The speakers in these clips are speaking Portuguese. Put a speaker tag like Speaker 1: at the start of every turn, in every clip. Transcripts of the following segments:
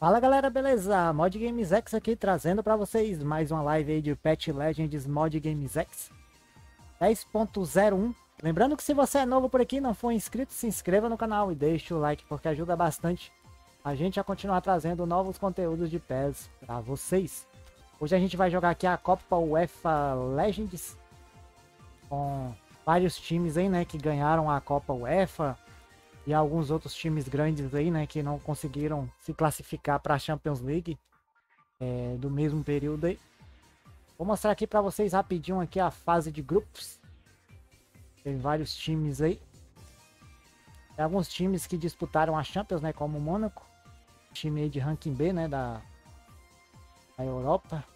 Speaker 1: Fala galera, beleza? Mod Games X aqui trazendo pra vocês mais uma live aí de Pet Legends Mod Games X 10.01. Lembrando que se você é novo por aqui e não for inscrito, se inscreva no canal e deixe o like porque ajuda bastante a gente a continuar trazendo novos conteúdos de PES pra vocês. Hoje a gente vai jogar aqui a Copa UEFA Legends com vários times aí, né, que ganharam a Copa UEFA. E alguns outros times grandes aí, né, que não conseguiram se classificar para a Champions League do mesmo período aí. Vou mostrar aqui para vocês rapidinho aqui a fase de grupos. Tem vários times aí. Tem alguns times que disputaram a Champions, né, como o Mônaco. Time aí de ranking B, né, da Europa.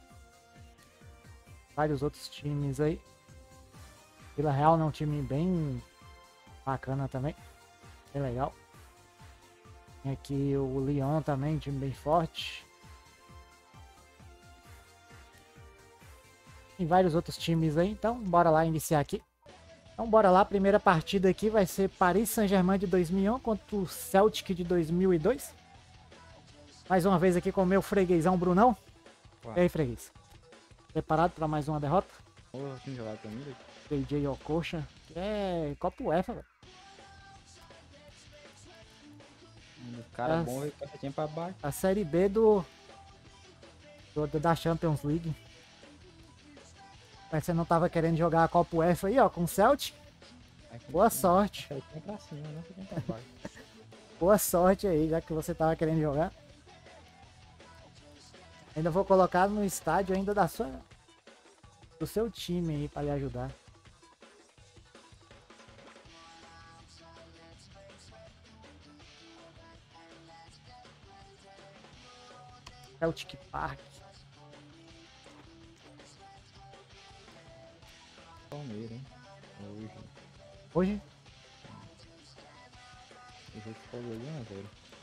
Speaker 1: Vários outros times aí. Vila Real é um time bem bacana também. Bem legal. Tem aqui o Lyon também, time bem forte. Tem vários outros times aí, então bora lá iniciar aqui. Então bora lá, a primeira partida aqui vai ser Paris Saint-Germain de 2001 contra o Celtic de 2002. Mais uma vez aqui com o meu freguesão Brunão. E aí, freguês? Preparado para mais uma derrota?
Speaker 2: Ô, time jogado pra mim, velho.
Speaker 1: JJ Okocha, que é Copa UEFA, velho.
Speaker 2: Um cara bom e passa tempo pra baixo.
Speaker 1: A Série B da Champions League. Mas você não tava querendo jogar a Copa UEFA aí, ó, com o Celtic? Boa sorte.
Speaker 2: Sai pra cima, não fica pra baixo.
Speaker 1: Boa sorte aí, já que você tava querendo jogar. Ainda vou colocar no estádio ainda do seu time aí para lhe ajudar. Celtic Park.
Speaker 2: Palmeiras, hein?
Speaker 1: Hoje?
Speaker 2: O jogo ficou 2-0.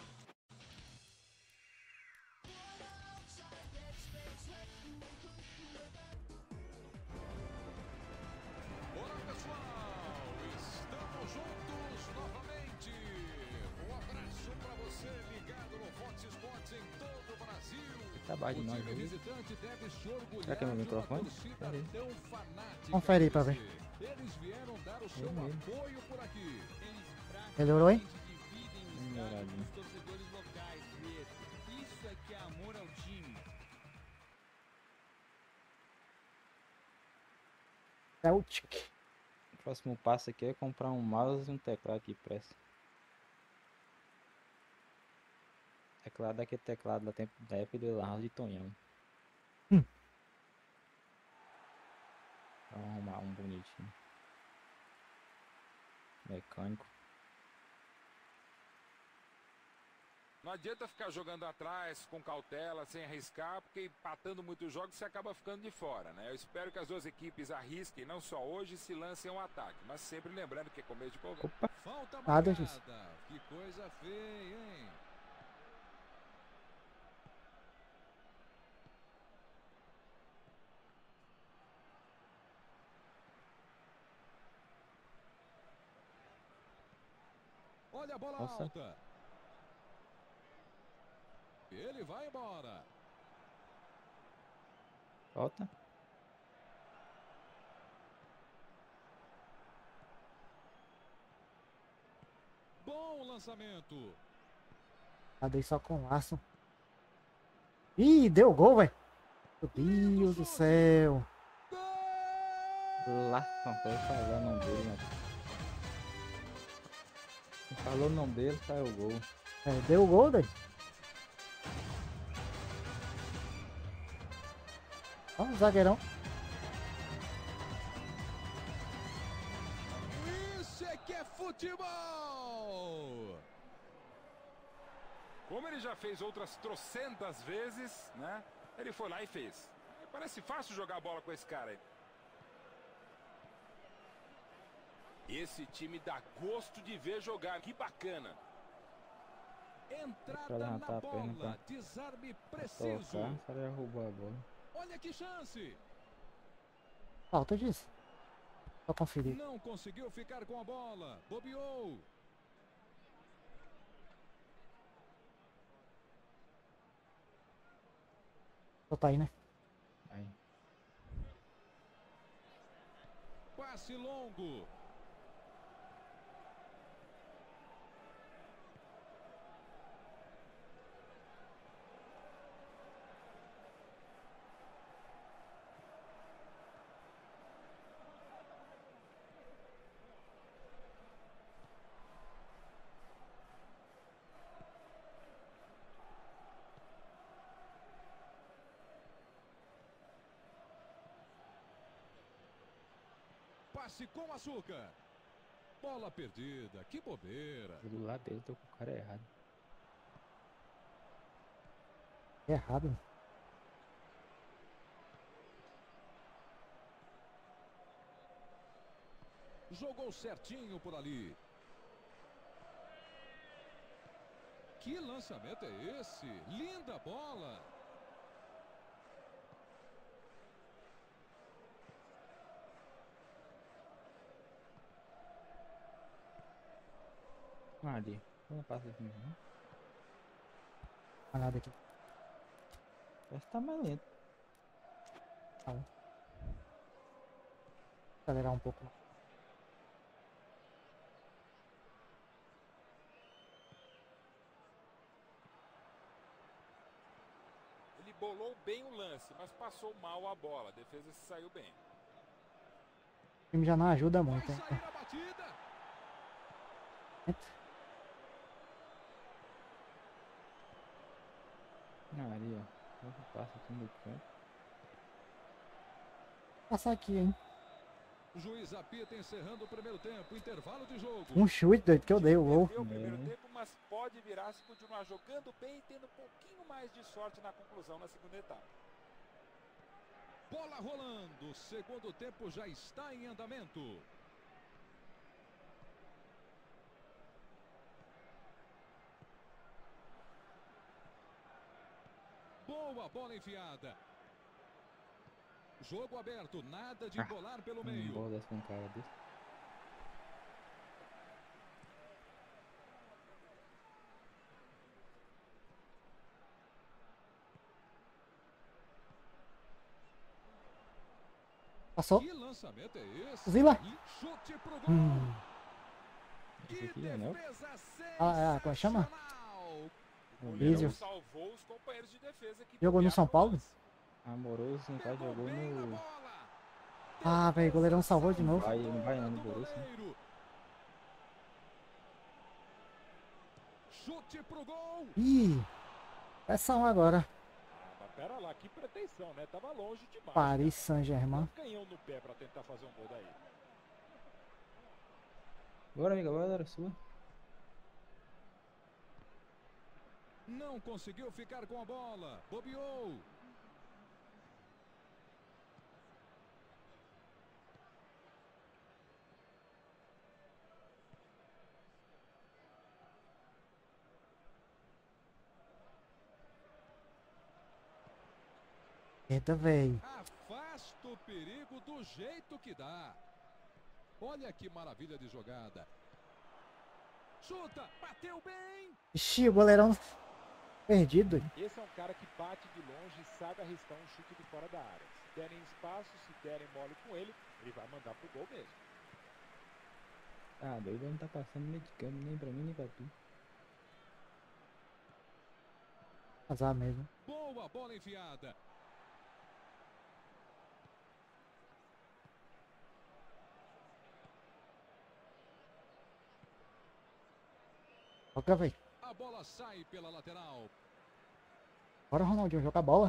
Speaker 3: Olá pessoal, estamos juntos novamente. Um abraço para você ligado no Fox Sports em todo o Brasil.
Speaker 2: Trabalho de nós,
Speaker 3: O time
Speaker 2: viu?
Speaker 3: visitante deve se orgulhar
Speaker 2: Será que é meu
Speaker 3: de uma
Speaker 2: microfone?
Speaker 3: torcida
Speaker 2: Pera aí.
Speaker 3: tão fanática.
Speaker 1: Confere aí pra ver.
Speaker 3: Eles vieram dar o seu
Speaker 2: mesmo.
Speaker 3: apoio por aqui.
Speaker 1: Melhorou, hein?
Speaker 2: Melhoradinho.
Speaker 4: Torcedores locais, isso é que é amor ao time.
Speaker 1: Celtic.
Speaker 2: O próximo passo aqui é comprar um mouse e um teclado que presta. Teclado daquele teclado da época do House de Tonhão.
Speaker 1: Hum.
Speaker 2: Vamos arrumar um bonitinho. Mecânico.
Speaker 3: Não adianta ficar jogando atrás com cautela, sem arriscar, porque empatando muitos jogos você acaba ficando de fora, né? Eu espero que as duas equipes arrisquem, não só hoje, se lancem um ataque, mas sempre lembrando que é começo de conversa.
Speaker 2: Opa!
Speaker 3: Falta
Speaker 1: Nada
Speaker 3: marcada.
Speaker 1: disso.
Speaker 3: Que coisa feia, hein? Olha a bola
Speaker 2: Nossa.
Speaker 3: alta. Ele vai embora.
Speaker 2: Volta.
Speaker 3: Bom lançamento.
Speaker 1: Cadê só com laço? Ih, deu gol, velho. Meu Deus do céu.
Speaker 2: Lá, não pode falar o nome dele, né? Não falou o nome dele, saiu o gol.
Speaker 1: Deu gol, velho. Ó, o zagueirão.
Speaker 3: Isso é que é futebol! Como ele já fez outras trocentas vezes, né? Ele foi lá e fez. Parece fácil jogar bola com esse cara aí. Esse time dá gosto de ver jogar. Que bacana.
Speaker 2: Pra
Speaker 3: Entrada
Speaker 2: levantar
Speaker 3: na
Speaker 2: a perna
Speaker 3: bola.
Speaker 2: pra
Speaker 3: Desarme
Speaker 2: tocar,
Speaker 3: preciso.
Speaker 2: o cara já roubou a bola.
Speaker 3: Olha que chance.
Speaker 1: Falta disso. Só conferir.
Speaker 3: Não conseguiu ficar com a bola. Bobeou.
Speaker 1: Solta aí, né?
Speaker 2: Aí.
Speaker 4: Passe longo. Passe com açúcar. Bola perdida. Que bobeira.
Speaker 2: Do lado dele, tô com o cara errado.
Speaker 1: Errado.
Speaker 4: Jogou certinho por ali. Que lançamento é esse? Linda bola.
Speaker 2: Ali. Não passa aqui, não.
Speaker 1: Não nada aqui.
Speaker 2: Parece que tá mais lento.
Speaker 1: Tá bom. Acelerar um pouco.
Speaker 3: Ele bolou bem o lance, mas passou mal a bola. A defesa se saiu bem.
Speaker 1: O time já não ajuda
Speaker 4: Vai
Speaker 1: muito, hein?
Speaker 4: sair a batida.
Speaker 2: Não, ali, ó. Outro passo aqui no campo.
Speaker 1: Passar aqui, hein?
Speaker 4: O juiz apita encerrando o primeiro tempo. Intervalo de jogo.
Speaker 1: Um chute, doido, que eu dei o gol.
Speaker 3: Perdeu o primeiro tempo, mas pode virar se continuar jogando bem e tendo um pouquinho mais de sorte na conclusão na segunda etapa.
Speaker 4: Bola rolando. Segundo tempo já está em andamento. Boa bola enfiada. Jogo aberto, nada de embolar pelo meio.
Speaker 2: Bola dessa com um cara desse.
Speaker 1: Passou.
Speaker 4: Que lançamento é esse?
Speaker 1: Zila.
Speaker 4: Chute pro gol. Que
Speaker 2: Esse aqui é, né?
Speaker 4: defesa
Speaker 1: Como é que chama?
Speaker 4: sensacional.
Speaker 3: O
Speaker 1: Bizio.
Speaker 3: goleiro salvou os companheiros de defesa que
Speaker 1: Jogou no São
Speaker 3: bobearam
Speaker 1: Paulo?
Speaker 3: lance.
Speaker 2: Amoroso, no caso,
Speaker 4: Pegou
Speaker 2: jogou
Speaker 4: bem na
Speaker 2: no...
Speaker 4: bola.
Speaker 1: Ah, velho, o goleirão salvou de novo.
Speaker 2: Vai, não vai não, no
Speaker 4: Do
Speaker 2: Borussia.
Speaker 4: goleiro. Chute pro gol.
Speaker 1: Ih, essa um agora.
Speaker 3: Ah, mas pera lá, que pretensão, né? Tava longe demais.
Speaker 1: Paris Saint-Germain.
Speaker 3: Canhão no pé pra tentar fazer um gol daí.
Speaker 2: Bora, amiga, bora, era sua.
Speaker 4: Não conseguiu ficar com a bola. Bobeou.
Speaker 1: Eita, velho.
Speaker 4: Afasta o perigo do jeito que dá. Olha que maravilha de jogada. Chuta, bateu bem.
Speaker 1: Ixi, o goleirão perdido.
Speaker 3: Esse é um cara que bate de longe e sabe arriscar um chute de fora da área. Se derem espaço, se derem mole com ele, ele vai mandar pro gol mesmo.
Speaker 2: Ah, doido, não tá passando meio de campo, nem pra mim, nem pra tu.
Speaker 1: Azar mesmo.
Speaker 4: Boa bola enfiada.
Speaker 1: Toca, velho.
Speaker 4: A bola sai pela lateral.
Speaker 1: Bora, Ronaldinho, joga a bola.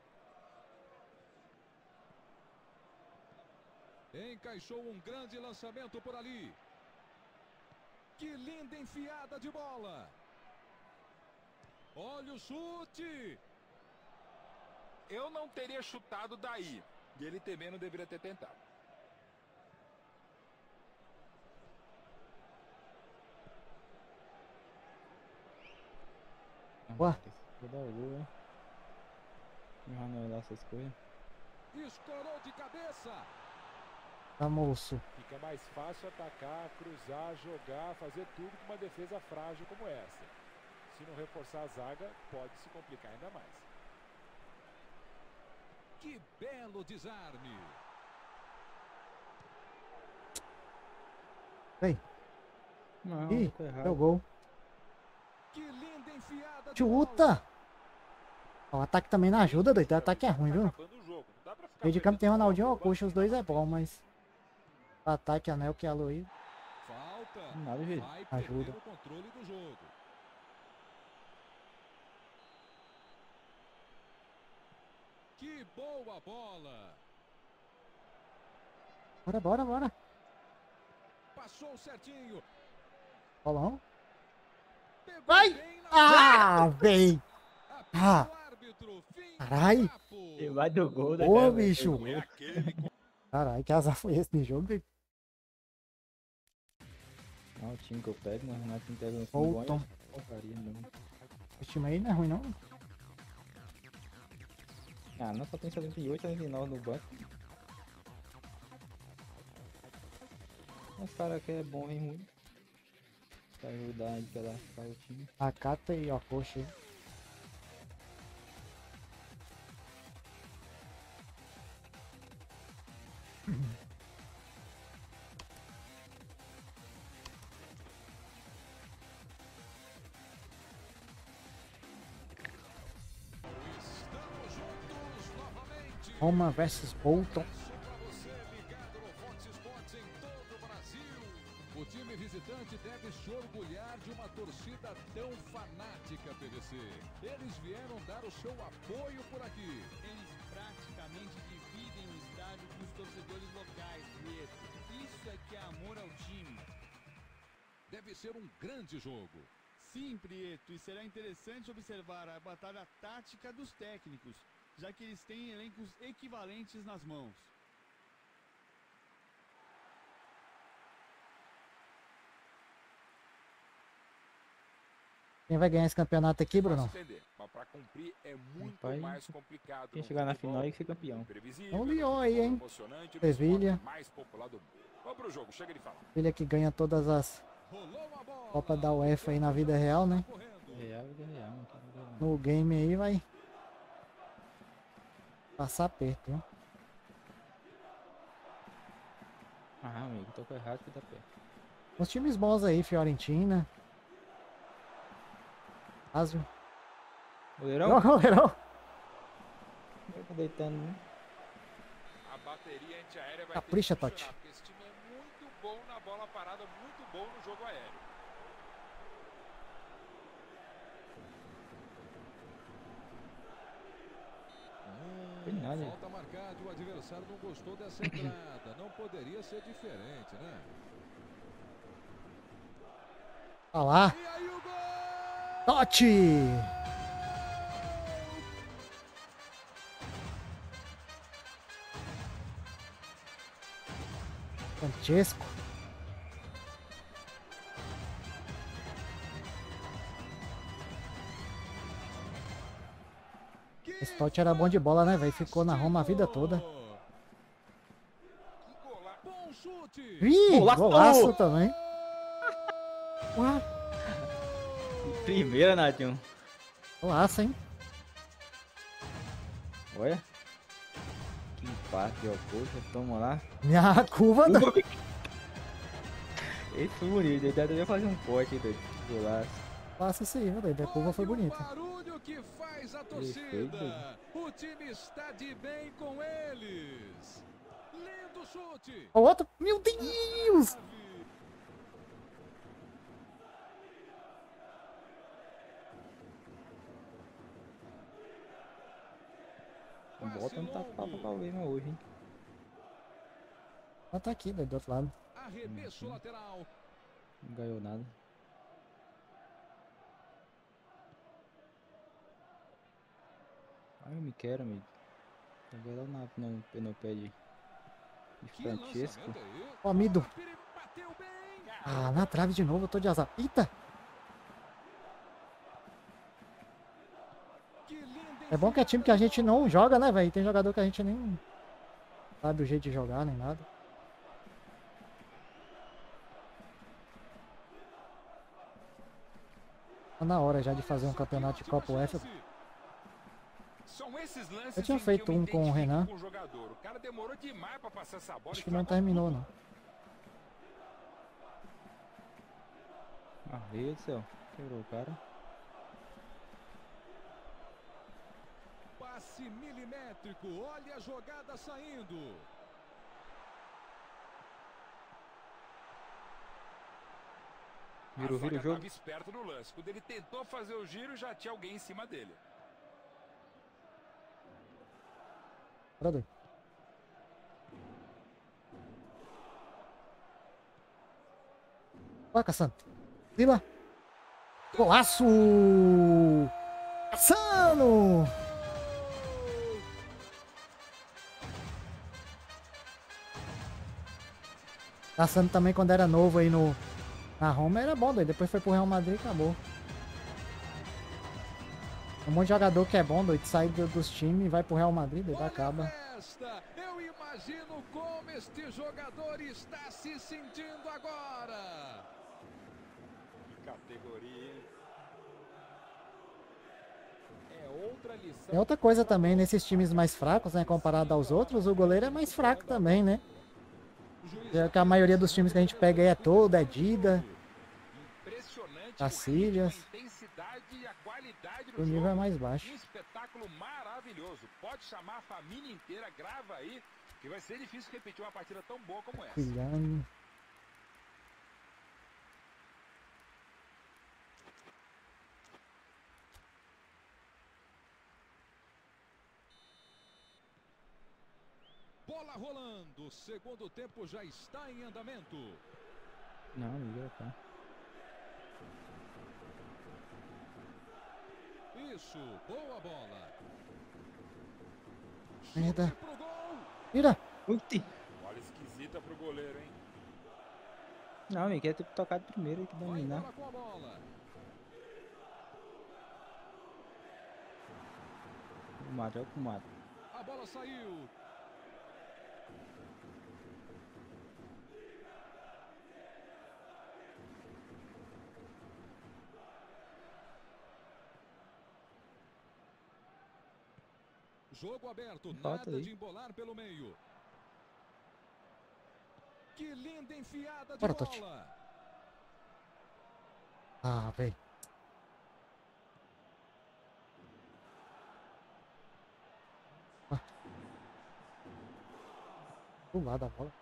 Speaker 4: Encaixou um grande lançamento por ali. Que linda enfiada de bola. Olha o chute.
Speaker 3: Eu não teria chutado daí. E ele também não deveria ter tentado.
Speaker 1: Ué.
Speaker 2: Vou dar o gol, hein? Não vai olhar essas coisas.
Speaker 4: Escorou de cabeça.
Speaker 1: Tá, moço.
Speaker 3: Fica mais fácil atacar, cruzar, jogar, fazer tudo com uma defesa frágil como essa. Se não reforçar a zaga, pode se complicar ainda mais.
Speaker 4: Que belo desarme.
Speaker 1: Vem.
Speaker 2: Não,
Speaker 1: Ih,
Speaker 2: tô errado.
Speaker 1: deu gol.
Speaker 4: Que linda enfiada de
Speaker 1: Chuta!
Speaker 4: bola.
Speaker 1: Ó, o ataque também não ajuda, doido. O ataque é ruim,
Speaker 3: Tá
Speaker 1: viu?
Speaker 3: acabando o jogo. Não dá pra ficar
Speaker 1: Meio de campo tem
Speaker 3: perdendo
Speaker 1: Ronaldinho
Speaker 3: bola
Speaker 1: ou
Speaker 3: no banco
Speaker 1: Augusto, os dois é bom, mas... O ataque, Anel, que é Aloysio.
Speaker 4: Falta.
Speaker 2: Nada, gente.
Speaker 4: Vai
Speaker 1: Ajuda.
Speaker 4: perder o controle do jogo. Que boa bola.
Speaker 1: Bora, bora, bora.
Speaker 4: Passou certinho.
Speaker 1: Bolão.
Speaker 4: Pegou
Speaker 1: Vai!
Speaker 4: bem na
Speaker 1: Ah, vem!
Speaker 4: Apita
Speaker 1: Ah.
Speaker 4: o árbitro. Fim do
Speaker 1: Carai.
Speaker 4: papo.
Speaker 2: Vai do gol, né?
Speaker 1: Boa,
Speaker 2: cara?
Speaker 1: bicho!
Speaker 3: É aquele
Speaker 1: Caralho, que azar foi esse de jogo, doido?
Speaker 2: Não, o time que eu pego, mas não é time que pega um time
Speaker 1: Bolton.
Speaker 2: bom. é porcaria, não.
Speaker 1: Esse time aí não é ruim, não.
Speaker 2: Ah, não, só tem 78, 79 no banco. Mas os caras que é bom e ruim. Pra ajudar aí pela o time.
Speaker 1: Akata e Okoshi. aí.
Speaker 4: Estamos juntos novamente.
Speaker 1: Roma versus Bolton.
Speaker 4: Abraço pra você ligado no Fox Sports em todo o Brasil. O time visitante deve se orgulhar de uma torcida tão fanática, PVC. Eles vieram dar o seu apoio por aqui.
Speaker 5: Eles praticamente dividem o estádio com os torcedores locais, Prieto. Isso é que é amor ao time.
Speaker 4: Deve ser um grande jogo.
Speaker 5: Sim, Prieto, e será interessante observar a batalha tática dos técnicos, já que eles têm elencos equivalentes nas mãos.
Speaker 1: Quem vai ganhar esse campeonato aqui, Bruno?
Speaker 3: entender, mas pra cumprir é muito
Speaker 2: Rapaz,
Speaker 3: mais complicado.
Speaker 2: Quem
Speaker 3: no
Speaker 2: chegar na
Speaker 3: futebol
Speaker 2: final e ser campeão.
Speaker 3: imprevisível,
Speaker 1: É o
Speaker 3: no
Speaker 1: Lyon aí,
Speaker 3: futebol
Speaker 1: hein?
Speaker 3: emocionante, no
Speaker 1: Sevilha.
Speaker 3: esporte mais popular do mundo. Vamos pro jogo, chega de falar.
Speaker 1: Ele que ganha todas as
Speaker 4: Rolou a bola.
Speaker 1: Copas da UEFA aí na vida real, né?
Speaker 4: Correndo.
Speaker 2: Real, vida real, não tem nada não.
Speaker 1: No game aí vai passar perto, viu?
Speaker 2: Ah, amigo, tô com errado que dá pé.
Speaker 1: Os times bons aí, Fiorentina. Lazio.
Speaker 2: Goleirão?
Speaker 1: Ó, goleirão.
Speaker 2: Eu tô deitando, né?
Speaker 3: A bateria antiaérea vai
Speaker 1: Capricha,
Speaker 3: ter que
Speaker 1: Totti.
Speaker 3: funcionar, porque esse time é muito bom na bola parada, muito bom no jogo aéreo.
Speaker 2: Tem nada.
Speaker 4: Falta marcada e o adversário não gostou dessa entrada. Não poderia ser diferente, né?
Speaker 1: Olha lá.
Speaker 4: E aí o gol!
Speaker 1: Totti. Francesco. Esse Totti era bom de bola, né, velho? Ficou na Roma a vida toda.
Speaker 3: Que golaço.
Speaker 4: Bom chute!
Speaker 1: Ih,
Speaker 2: Golaço!
Speaker 1: golaço também. Ué,
Speaker 2: Primeira, Nadinho.
Speaker 1: golaço, hein?
Speaker 2: Olha. Que empate, ó. Poxa, toma lá.
Speaker 1: Minha curva não.
Speaker 2: Esse foi bonito. Ele deve fazer um corte, doido. Golaço.
Speaker 1: Passa isso aí, velho. A curva foi
Speaker 4: Olha o
Speaker 1: bonita.
Speaker 4: barulho que faz a
Speaker 2: Perfeito.
Speaker 4: torcida. O time está de bem com eles. Lindo chute.
Speaker 1: O outro. Meu Deus!
Speaker 2: O Bota não tá pra problema hoje, hein?
Speaker 1: Ela tá aqui, velho, do outro lado.
Speaker 4: Arremesso lateral.
Speaker 2: Não ganhou nada. Ai, eu me quero, amigo. Agora lá no pé de
Speaker 4: Que
Speaker 2: Francesco.
Speaker 4: lançamento aí.
Speaker 1: Ó, Mido.
Speaker 4: Bateu bem.
Speaker 1: Ah, na trave de novo, eu tô de azar. Eita!
Speaker 4: Que linda
Speaker 1: É bom que é time que a gente não joga, né, velho? Tem jogador que a gente nem sabe o jeito de jogar, nem nada. Tá na hora já de fazer um campeonato de Copa UEFA.
Speaker 3: São esses lances
Speaker 1: Eu tinha
Speaker 3: em que
Speaker 1: feito
Speaker 3: eu me
Speaker 1: um com o
Speaker 3: identifico
Speaker 1: Renan.
Speaker 3: com o jogador. O cara demorou demais pra passar essa bola.
Speaker 1: Acho que não terminou, não.
Speaker 2: Ah, meu Deus do céu. Quebrou o cara.
Speaker 4: Passe milimétrico. Olha a jogada saindo.
Speaker 2: Virou o jogo.
Speaker 3: Tava esperto no lance. Quando ele tentou fazer o giro, já tinha alguém em cima dele.
Speaker 1: Bora, vai, Cassano. Vila. Golaço! Cassano! Cassano também, quando era novo aí na Roma, era bom, doido. Depois foi pro Real Madrid e acabou. Um monte de jogador que é bom, doido, sai dos times e vai pro Real Madrid, doido, acaba.
Speaker 4: Eu imagino como este jogador está se sentindo agora.
Speaker 3: Que categoria, hein? É outra lição.
Speaker 1: É outra coisa também, nesses times mais fracos, né, comparado aos outros, o goleiro é mais fraco também, né? Já que a maioria dos times que a gente pega aí é todo, é Dida,
Speaker 3: Impressionante
Speaker 1: Cacilhas.
Speaker 3: o ritmo, a intensidade e a qualidade
Speaker 1: O
Speaker 3: do
Speaker 1: nível é
Speaker 3: jogo.
Speaker 1: mais baixo.
Speaker 3: Um espetáculo maravilhoso. Pode chamar a família inteira, grava aí, que vai ser difícil repetir uma partida tão boa como essa.
Speaker 1: Filhando.
Speaker 4: Bola rolando. Segundo tempo já está em andamento.
Speaker 2: Não, liga, tá.
Speaker 4: Isso, boa bola.
Speaker 1: Merda.
Speaker 4: Chute pro gol.
Speaker 1: Tira!
Speaker 2: Uti.
Speaker 3: Bola esquisita pro goleiro, hein?
Speaker 2: Não, ele quer ter tocado primeiro e que
Speaker 4: Vai
Speaker 2: dominar.
Speaker 4: embora com a bola.
Speaker 2: O mato, é o mato.
Speaker 4: A bola saiu. Jogo aberto,
Speaker 2: Falta
Speaker 4: nada
Speaker 2: aí.
Speaker 4: de embolar pelo meio. Que linda enfiada de
Speaker 1: Bora, Totti.
Speaker 4: bola.
Speaker 1: Ah, velho. Do lado da bola.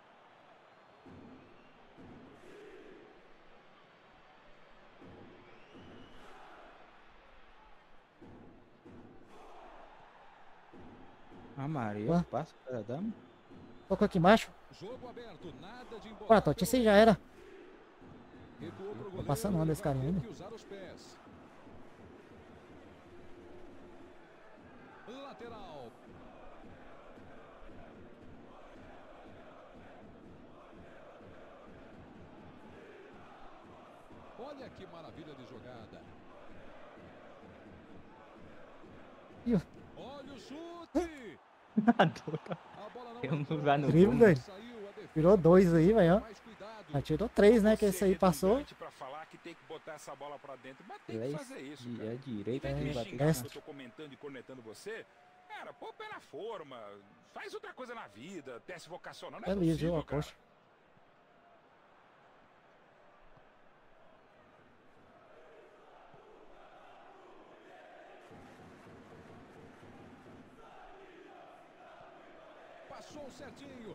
Speaker 2: Ah, Maria,
Speaker 1: Ué?
Speaker 2: passa para dama.
Speaker 1: Tocou aqui embaixo.
Speaker 4: Jogo aberto, nada de embolar.
Speaker 1: Bora, Totti. Esse aí já era.
Speaker 4: Recuou pro goleiro,
Speaker 1: passando onda
Speaker 4: ele
Speaker 1: esse
Speaker 4: vai
Speaker 1: carinha
Speaker 4: ter
Speaker 1: ainda.
Speaker 4: que usar os pés. Lateral. Olha que maravilha de jogada.
Speaker 1: Ih,
Speaker 4: Olha o chute. A bola não
Speaker 2: Eu não
Speaker 4: entrou,
Speaker 2: vai no
Speaker 1: Incrível,
Speaker 2: gol.
Speaker 1: doido.
Speaker 4: saiu a defesa.
Speaker 1: Virou 2 aí, velho. ó.
Speaker 4: Mais cuidado.
Speaker 1: Já tirou 3, né? Que esse aí passou.
Speaker 3: redundante pra falar que tem que botar essa bola pra dentro, mas tem
Speaker 2: Ela
Speaker 3: que
Speaker 2: é
Speaker 3: fazer isso,
Speaker 2: de-
Speaker 3: cara.
Speaker 2: é direita,
Speaker 3: Em vez
Speaker 2: tem
Speaker 3: de
Speaker 2: que
Speaker 3: me
Speaker 2: bater
Speaker 3: xingar
Speaker 1: dessa.
Speaker 3: quando eu tô comentando e cornetando você, cara, pô, pela forma, faz outra coisa na vida, teste vocacional, não é
Speaker 1: Feliz,
Speaker 3: possível,
Speaker 1: viu?
Speaker 3: cara.
Speaker 1: Poxa.
Speaker 4: Passou certinho.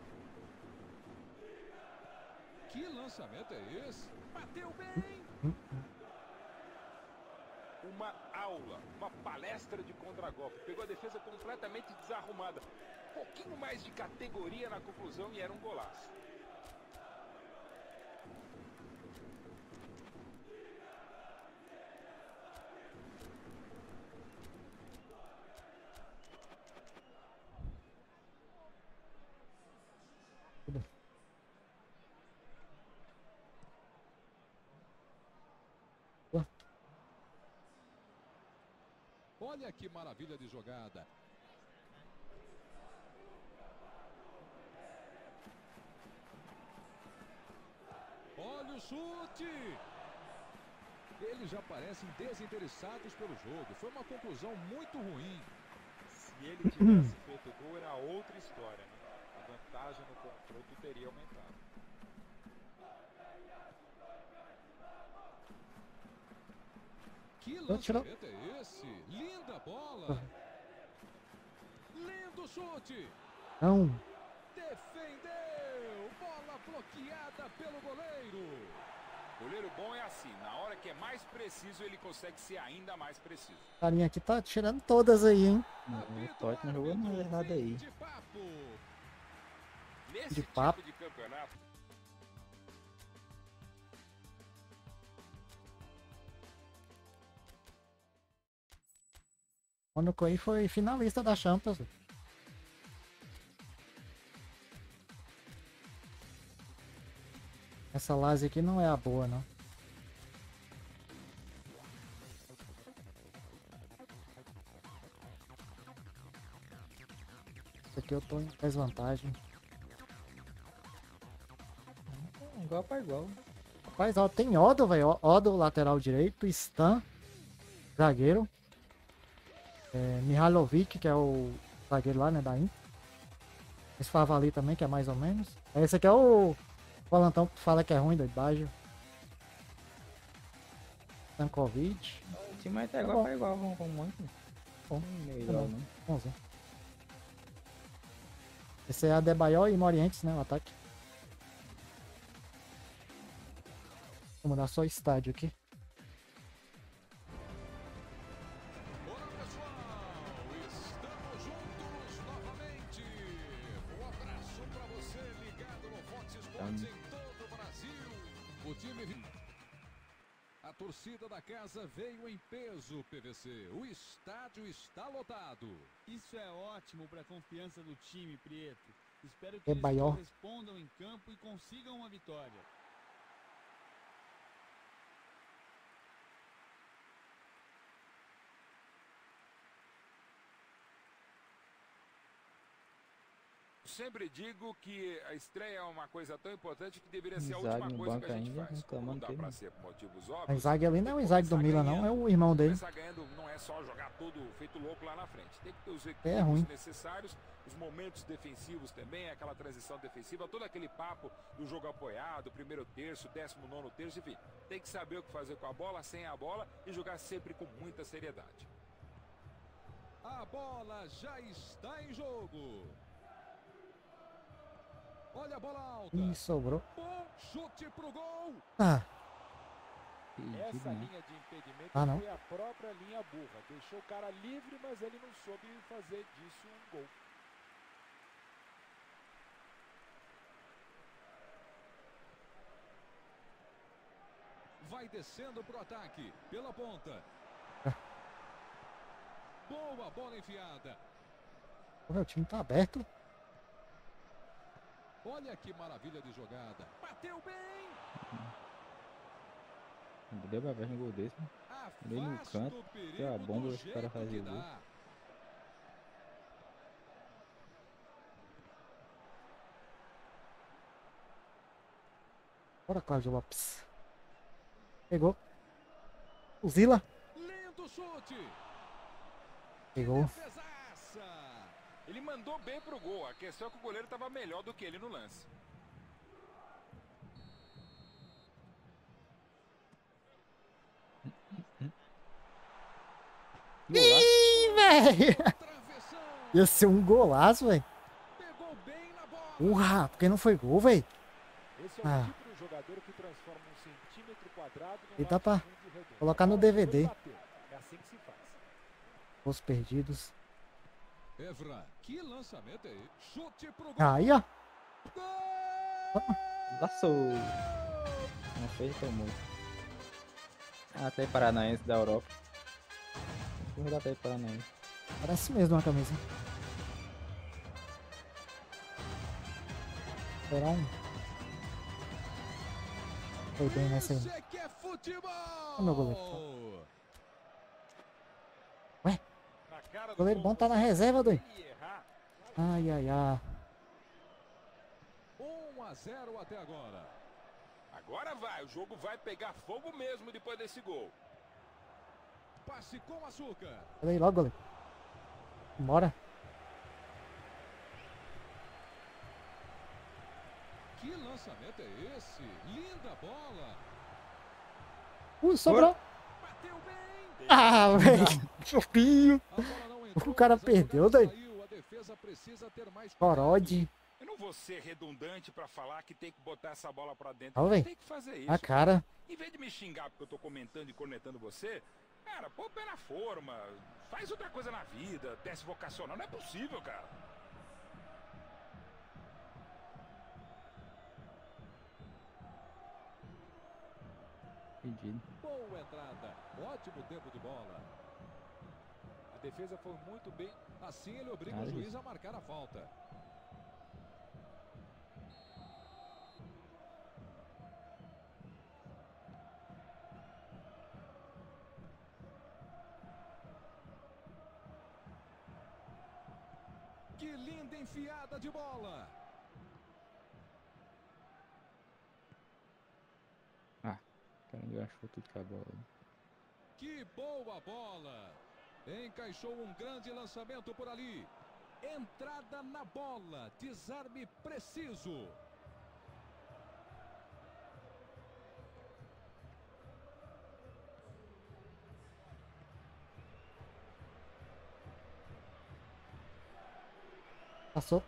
Speaker 4: Que lançamento é esse? Bateu bem.
Speaker 3: Uma aula, uma palestra de contragolpe. Pegou a defesa completamente desarrumada. Um pouquinho mais de categoria na conclusão e era um golaço.
Speaker 4: Olha que maravilha de jogada. Olha o chute. Eles já parecem desinteressados pelo jogo. Foi uma conclusão muito ruim.
Speaker 6: Se ele tivesse feito o gol, era outra história, né? A vantagem no confronto teria aumentado.
Speaker 4: Que
Speaker 1: Tirou.
Speaker 4: lançamento é esse? Linda bola. Lindo chute.
Speaker 1: Não.
Speaker 4: Defendeu. Bola bloqueada pelo goleiro.
Speaker 3: Goleiro bom é assim, na hora que é mais preciso, ele consegue ser ainda mais preciso.
Speaker 1: A carinha aqui tá tirando todas aí, hein?
Speaker 2: Não, o Totti não jogou nada aí.
Speaker 4: De papo.
Speaker 3: Nesse
Speaker 1: De
Speaker 3: tipo
Speaker 1: papo.
Speaker 3: de campeonato,
Speaker 1: O Mônaco aí foi finalista da Champions. Essa Lazio aqui não é a boa, não. Esse aqui eu tô em desvantagem.
Speaker 2: Igual para igual.
Speaker 1: Rapaz, ó, tem Odo, velho. Odo, lateral direito. Stan, zagueiro. Mihalovic, que é o zagueiro lá, né, da Inter. Esse Favali também, que é mais ou menos. Esse aqui é o volantão que fala que é ruim, do Baggio. Stankovic.
Speaker 2: O time aí tá
Speaker 1: Tá
Speaker 2: igual
Speaker 1: bom.
Speaker 2: para igual com o Monkey.
Speaker 1: Bom,
Speaker 2: Melhor,
Speaker 1: bom.
Speaker 2: né?
Speaker 1: Bonzinho. Esse é Adebayor e Morientes, né, o ataque. Vou mudar só o estádio aqui.
Speaker 4: Olá, pessoal. Estamos juntos novamente. Um abraço para você ligado no Fox Sports em todo o Brasil. O time... A torcida da casa veio em peso, PVC. O estádio está lotado.
Speaker 5: Isso é ótimo para a confiança do time, Prieto. Espero que eles
Speaker 1: Adebayor.
Speaker 5: correspondam em campo e consigam uma vitória.
Speaker 3: sempre digo que a estreia é uma coisa tão importante que deveria ser a
Speaker 2: Inzaghi
Speaker 3: última
Speaker 2: no
Speaker 3: coisa que a
Speaker 2: banco
Speaker 3: gente
Speaker 2: ainda,
Speaker 3: faz.
Speaker 2: reclamando
Speaker 3: Não dá
Speaker 2: dele.
Speaker 3: pra ser por motivos
Speaker 1: A
Speaker 3: óbvios.
Speaker 1: Inzaghi ali não é o
Speaker 3: tem que
Speaker 1: Inzaghi do
Speaker 3: começar
Speaker 1: Milan, não. É
Speaker 3: ganhando.
Speaker 1: o irmão dele.
Speaker 3: Começar ganhando não é só jogar tudo feito louco lá na frente. Tem que ter os
Speaker 1: É
Speaker 3: equipes
Speaker 1: ruim.
Speaker 3: necessários, os momentos defensivos também, aquela transição defensiva, todo aquele papo do jogo apoiado, primeiro terço, 19º terço, enfim. Tem que saber o que fazer com a bola, sem a bola e jogar sempre com muita seriedade.
Speaker 4: A bola já está em jogo. Olha a bola alta.
Speaker 1: Ih, sobrou.
Speaker 4: Bom chute pro gol.
Speaker 1: Ah,
Speaker 2: Perdido,
Speaker 6: Essa
Speaker 2: né?
Speaker 6: linha de impedimento
Speaker 1: Ah, não.
Speaker 6: foi a própria linha burra. Deixou o cara livre, mas ele não soube fazer disso um gol.
Speaker 4: Vai descendo pro ataque. Pela ponta. Boa bola enfiada.
Speaker 1: o meu time tá aberto.
Speaker 4: Olha que maravilha de jogada. Bateu bem.
Speaker 2: Não deu pra ver um gol desse, né? Bem no
Speaker 4: Afasta
Speaker 2: canto,
Speaker 4: o perigo
Speaker 2: deu a bomba,
Speaker 4: do
Speaker 2: esse cara
Speaker 4: jeito
Speaker 2: fazia
Speaker 4: que
Speaker 2: o gol.
Speaker 4: dá.
Speaker 1: Bora, Cláudio Lopes. Pegou. O Zila.
Speaker 4: Lindo chute.
Speaker 1: Pegou.
Speaker 4: Defesaça.
Speaker 3: Ele mandou bem pro gol. A questão é que o goleiro estava melhor do que ele no lance.
Speaker 2: Golaço.
Speaker 1: Ih, velho.
Speaker 4: Travessão.
Speaker 1: Ia ser um golaço, velho.
Speaker 4: Pegou bem na bola.
Speaker 1: Urra, porque não foi gol, velho.
Speaker 6: Esse é o
Speaker 1: Ah.
Speaker 6: tipo de jogador que transforma um centímetro quadrado
Speaker 1: E
Speaker 6: num
Speaker 1: dá pra
Speaker 6: latifúndio redondo.
Speaker 1: colocar no
Speaker 6: A bola foi,
Speaker 1: DVD.
Speaker 6: bateu. É assim que se faz.
Speaker 1: Os perdidos.
Speaker 4: Evra, que lançamento é esse? Chute pro gol.
Speaker 1: Aí, ó.
Speaker 4: Gol!
Speaker 2: Laçou. Não fez, tomou. Até Paranaense da Europa. Vou dar até Paranaense.
Speaker 1: Parece mesmo uma camisa. Será um. Foi bem nessa aí.
Speaker 4: Isso é que é futebol!
Speaker 1: Ô, meu goleiro.
Speaker 6: Na cara
Speaker 1: O
Speaker 6: do
Speaker 1: goleiro
Speaker 6: gol,
Speaker 1: bom tá na
Speaker 6: você
Speaker 1: reserva, doido.
Speaker 6: tem que errar.
Speaker 1: Ai, ai, ai.
Speaker 4: 1-0 até agora.
Speaker 3: Agora vai, o jogo vai pegar fogo mesmo depois desse gol.
Speaker 4: Passe com açúcar.
Speaker 1: Olha aí logo, goleiro. Bora.
Speaker 4: lançamento é esse? Linda bola.
Speaker 1: Sobrou.
Speaker 4: Bateu bem.
Speaker 1: Ah, velho. Fofinho.
Speaker 4: A bola não entrou,
Speaker 1: O cara
Speaker 4: mas a
Speaker 1: perdeu,
Speaker 4: jogada
Speaker 1: doido.
Speaker 4: saiu. A defesa precisa ter mais
Speaker 1: Corode.
Speaker 3: Eu não vou ser redundante pra falar que tem que botar essa bola pra dentro.
Speaker 1: Ó, véi.
Speaker 3: Tem que fazer isso.
Speaker 1: A cara.
Speaker 3: Em vez de me xingar porque eu tô comentando e cornetando você, cara, pô o pé na forma, faz outra coisa na vida, teste vocacional, não é possível, cara.
Speaker 2: Pedido.
Speaker 4: Boa entrada. Ótimo tempo de bola. A defesa foi muito bem. Assim ele obriga
Speaker 2: Nada
Speaker 4: o juiz
Speaker 2: disso.
Speaker 4: a marcar a falta. Que linda enfiada de bola.
Speaker 2: Ah, o cara engraxou tudo com a bola.
Speaker 4: Que boa bola. Encaixou um grande lançamento por ali. Entrada na bola. Desarme preciso.
Speaker 1: Passou.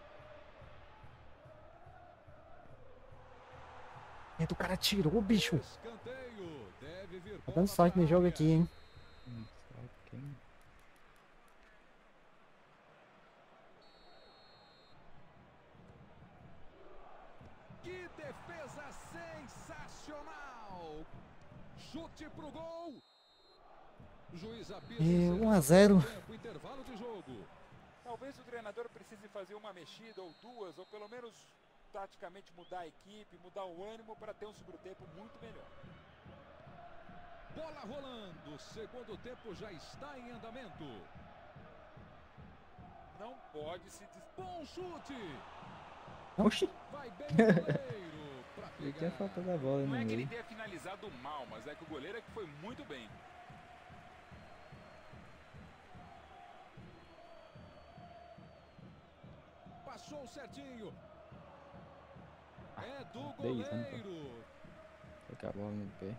Speaker 1: O cara tirou, bicho.
Speaker 4: Escanteio. Deve vir
Speaker 1: Tá
Speaker 4: bola
Speaker 1: dando sorte
Speaker 4: pra
Speaker 1: no jogo
Speaker 4: área.
Speaker 1: aqui, hein?
Speaker 2: Sabe quem?
Speaker 4: Que defesa sensacional! Chute pro gol. Juiz apita.
Speaker 1: 1 a 0.
Speaker 4: Tempo, intervalo de jogo.
Speaker 3: Talvez o treinador precise fazer uma mexida ou duas, ou pelo menos taticamente mudar a equipe, mudar o ânimo para ter um segundo tempo muito melhor.
Speaker 4: Bola rolando. Segundo tempo já está em andamento.
Speaker 3: Não pode se
Speaker 4: Bom chute.
Speaker 2: Oxi!
Speaker 4: Vai bem o goleiro pra
Speaker 2: Ele tinha
Speaker 4: pegar.
Speaker 2: faltado a bola no
Speaker 3: Não é que ele
Speaker 2: meio.
Speaker 3: tenha finalizado mal, mas é que o goleiro é que foi muito bem.
Speaker 4: Passou certinho. É do
Speaker 2: deitando, pô.
Speaker 4: goleiro.
Speaker 2: Foi com a bola no pé.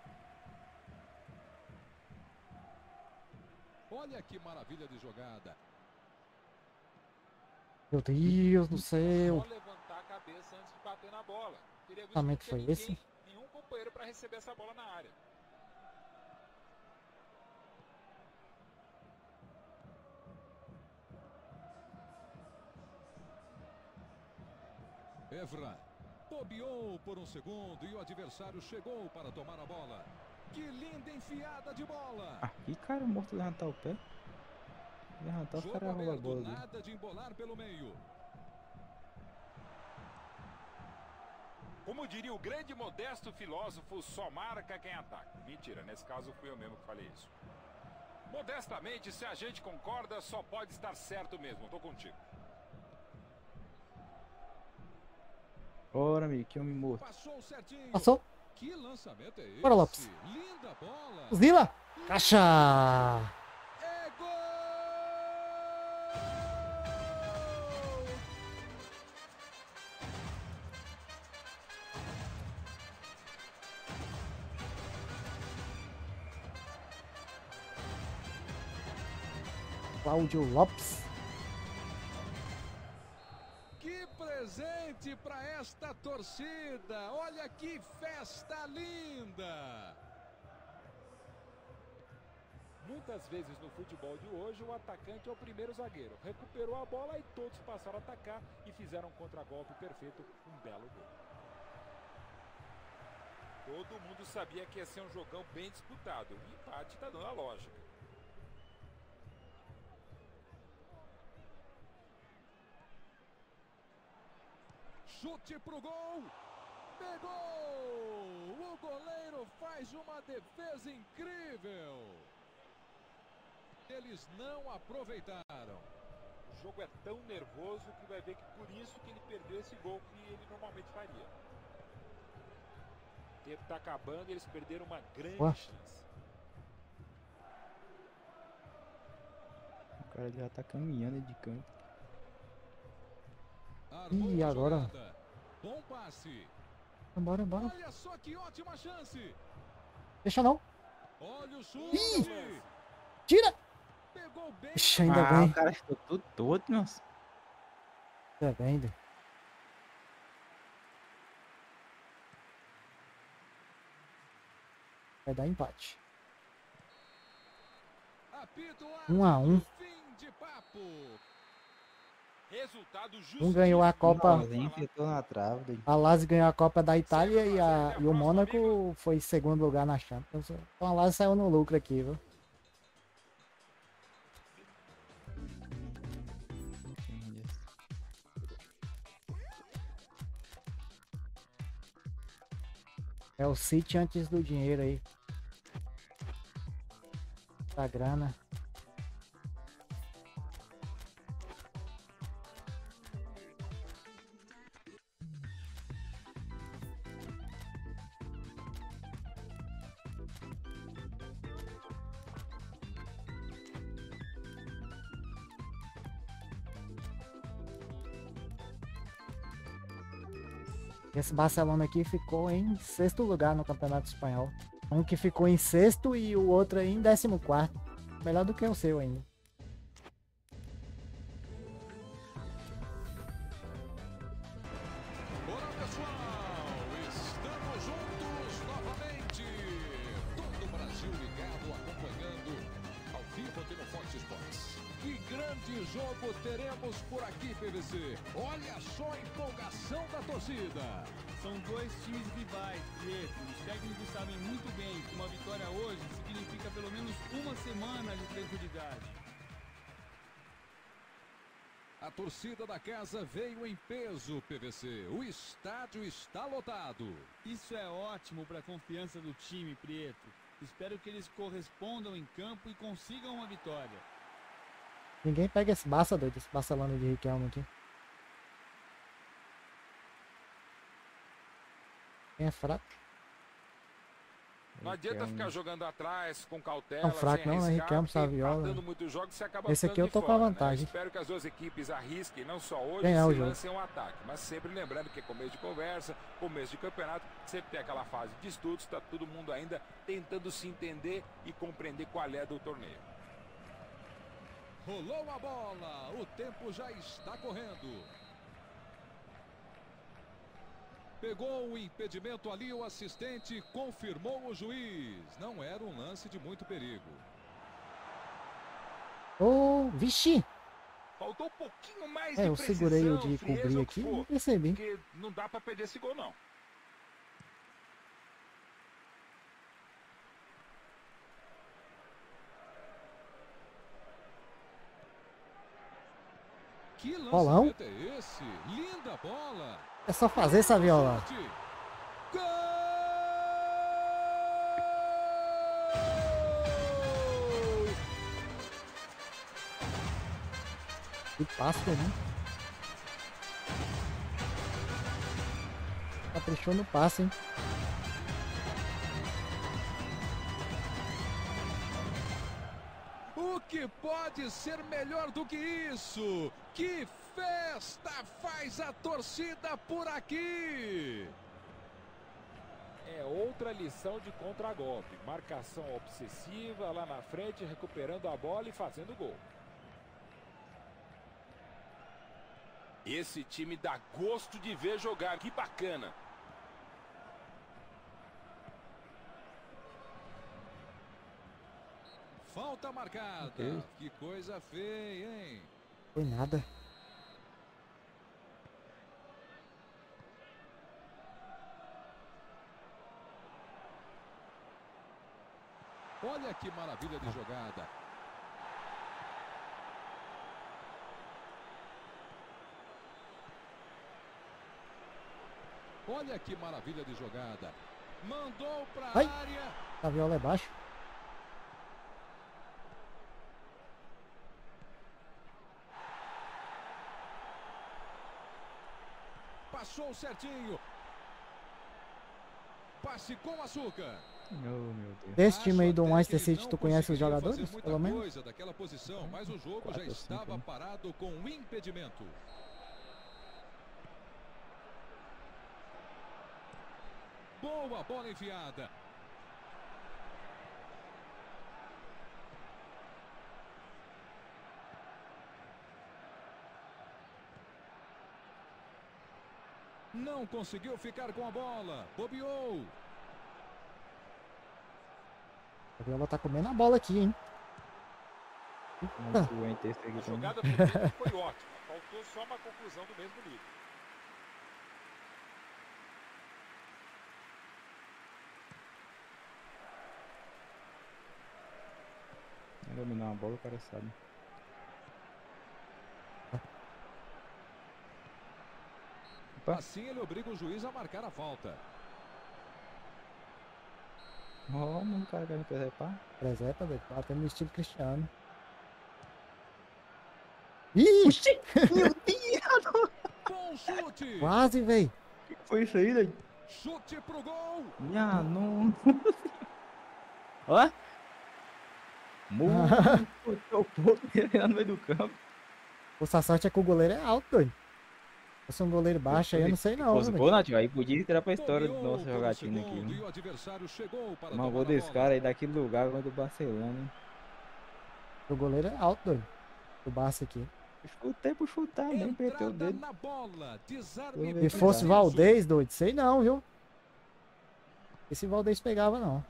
Speaker 4: Olha que maravilha de jogada.
Speaker 1: Meu Deus do céu.
Speaker 3: Só levantar a cabeça antes de bater na bola. Queria ver
Speaker 1: Lançamento
Speaker 3: se
Speaker 1: foi
Speaker 3: não tinha
Speaker 1: esse?
Speaker 3: ninguém, nenhum companheiro para receber essa bola na área.
Speaker 4: Evra bobeou por um segundo e o adversário chegou para tomar a bola. Que linda enfiada de bola.
Speaker 2: Ah, que cara morto levantar o pé. Levantar os
Speaker 4: Jogo
Speaker 2: caras roubam a
Speaker 4: aberto,
Speaker 2: bola dele.
Speaker 4: nada de embolar pelo meio.
Speaker 3: Como diria o grande modesto filósofo, só marca quem ataca. Mentira, nesse caso fui eu mesmo que falei isso. Modestamente, se a gente concorda, só pode estar certo mesmo. Tô contigo.
Speaker 2: Ora, amigo, que homem morto.
Speaker 4: Passou certinho.
Speaker 1: Passou.
Speaker 4: Que lançamento é esse?
Speaker 1: Bora, Lopes.
Speaker 4: Linda bola.
Speaker 1: Zila. Caixa.
Speaker 4: É gol!
Speaker 1: Cláudio Lopes.
Speaker 4: Que presente para esta torcida! Olha que festa linda!
Speaker 6: Muitas vezes no futebol de hoje, o atacante é o primeiro zagueiro. Recuperou a bola e todos passaram a atacar e fizeram um contragolpe perfeito, um belo gol.
Speaker 3: Todo mundo sabia que ia ser um jogão bem disputado. O empate tá dando a lógica.
Speaker 4: Chute pro gol! Pegou! O goleiro faz uma defesa incrível! Eles não aproveitaram.
Speaker 6: O jogo é tão nervoso que vai ver que por isso que ele perdeu esse gol que ele normalmente faria. O tempo tá acabando e eles perderam uma grande
Speaker 1: Ué.
Speaker 6: chance.
Speaker 2: O cara já tá caminhando de campo.
Speaker 4: Armou
Speaker 1: Ih,
Speaker 4: a
Speaker 1: agora?
Speaker 4: jogada. Bom passe.
Speaker 1: Bora.
Speaker 4: Olha só que ótima chance.
Speaker 1: Deixa não.
Speaker 4: Olha o chute.
Speaker 1: Tira!
Speaker 4: Pegou bem.
Speaker 1: Ixi, ainda bem.
Speaker 2: O cara ficou tudo todo, nossa.
Speaker 1: Ainda bem, ainda. Vai dar empate.
Speaker 4: Apito
Speaker 1: 1 a 1.
Speaker 4: fim de papo.
Speaker 3: Resultado justo.
Speaker 1: Um ganhou a Copa.
Speaker 2: Finalzinho ficou na trave. Doido.
Speaker 1: A Lazio ganhou a Copa da Itália e o Mônaco foi segundo lugar na Champions. Então a Lazio saiu no lucro aqui, viu? É o City antes do dinheiro aí. Da grana. Esse Barcelona aqui ficou em 6º lugar no Campeonato Espanhol. Um que ficou em 6º e o outro aí em 14º. Melhor do que o seu ainda.
Speaker 4: Olá, pessoal. Estamos juntos novamente. Todo o Brasil ligado, acompanhando ao vivo aqui no Fox Sports. Que grande jogo teremos por aqui, PVC. Olha só a empolgação da torcida.
Speaker 5: São dois times rivais, Prieto. Os técnicos sabem muito bem que uma vitória hoje significa pelo menos uma semana de tranquilidade.
Speaker 4: A torcida da casa veio em peso, PVC. O estádio está lotado.
Speaker 5: Isso é ótimo para a confiança do time, Prieto. Espero que eles correspondam em campo e consigam uma vitória.
Speaker 1: Ninguém pega esse Barça, doido. Esse Barcelona de Riquelme aqui. Quem é fraco?
Speaker 3: Não adianta ficar jogando atrás com cautela,
Speaker 1: Não fraco
Speaker 3: sem
Speaker 1: não, né?
Speaker 3: arriscar,
Speaker 1: Riquelme,
Speaker 3: porque
Speaker 1: Saviola.
Speaker 3: empatando muitos jogos, você acaba
Speaker 1: Esse aqui
Speaker 3: ficando
Speaker 1: eu tô
Speaker 3: de
Speaker 1: com a
Speaker 3: fora,
Speaker 1: vantagem.
Speaker 3: Né? Espero que as duas equipes arrisquem, não só hoje,
Speaker 1: Ganhar o
Speaker 3: se
Speaker 1: jogo.
Speaker 3: lancem um ataque. Mas sempre lembrando que é começo de conversa, começo de campeonato, sempre tem aquela fase de estudos, está todo mundo ainda tentando se entender e compreender qual é do torneio.
Speaker 4: Rolou a bola. O tempo já está correndo. Pegou o impedimento ali, o assistente confirmou o juiz. Não era um lance de muito perigo.
Speaker 1: Ô, vixe!
Speaker 3: Faltou um pouquinho mais
Speaker 1: É,
Speaker 3: de
Speaker 1: eu segurei o de
Speaker 3: frieza,
Speaker 1: cobrir
Speaker 3: o que
Speaker 1: aqui e
Speaker 3: for,
Speaker 1: não percebi.
Speaker 3: porque não dá para perder esse gol, não.
Speaker 4: Que
Speaker 1: Bolão?
Speaker 4: lançamento é esse? Linda bola.
Speaker 1: É só fazer essa viola.
Speaker 4: Gol!
Speaker 1: Que passe, né? Caprichou no passe, hein?
Speaker 4: O que pode ser melhor do que isso? Que festa faz a torcida por aqui!
Speaker 6: É outra lição de contragolpe. Marcação obsessiva lá na frente, recuperando a bola e fazendo gol.
Speaker 3: Esse time dá gosto de ver jogar, que bacana.
Speaker 4: Falta marcada. Que coisa feia, hein?
Speaker 1: Foi nada.
Speaker 4: Olha que maravilha de jogada. Olha que maravilha de jogada. Mandou para
Speaker 1: Ai.
Speaker 4: a área.
Speaker 1: A viola é baixo.
Speaker 4: Passou certinho. Passe com açúcar.
Speaker 2: Oh, meu Deus.
Speaker 1: Desse time aí do
Speaker 4: Acho até
Speaker 1: Manchester
Speaker 4: que
Speaker 1: City,
Speaker 4: ele
Speaker 1: tu
Speaker 4: não
Speaker 1: conhece os
Speaker 4: conseguiria
Speaker 1: jogadores?
Speaker 4: fazer muita
Speaker 1: Pelo menos?
Speaker 4: coisa daquela posição, mas o jogo já
Speaker 2: 4 ou 5,
Speaker 4: estava
Speaker 2: né?
Speaker 4: parado com um impedimento. Boa bola enfiada. Não conseguiu ficar com a bola. Bobeou.
Speaker 1: A Viola tá comendo a bola aqui, hein?
Speaker 2: Muito doente esse aqui
Speaker 3: A
Speaker 2: também.
Speaker 3: jogada por dentro foi ótima. Faltou só uma conclusão do mesmo nível.
Speaker 2: Dominar uma bola, o cara sabe. Opa.
Speaker 4: Assim ele obriga o juiz a marcar a falta.
Speaker 2: Ó, mano, o cara quer me preservar.
Speaker 1: Presepa, doido. Batendo no estilo Cristiano. Ih!
Speaker 2: Meu Deus!
Speaker 4: Bom chute.
Speaker 1: Quase, velho.
Speaker 2: O que foi isso aí, velho?
Speaker 4: Chute pro gol.
Speaker 2: Minha nossa. Ó. Muito pouco lá no meio do campo.
Speaker 1: A sorte é que o goleiro é alto, doido. Se fosse um goleiro baixo aí, eu não sei não.
Speaker 2: Fosse
Speaker 1: velho.
Speaker 2: gol, Nath, aí podia entrar pra história do
Speaker 4: Bobeou
Speaker 2: nossa
Speaker 4: por um
Speaker 2: jogatina aqui.
Speaker 4: segundo
Speaker 2: Né?
Speaker 4: e o adversário chegou para
Speaker 2: Uma
Speaker 4: tomar
Speaker 2: gol
Speaker 4: a
Speaker 2: desse
Speaker 4: bola.
Speaker 2: cara aí daquele lugar contra o Barcelona. Hein?
Speaker 1: O goleiro é alto, doido. O Barça aqui.
Speaker 2: Chutei por chutar, nem apertei o
Speaker 4: Entrada
Speaker 2: dedo.
Speaker 4: na bola. Desarme
Speaker 2: Se
Speaker 1: Se fosse
Speaker 4: preciso.
Speaker 1: Valdez, doido, sei não, viu? Esse Valdez pegava, não.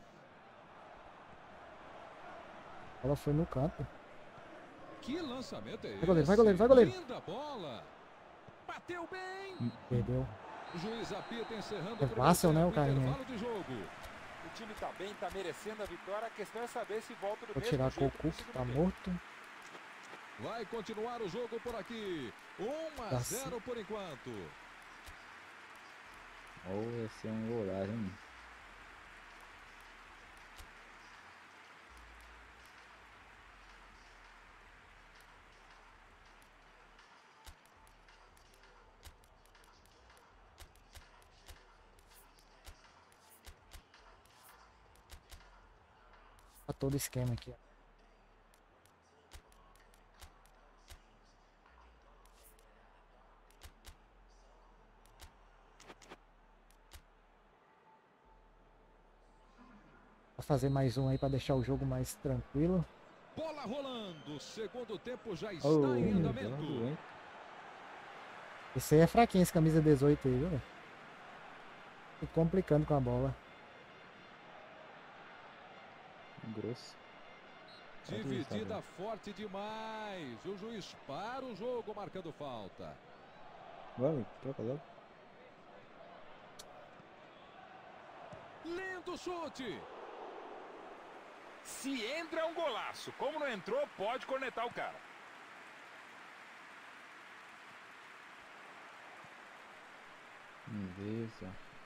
Speaker 1: Ela foi no canto.
Speaker 4: Que lançamento é esse?
Speaker 1: Vai, goleiro, vai, goleiro, vai, goleiro.
Speaker 4: Linda bola. Bateu bem.
Speaker 1: Perdeu.
Speaker 4: O juiz apita encerrando
Speaker 1: É
Speaker 4: o primeiro
Speaker 1: fácil, né, o
Speaker 4: tempo,
Speaker 1: carinha?
Speaker 4: intervalo de jogo.
Speaker 3: O time tá bem, tá merecendo a vitória. A questão é saber se volta do
Speaker 1: Vou
Speaker 3: mesmo
Speaker 1: tirar
Speaker 3: jeito
Speaker 1: Cocu,
Speaker 3: no
Speaker 1: que
Speaker 3: segundo
Speaker 1: tá
Speaker 3: tempo.
Speaker 1: morto.
Speaker 4: Vai continuar o jogo por aqui. 1 a
Speaker 1: Tá
Speaker 4: 0 por enquanto.
Speaker 2: Oh, esse é um golaço, hein?
Speaker 1: Tá todo esquema aqui, ó. Vou fazer mais um aí pra deixar o jogo mais tranquilo.
Speaker 4: Bola rolando. Segundo tempo já está
Speaker 2: Oh,
Speaker 4: em
Speaker 2: meu Deus,
Speaker 4: andamento.
Speaker 2: doente.
Speaker 1: Esse aí é fraquinho, esse camisa 18 aí, viu, velho? Tô complicando com a bola.
Speaker 2: Grosso.
Speaker 4: Dividida forte demais. O juiz para o jogo marcando falta.
Speaker 2: Vamos, troca logo.
Speaker 4: Lindo chute.
Speaker 3: Se entra é um golaço. Como não entrou, pode cornetar o cara.
Speaker 2: Isso.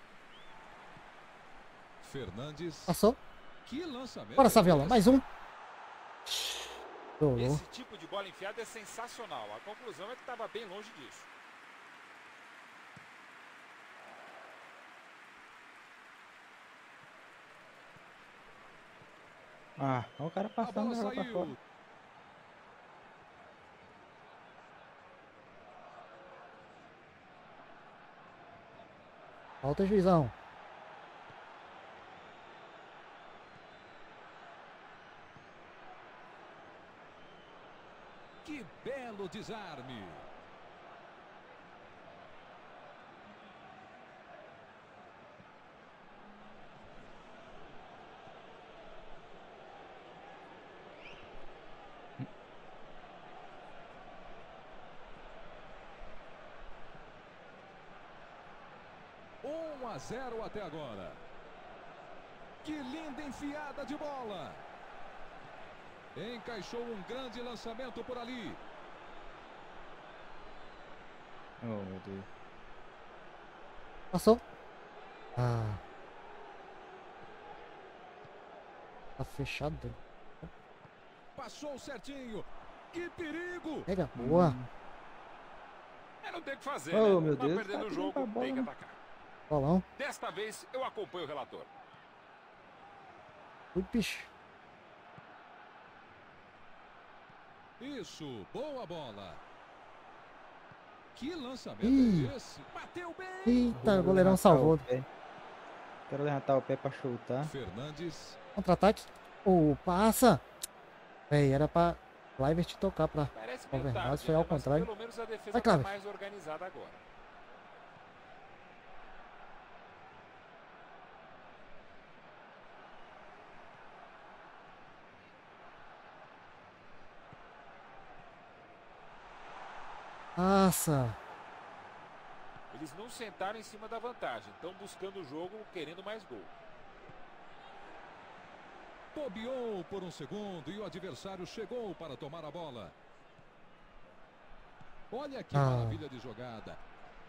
Speaker 4: Fernandes.
Speaker 1: Passou.
Speaker 4: Que lançamento.
Speaker 1: Bora,
Speaker 4: é
Speaker 1: Saviola,
Speaker 4: esse?
Speaker 1: mais um. Rolou.
Speaker 3: Esse tipo de bola enfiada é sensacional. A conclusão é que estava bem longe disso.
Speaker 2: Ah, olha o cara
Speaker 4: A
Speaker 2: passando
Speaker 4: bola
Speaker 2: a bola pra fora.
Speaker 4: saiu.
Speaker 1: Falta, juizão.
Speaker 4: Que belo desarme. Um a 0 até agora. Que linda enfiada de bola. Encaixou um grande lançamento por ali.
Speaker 2: Oh, meu Deus.
Speaker 1: Passou. Ah. Tá fechado. Doido.
Speaker 4: Passou certinho. Que perigo.
Speaker 1: Pega, boa.
Speaker 3: É, não tem o que fazer,
Speaker 2: Oh,
Speaker 3: né?
Speaker 2: meu
Speaker 3: Tá
Speaker 2: Deus,
Speaker 3: perdendo
Speaker 2: tá
Speaker 3: o
Speaker 2: tirando
Speaker 3: jogo,
Speaker 2: pra bola,
Speaker 3: tem que
Speaker 2: né?
Speaker 3: atacar.
Speaker 1: Bolão.
Speaker 3: Desta vez, eu acompanho o relator.
Speaker 1: Ui, bicho.
Speaker 4: Isso, boa bola. Que lançamento
Speaker 1: Ih.
Speaker 4: é esse? Bateu bem.
Speaker 1: Eita, o goleirão salvou.
Speaker 2: Quero levantar o pé pra chutar.
Speaker 4: Fernandes.
Speaker 1: Contra-ataque. Ô, passa. Véi, era pra Kluivert tocar pra
Speaker 3: Parece meio
Speaker 1: Overmars,
Speaker 3: tarde,
Speaker 1: foi ao
Speaker 3: né? Mas
Speaker 1: contrário.
Speaker 3: pelo menos a defesa
Speaker 1: Vai,
Speaker 3: tá
Speaker 1: Kluivert.
Speaker 3: mais organizada agora.
Speaker 1: Passa.
Speaker 3: Eles não sentaram em cima da vantagem. Estão buscando o jogo, querendo mais gol.
Speaker 4: Bobeou por um segundo e o adversário chegou para tomar a bola. Olha que maravilha de jogada.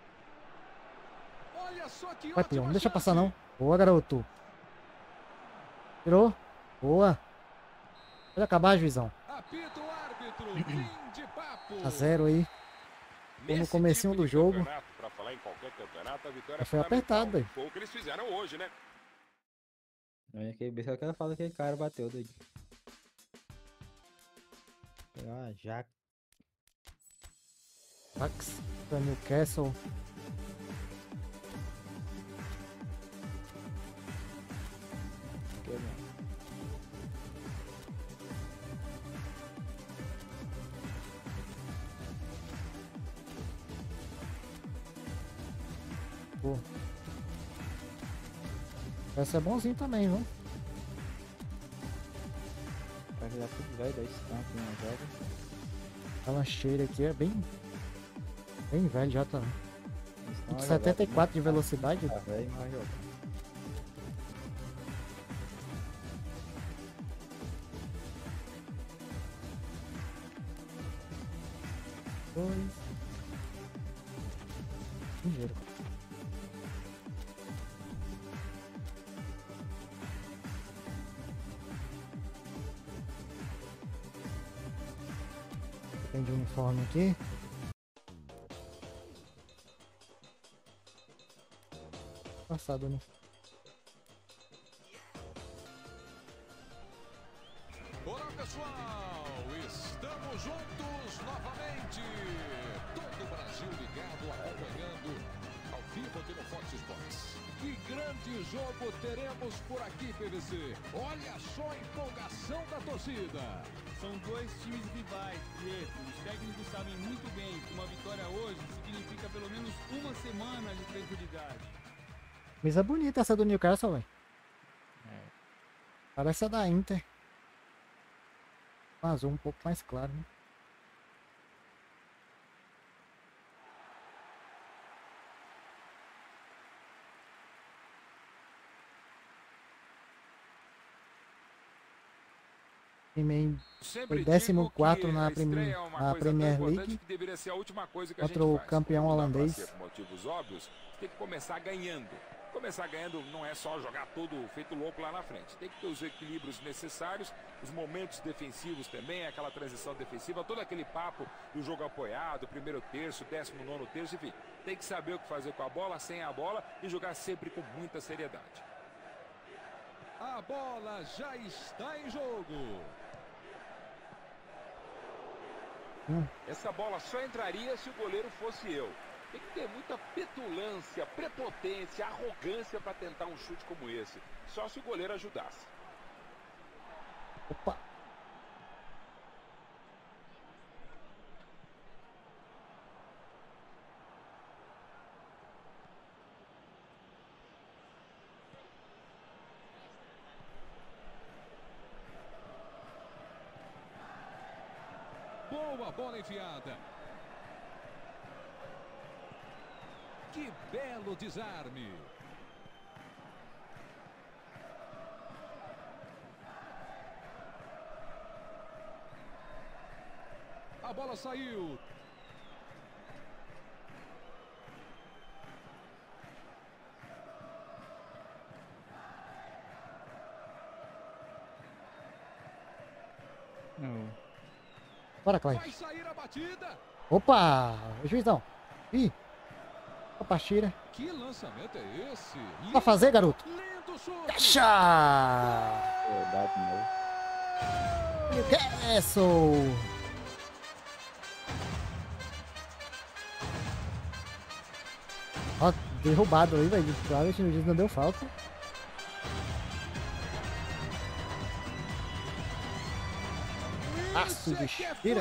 Speaker 4: Olha só que
Speaker 1: Vai, peão. Não deixa
Speaker 4: chance.
Speaker 1: passar, não. Boa, garoto. Tirou. Boa. Pode acabar, juizão.
Speaker 4: Apita o árbitro. Fim de papo.
Speaker 1: Tá 0 aí. No comecinho do jogo.
Speaker 3: Para falar em qualquer campeonato, a vitória
Speaker 1: Já foi apertado, velho.
Speaker 3: Foi o que eles fizeram hoje, né?
Speaker 2: Olha que besta, eu quero falar que aquele cara bateu, doido. Ah, já.
Speaker 1: Max pra Newcastle. Pô. Essa é bonzinho também, viu?
Speaker 2: Vai virar tudo velho, 10 tanques na joga.
Speaker 1: Aquela cheira aqui é bem velho já também.
Speaker 2: Senão vai
Speaker 1: 74 de velocidade.
Speaker 2: jogar, tá velho, não vai jogar.
Speaker 1: Dois. Dinheiro. Tem de uniforme aqui. Passado, né?
Speaker 4: Olá, pessoal. Estamos juntos novamente. Todo o Brasil ligado, acompanhando ao vivo aqui no Fox Sports. Que grande jogo teremos por aqui, PVC. Olha só a empolgação da torcida.
Speaker 5: São dois times rivais, Prieto. Os técnicos sabem muito bem que uma vitória hoje significa pelo menos uma semana de tranquilidade.
Speaker 1: Camisa bonita essa do Newcastle, velho. Parece a da Inter. Um azul um pouco mais claro, né? Time
Speaker 3: Sempre
Speaker 1: foi
Speaker 3: digo
Speaker 1: 14º
Speaker 3: que
Speaker 1: na
Speaker 3: a estreia é uma
Speaker 1: na
Speaker 3: coisa
Speaker 1: Premier
Speaker 3: tão importante
Speaker 1: League
Speaker 3: que deveria ser a última coisa que a
Speaker 1: contra
Speaker 3: gente
Speaker 1: o
Speaker 3: faz.
Speaker 1: campeão
Speaker 3: Como não dá pra
Speaker 1: holandês.
Speaker 3: ser por motivos óbvios, tem que começar ganhando. Começar ganhando não é só jogar todo feito louco lá na frente. Tem que ter os equilíbrios necessários, os momentos defensivos também, aquela transição defensiva, todo aquele papo do jogo apoiado, primeiro terço, 19º terço, enfim. Tem que saber o que fazer com a bola, sem a bola e jogar sempre com muita seriedade.
Speaker 4: A bola já está em jogo.
Speaker 3: Essa bola só entraria se o goleiro fosse eu. Tem que ter muita petulância, prepotência, arrogância para tentar um chute como esse. Só se o goleiro ajudasse.
Speaker 1: Opa!
Speaker 4: Boa bola enfiada. Que belo desarme. A bola saiu.
Speaker 2: Não.
Speaker 1: Bora, Clyde.
Speaker 4: Vai sair a batida.
Speaker 1: Opa! Juizão. Ih! Opa, tira.
Speaker 4: Que lançamento é esse?
Speaker 1: Pra fazer, garoto.
Speaker 4: Lindo chute.
Speaker 1: Deixa!
Speaker 2: Dá de novo.
Speaker 1: Newcastle! Ó, derrubado aí, velho. Claro que o juiz não deu falta. Golaço de Shira.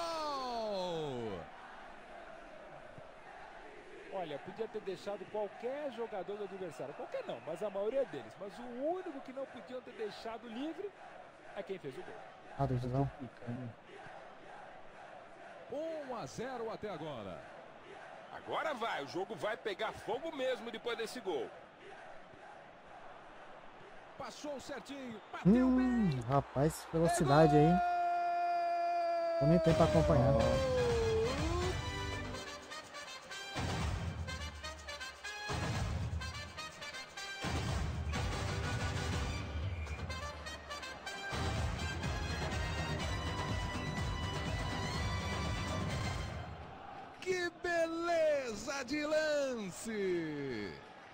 Speaker 6: Olha, podia ter deixado qualquer jogador do adversário. Qualquer não, mas a maioria deles. Mas o único que não podiam ter deixado livre é quem fez o gol.
Speaker 1: Ah, decisão.
Speaker 4: 1-0 até agora.
Speaker 3: Agora vai, o jogo vai pegar fogo mesmo depois desse gol.
Speaker 4: Passou certinho, bateu bem.
Speaker 1: Rapaz, velocidade aí. Eu nem tempo pra acompanhar.
Speaker 4: Que beleza de lance!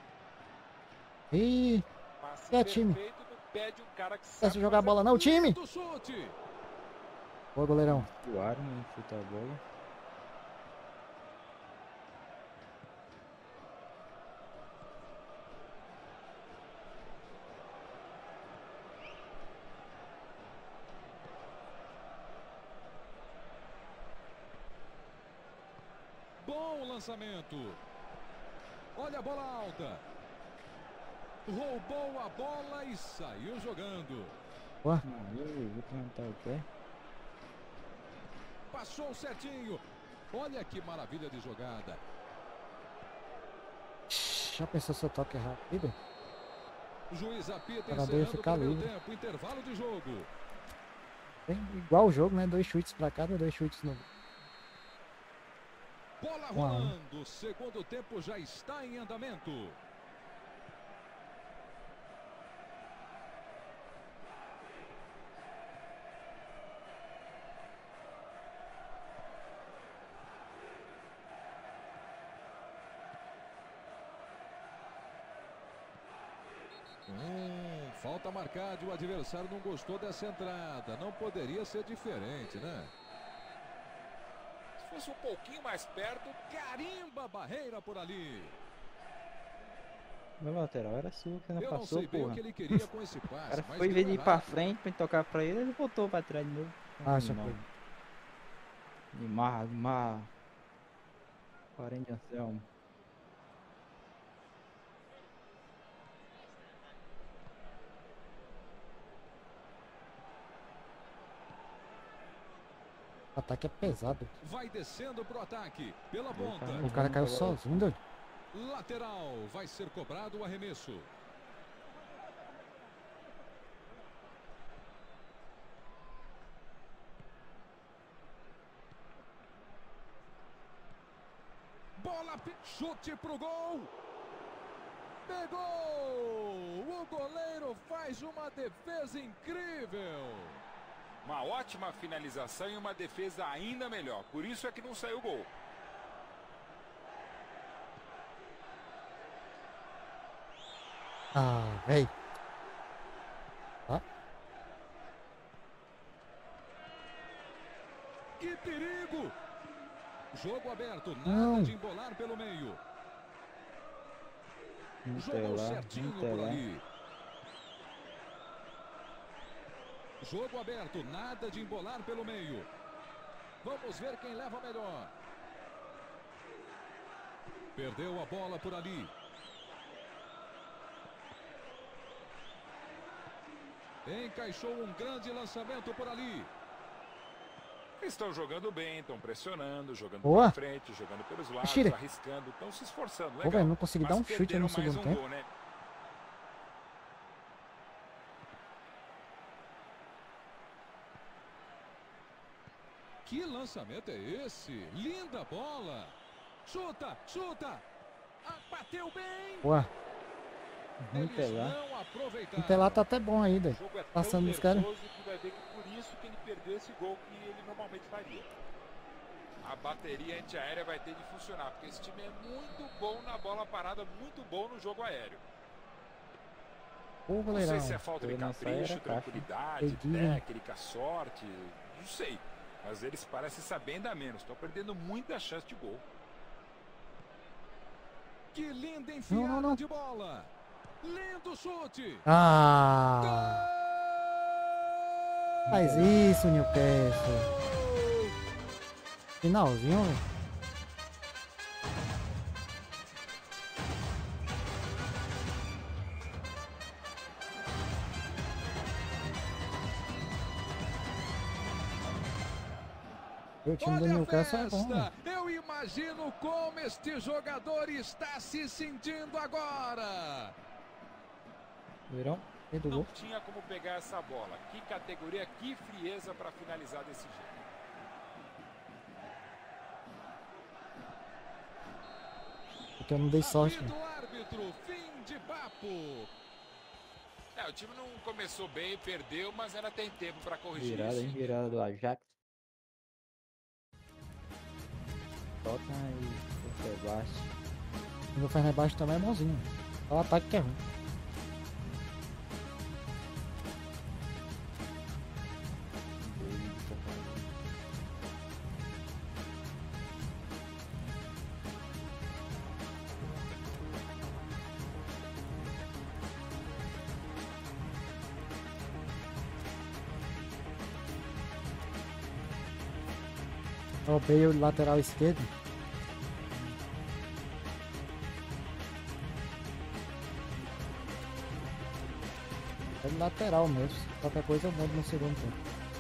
Speaker 1: Ih,
Speaker 6: Passe
Speaker 1: é time.
Speaker 6: perfeito no pé de um cara que
Speaker 1: Quer
Speaker 6: sabe
Speaker 1: se jogar a
Speaker 6: fazer
Speaker 1: bola não, time?
Speaker 4: Do chute.
Speaker 1: Boa, goleirão.
Speaker 2: O Arno chuta a bola.
Speaker 4: Bom lançamento. Olha a bola alta. Roubou a bola e saiu jogando.
Speaker 1: Boa.
Speaker 2: Eu vou levantar o pé.
Speaker 4: Passou certinho. Olha que maravilha de jogada.
Speaker 1: Já pensou se eu toque rápido?
Speaker 4: O juiz apita
Speaker 1: Para
Speaker 4: encerrando o
Speaker 1: ficar
Speaker 4: primeiro
Speaker 1: livre.
Speaker 4: tempo. Intervalo de jogo.
Speaker 1: Igual o jogo, né? 2 chutes pra cada, 2 chutes no...
Speaker 4: Bola
Speaker 1: 1-1.
Speaker 4: rolando. Segundo tempo já está em andamento. Falta marcada e o adversário não gostou dessa entrada. Não poderia ser diferente, né?
Speaker 3: Se fosse um pouquinho mais perto,
Speaker 4: Carimba a barreira por ali.
Speaker 2: Meu lateral era sua que não
Speaker 4: Eu
Speaker 2: passou,
Speaker 4: não sei bem o
Speaker 2: porra.
Speaker 4: que ele queria com esse
Speaker 2: O
Speaker 4: passe,
Speaker 2: cara
Speaker 4: mas
Speaker 2: foi, em
Speaker 4: deu
Speaker 2: vez de ir pra
Speaker 4: errado.
Speaker 2: frente pra tocar pra ele voltou pra trás de novo.
Speaker 1: Acha,
Speaker 2: Não.
Speaker 1: pô.
Speaker 2: Neymar. Parente de Anselmo.
Speaker 1: O ataque é pesado.
Speaker 4: Vai descendo pro ataque. Pela
Speaker 2: Ele
Speaker 4: ponta.
Speaker 2: tá
Speaker 1: O cara caiu sozinho, doido.
Speaker 4: Lateral. Vai ser cobrado o arremesso. Bola, chute pro gol. Pegou! O goleiro faz uma defesa incrível.
Speaker 3: uma ótima finalização e uma defesa ainda melhor. Por isso é que não saiu o gol.
Speaker 1: Ah, véi. Ó.
Speaker 4: Que perigo! Jogo aberto, nada
Speaker 1: Não.
Speaker 4: de embolar pelo meio. Jogou
Speaker 2: Nutella,
Speaker 4: certinho por
Speaker 2: Nutella.
Speaker 4: ali. Jogo aberto, nada de embolar pelo meio. Vamos ver quem leva melhor. Perdeu a bola por ali. Encaixou um grande lançamento por ali.
Speaker 3: Eles estão jogando bem, estão pressionando, jogando
Speaker 1: Boa.
Speaker 3: pra frente, jogando pelos lados,
Speaker 1: Tira.
Speaker 3: arriscando, estão se esforçando.
Speaker 1: Pô,
Speaker 3: Legal.
Speaker 1: velho, não consegui
Speaker 3: Mas
Speaker 1: dar um chute
Speaker 3: perderam
Speaker 1: no
Speaker 3: mais
Speaker 1: segundo
Speaker 3: um
Speaker 1: tempo.
Speaker 3: gol, né?
Speaker 4: Que lançamento é esse? Linda bola. Chuta, chuta. Ah, bateu bem.
Speaker 1: Boa.
Speaker 4: Eles
Speaker 2: Nutella.
Speaker 4: não aproveitaram.
Speaker 1: O Telar tá até bom aí,
Speaker 6: O
Speaker 1: doido.
Speaker 6: jogo é tão
Speaker 1: Passando dos caras.
Speaker 6: nervoso que vai ver que por isso que ele perdeu esse gol que ele normalmente faria.
Speaker 3: A bateria antiaérea vai ter de funcionar, porque esse time é muito bom na bola parada, muito bom no jogo aéreo.
Speaker 1: Ô,
Speaker 3: Não
Speaker 1: goleirão.
Speaker 3: sei se é falta de
Speaker 2: Ele não sai,
Speaker 3: capricho,
Speaker 2: era caixa.
Speaker 3: tranquilidade,
Speaker 1: Pedinho.
Speaker 3: técnica, sorte, não sei. Mas eles parecem saber ainda menos, estão perdendo muita chance de gol.
Speaker 4: Que linda enfiada
Speaker 1: Não, não.
Speaker 4: de bola. Lindo chute.
Speaker 1: Ah. Faz isso, Newcastle. Finalzinho, velho. O time do
Speaker 4: Olha a
Speaker 1: Newcastle é bom,
Speaker 4: festa!
Speaker 1: velho.
Speaker 4: Eu imagino como este jogador está se sentindo agora.
Speaker 2: Virão.
Speaker 1: E do
Speaker 3: Não
Speaker 1: gol.
Speaker 3: tinha como pegar essa bola. Que categoria, que frieza para finalizar desse jeito.
Speaker 1: Porque eu não dei sorte,
Speaker 4: Apito
Speaker 1: velho.
Speaker 4: árbitro, fim de papo.
Speaker 3: O time não começou bem, perdeu, mas ainda tem tempo para corrigir
Speaker 2: Virada, hein?
Speaker 3: isso.
Speaker 2: Virada do Ajax. Tottenham e Fenerbahçe.
Speaker 1: O meu Fenerbahçe também é bonzinho. Só o ataque que é ruim. O Bale, lateral esquerdo. É de lateral mesmo. Qualquer coisa eu mudo no segundo tempo.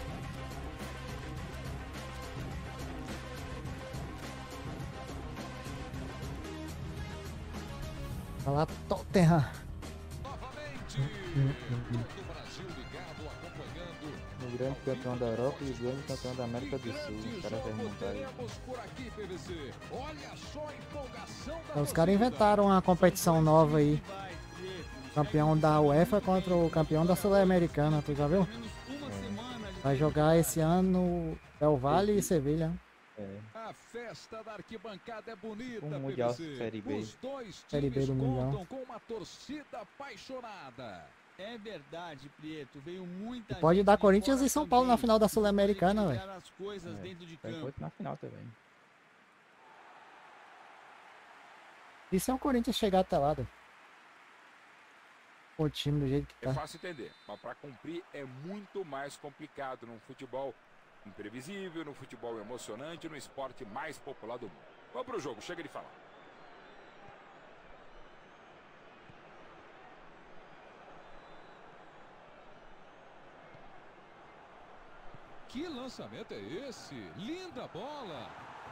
Speaker 1: Vai lá, Tottenham.
Speaker 4: Novamente. Todo o Brasil ligado, acompanhando.
Speaker 2: O grande campeão da Europa e o grande campeão da América do Sul.
Speaker 4: Grande
Speaker 2: Os caras vão
Speaker 4: jogo
Speaker 2: montar aí.
Speaker 4: teremos por aqui, PVC. Olha só a empolgação da
Speaker 1: Os
Speaker 4: torcida.
Speaker 1: caras inventaram uma competição nova aí. Campeão da UEFA contra o campeão da Sul-Americana, tu já viu? Vai jogar esse ano Del Valle e Sevilha.
Speaker 2: É.
Speaker 4: A festa da arquibancada é bonita,
Speaker 2: Um Mundial
Speaker 4: PVC.
Speaker 2: Série B.
Speaker 4: Os dois
Speaker 1: Série B
Speaker 4: times
Speaker 1: do Mundial.
Speaker 4: contam com uma torcida apaixonada.
Speaker 5: É verdade, Prieto. Veio muita
Speaker 1: E pode
Speaker 5: gente
Speaker 1: dar
Speaker 5: de
Speaker 1: Corinthians
Speaker 5: fora
Speaker 1: e São Paulo na
Speaker 5: também,
Speaker 1: final da
Speaker 5: pra poder
Speaker 1: Sul-Americana, velho.
Speaker 5: prestigiar as coisas dentro de
Speaker 2: Tá
Speaker 5: campo.
Speaker 2: enquanto na final também.
Speaker 1: E se é o Corinthians chegar até lá, velho? O time do jeito que
Speaker 3: É
Speaker 1: tá.
Speaker 3: fácil entender, mas para cumprir é muito mais complicado num futebol imprevisível, num futebol emocionante, no esporte mais popular do mundo. Vamos pro jogo, chega de falar.
Speaker 4: Que lançamento é esse? Linda bola.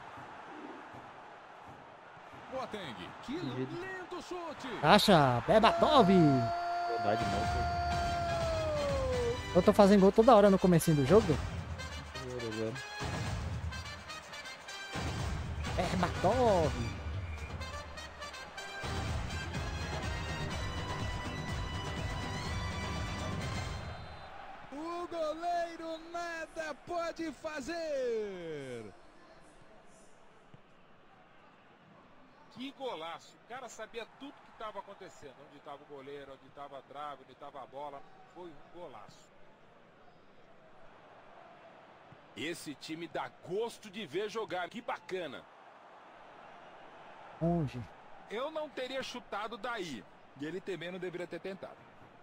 Speaker 4: Boateng, que lindo chute.
Speaker 1: Caixa, Berbatov!
Speaker 2: Saudade nossa.
Speaker 1: Eu tô fazendo gol toda hora no comecinho do jogo. Berbatov!
Speaker 4: O goleiro nada pode fazer.
Speaker 3: Que golaço! O cara sabia tudo que estava acontecendo. Onde estava o goleiro, onde estava a trave, onde estava a bola. Foi um golaço. Esse time dá gosto de ver jogar. Que bacana!
Speaker 1: Onde?
Speaker 3: Eu não teria chutado daí. E ele também não deveria ter tentado.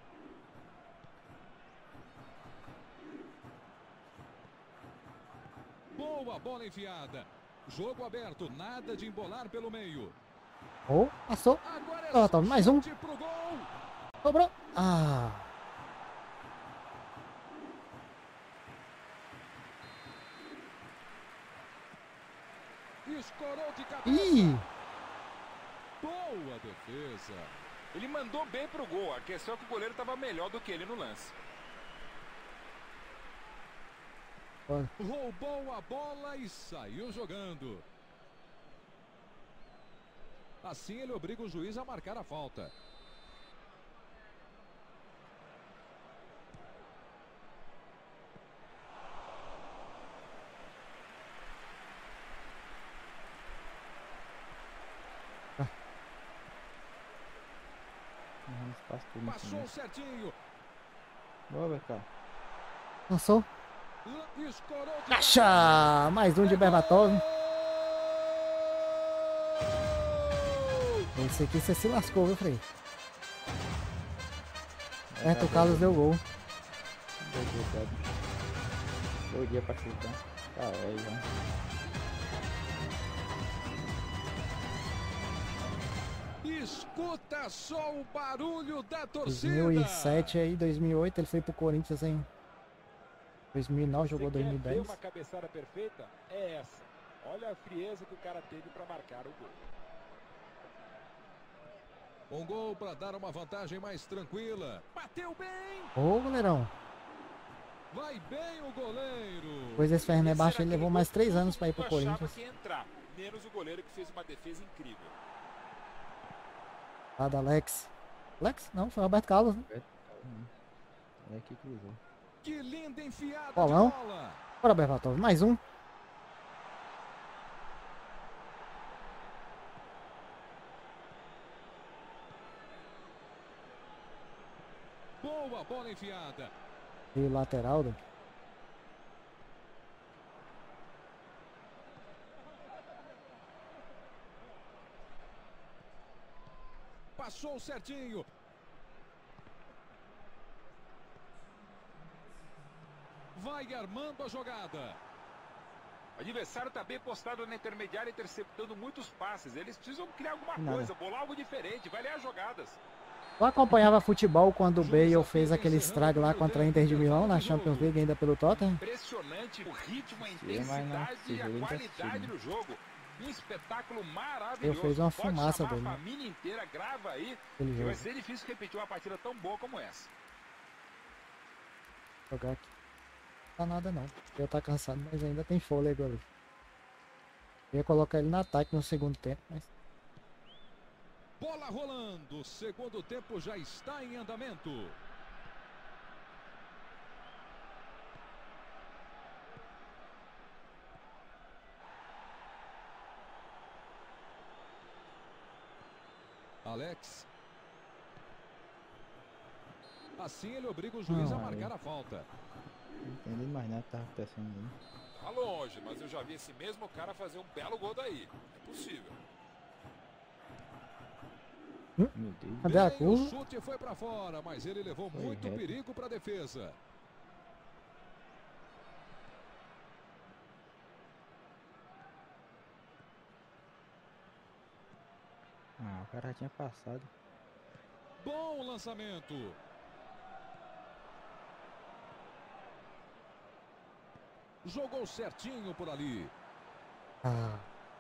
Speaker 4: Boa bola enfiada. Jogo aberto, nada de embolar pelo meio.
Speaker 1: Oh, passou.
Speaker 4: Agora é
Speaker 1: Berbatov, mais um.
Speaker 4: chute pro gol.
Speaker 1: Sobrou. Ah.
Speaker 4: Escorou de cabeça.
Speaker 1: Ih!
Speaker 4: Boa defesa.
Speaker 3: Ele mandou bem pro gol. A questão é que o goleiro estava melhor do que ele no lance.
Speaker 4: Roubou a bola e saiu jogando. Assim ele obriga o juiz a marcar a falta. Passou certinho.
Speaker 2: Boa, Bercão.
Speaker 1: Passou.
Speaker 4: Escorou de
Speaker 1: Caixa! Mais um de Berbatov. Esse aqui você se lascou, viu, Frei? Roberto Carlos deu gol.
Speaker 2: Bom dia pra chutar. Tá, aí já.
Speaker 4: Escuta só o barulho da torcida.
Speaker 1: 2007 aí, 2008 ele foi pro Corinthians em 2009, jogou
Speaker 6: Você quer ver
Speaker 1: 2010.
Speaker 6: uma cabeçada perfeita? É essa. Olha a frieza que o cara teve para marcar o gol.
Speaker 4: Um gol para dar uma vantagem mais tranquila. Bateu bem.
Speaker 1: Ô, goleirão.
Speaker 4: Vai bem o goleiro.
Speaker 1: Depois desse Fenerbahçe ele levou mais 3 anos pra ir pro
Speaker 3: Eu achava
Speaker 1: Corinthians.
Speaker 3: que ia entrar, menos o goleiro que fez uma defesa incrível.
Speaker 1: Lá da Alex. Alex? Não, foi o Roberto Carlos, né?
Speaker 2: É que cruzou.
Speaker 4: Que linda enfiada
Speaker 1: Bolão.
Speaker 4: de bola.
Speaker 1: Bora, Berbatov, mais um.
Speaker 4: Boa bola enfiada.
Speaker 1: E o lateral do...
Speaker 4: Passou certinho. Vai armando a jogada.
Speaker 3: O adversário está bem postado na intermediária, interceptando muitos passes. Eles precisam criar alguma
Speaker 2: Nada.
Speaker 3: coisa, bolar algo diferente, variar as jogadas.
Speaker 1: Eu acompanhava futebol quando o Bale fez aquele estrago lá contra a Inter de Milão na Champions League ainda pelo Tottenham.
Speaker 3: Impressionante o ritmo, a
Speaker 2: mas não,
Speaker 3: intensidade
Speaker 2: esse
Speaker 3: e a
Speaker 2: jogo não tá
Speaker 3: qualidade
Speaker 2: assistindo.
Speaker 3: do jogo. Um espetáculo maravilhoso.
Speaker 1: Eu fiz uma
Speaker 3: Pode
Speaker 1: fumaça
Speaker 3: chamar
Speaker 1: dele,
Speaker 3: a
Speaker 1: né?
Speaker 3: família inteira, grava aí,
Speaker 1: Aquele
Speaker 3: que
Speaker 1: jogo.
Speaker 3: vai ser difícil repetir uma partida tão boa como essa.
Speaker 1: Jogar aqui. Não tá nada não. Eu tá cansado, mas ainda tem fôlego ali. Eu ia colocar ele no ataque no segundo tempo, mas...
Speaker 4: Bola rolando. Segundo tempo já está em andamento. Alex. Assim ele obriga o juiz a
Speaker 2: Não,
Speaker 4: marcar
Speaker 2: aí.
Speaker 4: a falta.
Speaker 2: Não entendi mais nada que tava acontecendo ali.
Speaker 3: Tá longe, mas eu já vi esse mesmo cara fazer um belo gol daí. É possível.
Speaker 2: Meu Deus.
Speaker 1: Cadê a
Speaker 4: Bem, o
Speaker 1: curva?
Speaker 4: chute foi para fora, mas ele levou
Speaker 2: Foi
Speaker 4: muito
Speaker 2: reto.
Speaker 4: perigo para a defesa.
Speaker 2: Ah, o cara tinha passado.
Speaker 4: Bom lançamento. Jogou certinho por ali.
Speaker 1: Ah,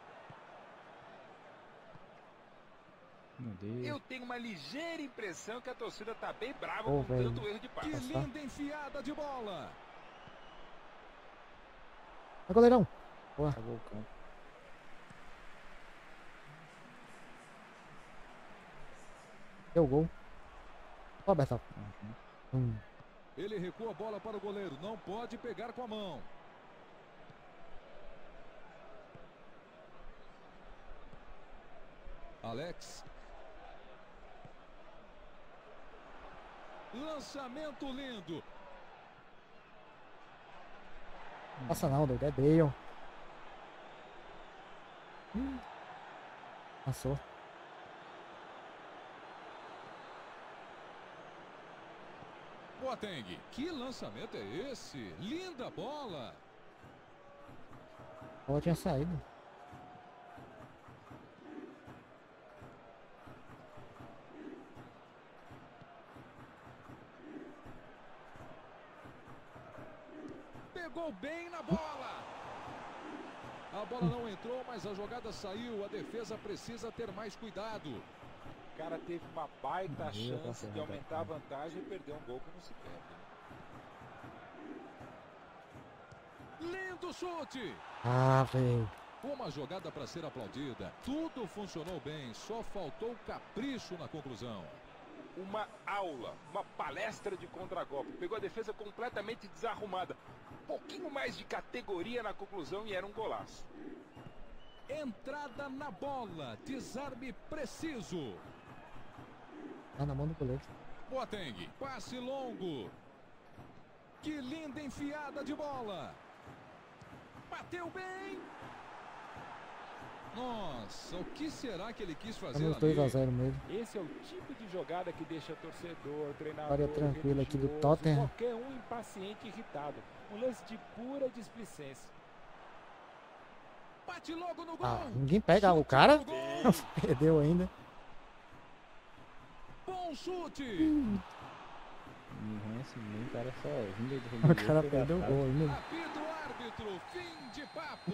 Speaker 2: Meu Deus.
Speaker 3: Eu tenho uma ligeira impressão que a torcida tá bem brava
Speaker 1: Ô,
Speaker 3: com
Speaker 1: velho.
Speaker 3: tanto erro de
Speaker 4: Que
Speaker 3: passe.
Speaker 4: linda enfiada de bola.
Speaker 1: é goleirão.
Speaker 2: Acabou o campo.
Speaker 1: Deu gol. Ó, Bertal.
Speaker 4: Ele recua a bola para o goleiro. Não pode pegar com a mão. Alex. Lançamento lindo.
Speaker 1: Passa não, doido. É Bale. Passou.
Speaker 4: Boateng. Que lançamento é esse? Linda bola.
Speaker 1: A bola tinha saído.
Speaker 4: Pegou bem na bola. A bola não entrou, mas a jogada saiu. A defesa precisa ter mais cuidado.
Speaker 6: O cara teve uma baita
Speaker 2: Meu,
Speaker 6: chance
Speaker 2: tá
Speaker 6: de aumentar a
Speaker 2: certo.
Speaker 6: vantagem e perder um gol que não se perde. Né?
Speaker 4: Lindo chute.
Speaker 1: Ah, velho.
Speaker 4: Uma jogada para ser aplaudida. Tudo funcionou bem, só faltou capricho na conclusão.
Speaker 3: Uma aula, uma palestra de contragolpe. Pegou a defesa completamente desarrumada. Um pouquinho mais de categoria na conclusão e era um golaço.
Speaker 4: Entrada na bola, desarme preciso.
Speaker 1: Tá na mão do goleiro.
Speaker 4: Boateng, passe longo. Que linda enfiada de bola. Bateu bem. Nossa, Nossa, o que será que ele quis fazer
Speaker 1: Estamos
Speaker 4: ali?
Speaker 1: 2-0 mesmo.
Speaker 6: Esse é o tipo de jogada que deixa torcedor, treinador,
Speaker 1: Vitória tranquila aqui do
Speaker 6: religioso,
Speaker 1: Tottenham.
Speaker 6: qualquer um impaciente e irritado. Um lance de pura displicência.
Speaker 4: Bate logo no gol.
Speaker 1: Ah, ninguém pega o cara.
Speaker 4: Chute pro gol.
Speaker 1: Perdeu ainda.
Speaker 4: Bom chute.
Speaker 2: Não é assim, nem o cara só vindo
Speaker 1: O cara perdeu o gol ainda.
Speaker 4: Apita o árbitro. Fim de papo.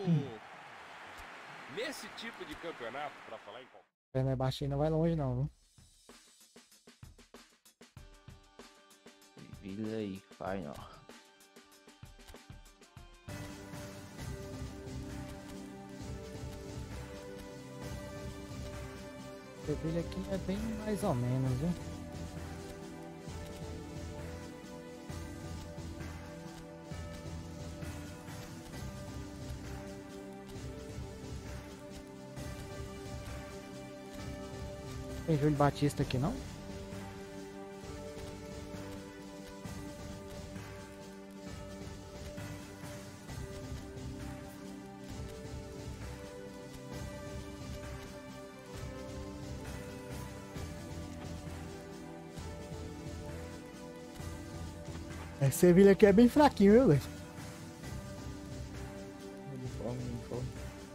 Speaker 3: Nesse tipo de campeonato, para falar em qualquer...
Speaker 1: Perna é baixinha, não vai longe não, viu?
Speaker 2: Vila aí, vai, ó.
Speaker 1: O Sevilha aqui é bem mais ou menos, viu? Tem Júlio Batista aqui não? Esse Sevilha aqui é bem fraquinho, viu, Luiz?
Speaker 2: Uniforme.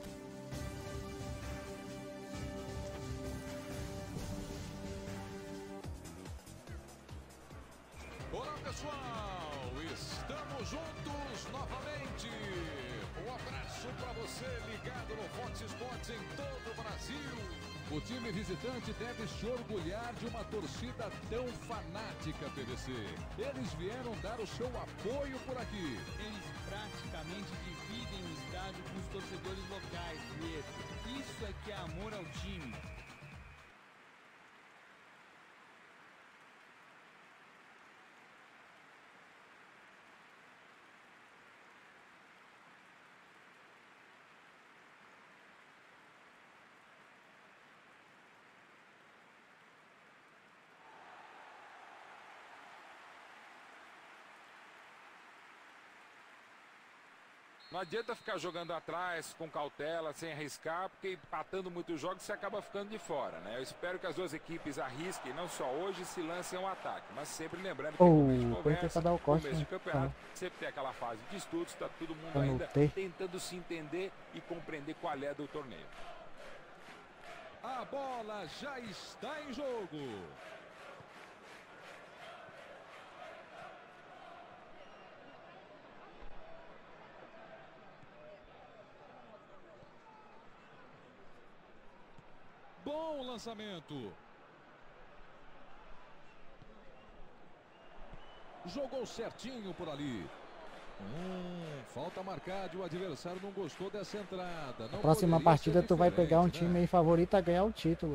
Speaker 4: Olá, pessoal. Estamos juntos novamente. Um abraço para você ligado no Fox Sports em todo o Brasil. O time visitante deve se orgulhar de uma torcida tão fanática, PVC. Eles vieram dar o seu apoio por aqui.
Speaker 5: Eles praticamente dividem o estádio com os torcedores locais, Pietro. Isso é que é amor ao time.
Speaker 3: Não adianta ficar jogando atrás com cautela, sem arriscar, porque empatando muitos jogos você acaba ficando de fora, né? Eu espero que as duas equipes arrisquem, não só hoje, se lancem ao ataque, mas sempre lembrando que começo de
Speaker 1: Foi
Speaker 3: conversa,
Speaker 1: tentar dar o corte,
Speaker 3: começo
Speaker 1: né?
Speaker 3: de campeonato, sempre tem aquela fase de estudos, está todo mundo
Speaker 1: Eu
Speaker 3: ainda
Speaker 1: anotei.
Speaker 3: tentando se entender e compreender qual é do torneio.
Speaker 4: A bola já está em jogo. Bom lançamento. Jogou certinho por ali. Falta marcada e o adversário não gostou dessa entrada.
Speaker 1: Na próxima partida tu vai pegar um time aí favorito a ganhar o título.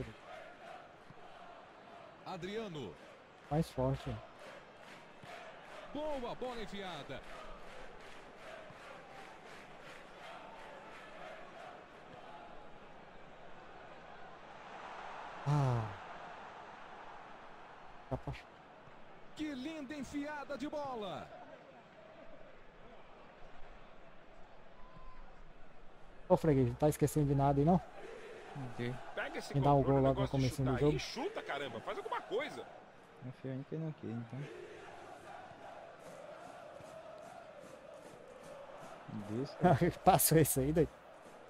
Speaker 4: Adriano.
Speaker 1: Mais forte.
Speaker 4: Boa bola enfiada.
Speaker 1: Ah. Capaz.
Speaker 4: Que linda enfiada de bola.
Speaker 1: Ô, freguês, não tá esquecendo de nada aí não?
Speaker 3: Pega esse
Speaker 1: Me dá o
Speaker 3: controle,
Speaker 1: gol logo no
Speaker 3: negócio de
Speaker 1: comecinho do
Speaker 3: chutar aí,
Speaker 1: jogo.
Speaker 3: chuta, caramba, faz alguma coisa.
Speaker 2: Não foi ainda que eu não quis, então. Deus, cara.
Speaker 1: Passou isso aí, daí.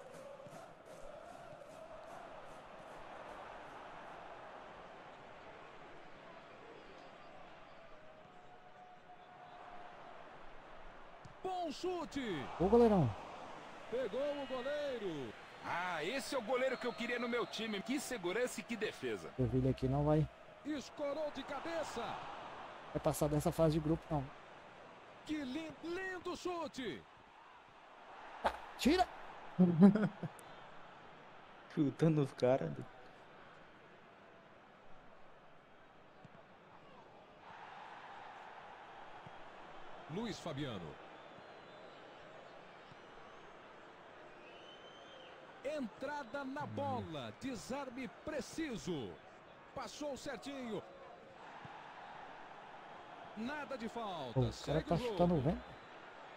Speaker 4: Bom chute.
Speaker 1: Ô, goleirão.
Speaker 4: Pegou o goleiro.
Speaker 3: Ah, esse é o goleiro que eu queria no meu time. Que segurança e que defesa.
Speaker 1: Sevilha aqui não vai
Speaker 4: Escorou de cabeça.
Speaker 1: passar dessa fase de grupo, não.
Speaker 4: Que lindo chute.
Speaker 1: Tira!
Speaker 2: Chutando os caras.
Speaker 4: Luiz Fabiano. Entrada na bola. Desarme preciso. Passou certinho. Nada de falta.
Speaker 1: O cara
Speaker 4: Segue
Speaker 1: tá
Speaker 4: o jogo.
Speaker 1: chutando o vento.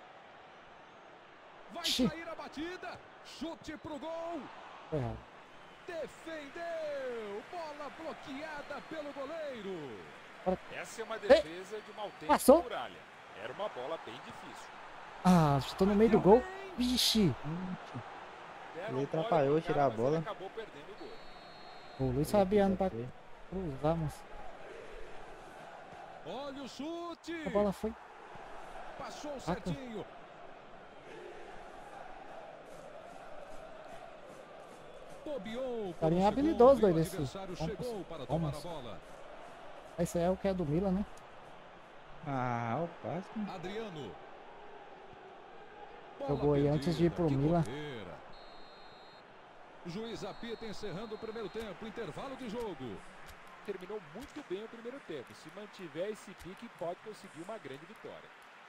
Speaker 4: Vai
Speaker 1: Xi.
Speaker 4: sair a batida. Chute pro gol.
Speaker 1: Foi errado.
Speaker 4: Defendeu! Bola bloqueada pelo goleiro.
Speaker 3: Essa é uma defesa de uma autêntica
Speaker 1: Passou.
Speaker 3: muralha. Era uma bola bem difícil.
Speaker 1: Ah, chutou no meio do gol. Vixe.
Speaker 3: Deram
Speaker 2: Ele
Speaker 3: mole pro
Speaker 2: atrapalhou
Speaker 3: cara,
Speaker 2: tirar a
Speaker 3: mas
Speaker 2: bola.
Speaker 3: ele acabou perdendo o gol.
Speaker 1: O Luiz Fabiano pra cruzar, mas
Speaker 4: Olha o chute.
Speaker 1: a bola foi.
Speaker 4: Passou certinho. Bobeou.
Speaker 1: Carinha
Speaker 4: como
Speaker 1: habilidoso,
Speaker 4: segundo,
Speaker 1: doido,
Speaker 4: e o
Speaker 1: esse.
Speaker 4: adversário chegou para tomar a bola.
Speaker 1: Esse é o que é do Milan, né?
Speaker 2: Ah, o passe.
Speaker 4: Adriano.
Speaker 1: Jogou aí antes de ir pro
Speaker 4: Que
Speaker 1: Milan.
Speaker 4: bobeira. Juiz apita encerrando o primeiro tempo, intervalo de jogo.
Speaker 6: Terminou muito bem o primeiro tempo. Se mantiver esse pique, pode conseguir uma grande vitória.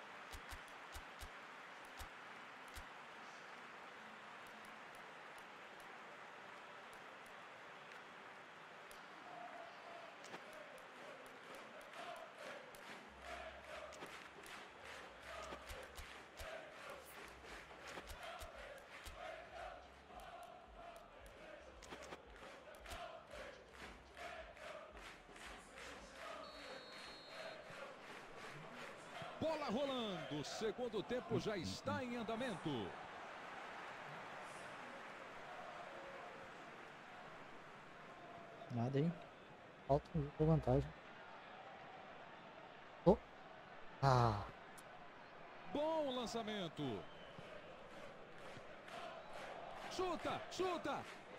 Speaker 4: Bola rolando, o segundo tempo já está em andamento.
Speaker 2: Nada, hein?
Speaker 1: Falta um vantagem. Oh. Ah.
Speaker 4: Bom lançamento. Chuta, chuta.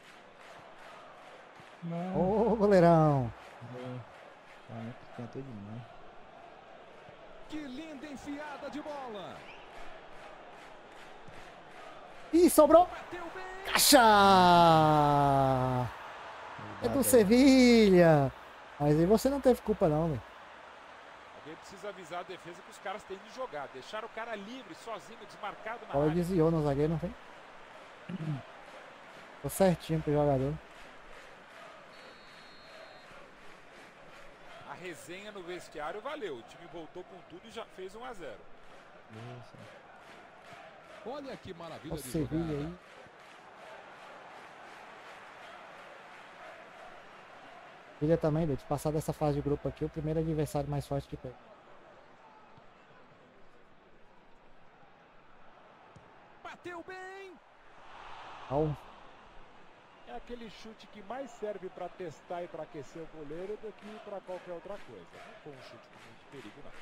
Speaker 2: Não.
Speaker 1: Ô, goleirão.
Speaker 2: Tentou demais.
Speaker 4: Que linda enfiada de bola.
Speaker 1: Ih, sobrou.
Speaker 4: Bateu bem.
Speaker 1: Caixa! É do Sevilha. Mas aí você não teve culpa não, velho.
Speaker 3: Alguém precisa avisar a defesa que os caras têm de jogar. Deixaram o cara livre, sozinho, desmarcado na
Speaker 1: A bola
Speaker 3: área.
Speaker 1: desviou no zagueiro, não foi? Ficou certinho pro jogador.
Speaker 3: A resenha no vestiário valeu. O time voltou com tudo e já fez 1 a 0.
Speaker 4: Olha que maravilha
Speaker 1: O
Speaker 4: de
Speaker 1: Sevilha
Speaker 4: jogada.
Speaker 1: aí. Sevilha também, de passar dessa fase de grupo aqui, o primeiro adversário mais forte que pega.
Speaker 4: Bateu bem.
Speaker 1: Ao
Speaker 6: É aquele chute que mais serve para testar e para aquecer o goleiro do que para qualquer outra coisa. Não foi um chute com muito perigo, não.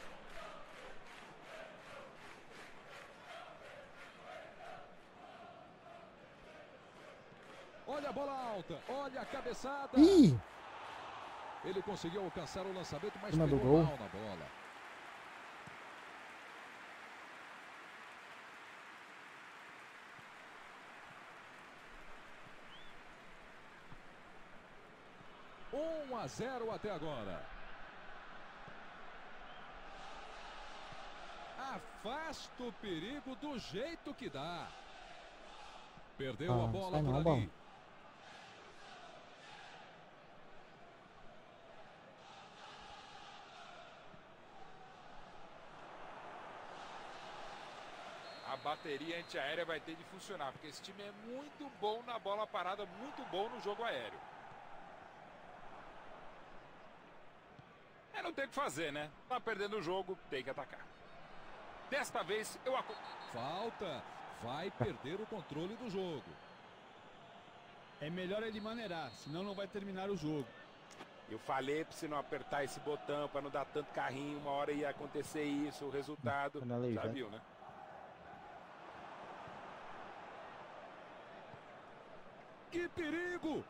Speaker 4: Olha a bola alta, olha a cabeçada.
Speaker 1: Ih!
Speaker 4: Ele conseguiu alcançar o lançamento, mas
Speaker 1: Cima do
Speaker 4: pegou
Speaker 1: gol.
Speaker 4: mal na bola. Um a 0 até agora. Afasta o perigo do jeito que dá. Perdeu a bola
Speaker 1: sai
Speaker 4: por
Speaker 1: não,
Speaker 4: ali.
Speaker 1: bola.
Speaker 3: A bateria antiaérea vai ter de funcionar, porque esse time é muito bom na bola parada, muito bom no jogo aéreo. Não tem o que fazer, né? Tá perdendo o jogo, tem que atacar. Desta vez, eu
Speaker 4: Falta. Vai perder o controle do jogo.
Speaker 5: É melhor ele maneirar, senão não vai terminar o jogo.
Speaker 3: Eu falei pra você não apertar esse botão, pra não dar tanto carrinho, uma hora ia acontecer isso, o resultado, já viu, né?
Speaker 4: Que perigo!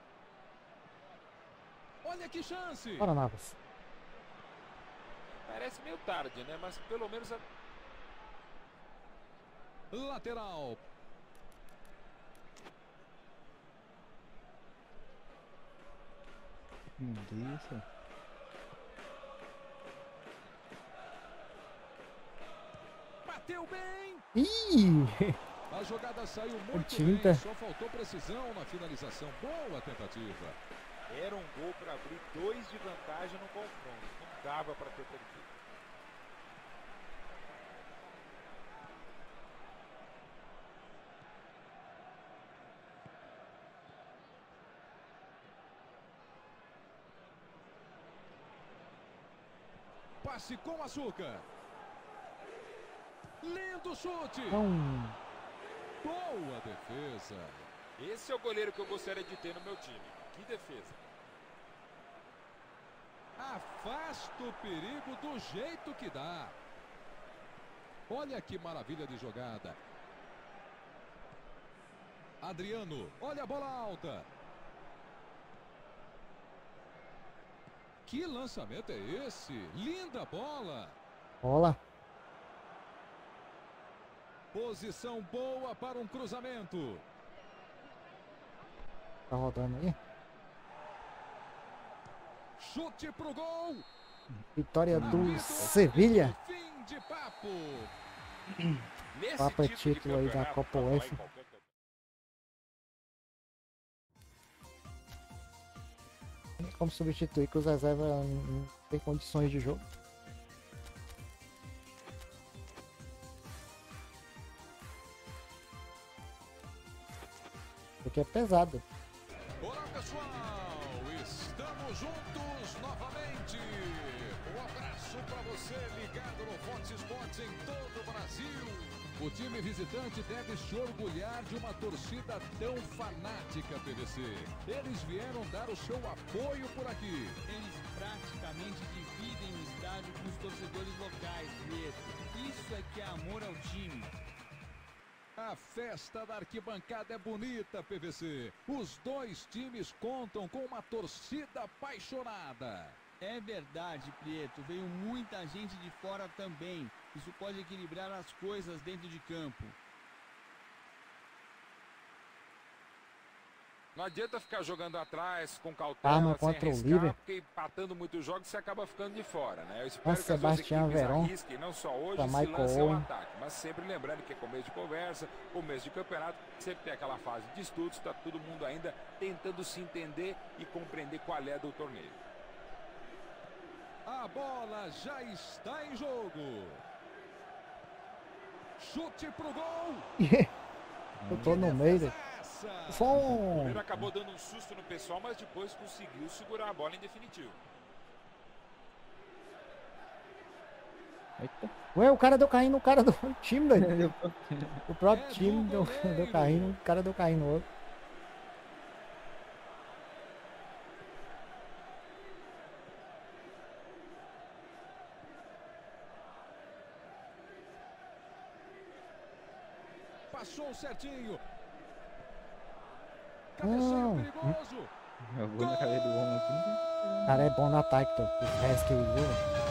Speaker 4: Olha que chance!
Speaker 1: Bora, Navas.
Speaker 3: Parece meio tarde, né? Mas pelo menos...
Speaker 4: Lateral.
Speaker 2: Isso.
Speaker 4: Bateu bem!
Speaker 1: Ih!
Speaker 4: A jogada saiu muito
Speaker 1: tinta.
Speaker 4: bem, só faltou precisão na finalização. Boa tentativa.
Speaker 3: Era um gol para abrir 2 de vantagem no confronto. Não dava para ter perdido.
Speaker 4: Passe com açúcar. Lindo chute.
Speaker 1: Então,
Speaker 4: Boa defesa.
Speaker 3: Esse é o goleiro que eu gostaria de ter no meu time. Que defesa.
Speaker 4: Afasta o perigo do jeito que dá. Olha que maravilha de jogada. Adriano, olha a bola alta. Que lançamento é esse? Linda bola.
Speaker 1: bola.
Speaker 4: Posição boa para um cruzamento.
Speaker 1: Tá rodando aí.
Speaker 4: Chute pro gol.
Speaker 1: Vitória do
Speaker 4: Apito,
Speaker 1: Sevilha.
Speaker 4: Fim de papo.
Speaker 3: Nesse
Speaker 1: Papo é
Speaker 3: tipo de
Speaker 1: título aí da
Speaker 3: campeonato,
Speaker 1: Copa
Speaker 3: pra falar em
Speaker 1: UEFA.
Speaker 3: qualquer campeonato.
Speaker 1: Não tem como substituir, que os reservas não tem condições de jogo. Porque é pesado.
Speaker 4: Olá, pessoal. Estamos juntos novamente. Um abraço para você ligado no Fox Sports em todo o Brasil. O time visitante deve se orgulhar de uma torcida tão fanática, PVC. Eles vieram dar o seu apoio por aqui.
Speaker 5: Eles praticamente dividem o estádio com os torcedores locais, Prieto. Isso é que é amor ao time.
Speaker 4: A festa da arquibancada é bonita, PVC. Os dois times contam com uma torcida apaixonada.
Speaker 5: É verdade, Prieto. Veio muita gente de fora também. Isso pode equilibrar as coisas dentro de campo.
Speaker 3: Não adianta ficar jogando atrás com cautela,
Speaker 1: Arma
Speaker 3: sem
Speaker 1: contra o
Speaker 3: arriscar,
Speaker 1: Liverpool.
Speaker 3: porque empatando muitos jogos você acaba ficando de fora, né? Eu espero
Speaker 1: Nossa,
Speaker 3: que as duas
Speaker 1: Sebastião
Speaker 3: equipes
Speaker 1: Veron,
Speaker 3: arrisquem, não só hoje,
Speaker 1: pra
Speaker 3: se
Speaker 1: Michael
Speaker 3: lancem ao
Speaker 1: Owen.
Speaker 3: ataque, mas sempre lembrando que é começo de conversa, começo de campeonato, sempre tem aquela fase de estudos, está todo mundo ainda tentando se entender e compreender qual é do torneio.
Speaker 4: A bola já está em jogo. Chute pro gol.
Speaker 1: Eu tô no meio.
Speaker 4: Defesaça.
Speaker 1: Foi
Speaker 3: O
Speaker 1: um...
Speaker 3: primeiro acabou dando um susto no pessoal, mas depois conseguiu segurar a bola em definitivo.
Speaker 2: Eita.
Speaker 1: Ué, o cara deu carrinho no cara do time, velho. O próprio
Speaker 4: É do
Speaker 1: time deu
Speaker 4: goleiro.
Speaker 1: carrinho, o cara deu carrinho no outro.
Speaker 4: Passou certinho. Cabeceio
Speaker 1: Não.
Speaker 4: perigoso.
Speaker 2: Eu vou na cabeça do homem aqui.
Speaker 1: O cara é bom no ataque, tô. O resto que ele viu.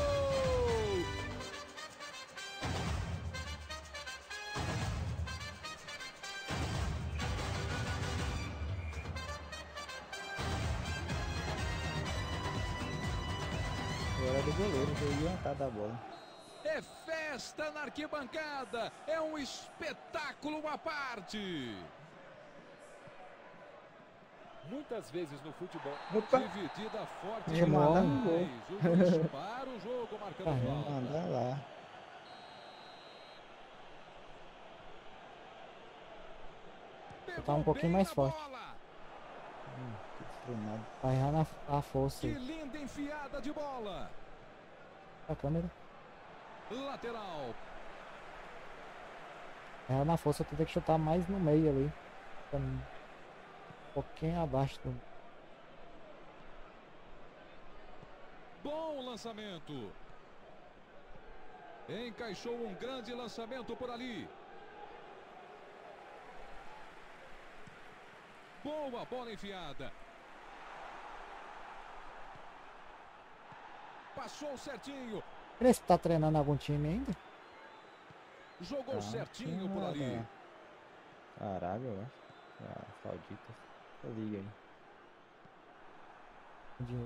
Speaker 2: Agora é do goleiro, que eu ia matar da bola.
Speaker 4: É festa na arquibancada. É um espetáculo à parte.
Speaker 6: Muitas vezes no futebol.
Speaker 2: Opa!
Speaker 4: Dividida forte
Speaker 2: Ia mandar
Speaker 4: demais.
Speaker 2: no gol.
Speaker 4: O juiz para o jogo marcando
Speaker 1: Caramba.
Speaker 4: falta.
Speaker 2: Mandar lá.
Speaker 4: Pegou
Speaker 1: Tá um pouquinho
Speaker 4: bem
Speaker 1: mais
Speaker 4: na
Speaker 1: forte.
Speaker 4: bola.
Speaker 2: Que destrunado.
Speaker 1: Vai errar na força
Speaker 4: Que
Speaker 1: aí.
Speaker 4: linda enfiada de bola.
Speaker 1: A câmera.
Speaker 4: Lateral.
Speaker 1: Errar na força, tu tem que chutar mais no meio ali. Um pouquinho abaixo do...
Speaker 4: Bom lançamento. Encaixou um grande lançamento por ali. Boa bola enfiada. Passou certinho.
Speaker 1: Crespo tá treinando algum time ainda?
Speaker 4: Jogou
Speaker 2: Tá,
Speaker 4: certinho por ali.
Speaker 2: Arábia, eu acho. Ah, Saudita. Eu liga aí.
Speaker 1: De...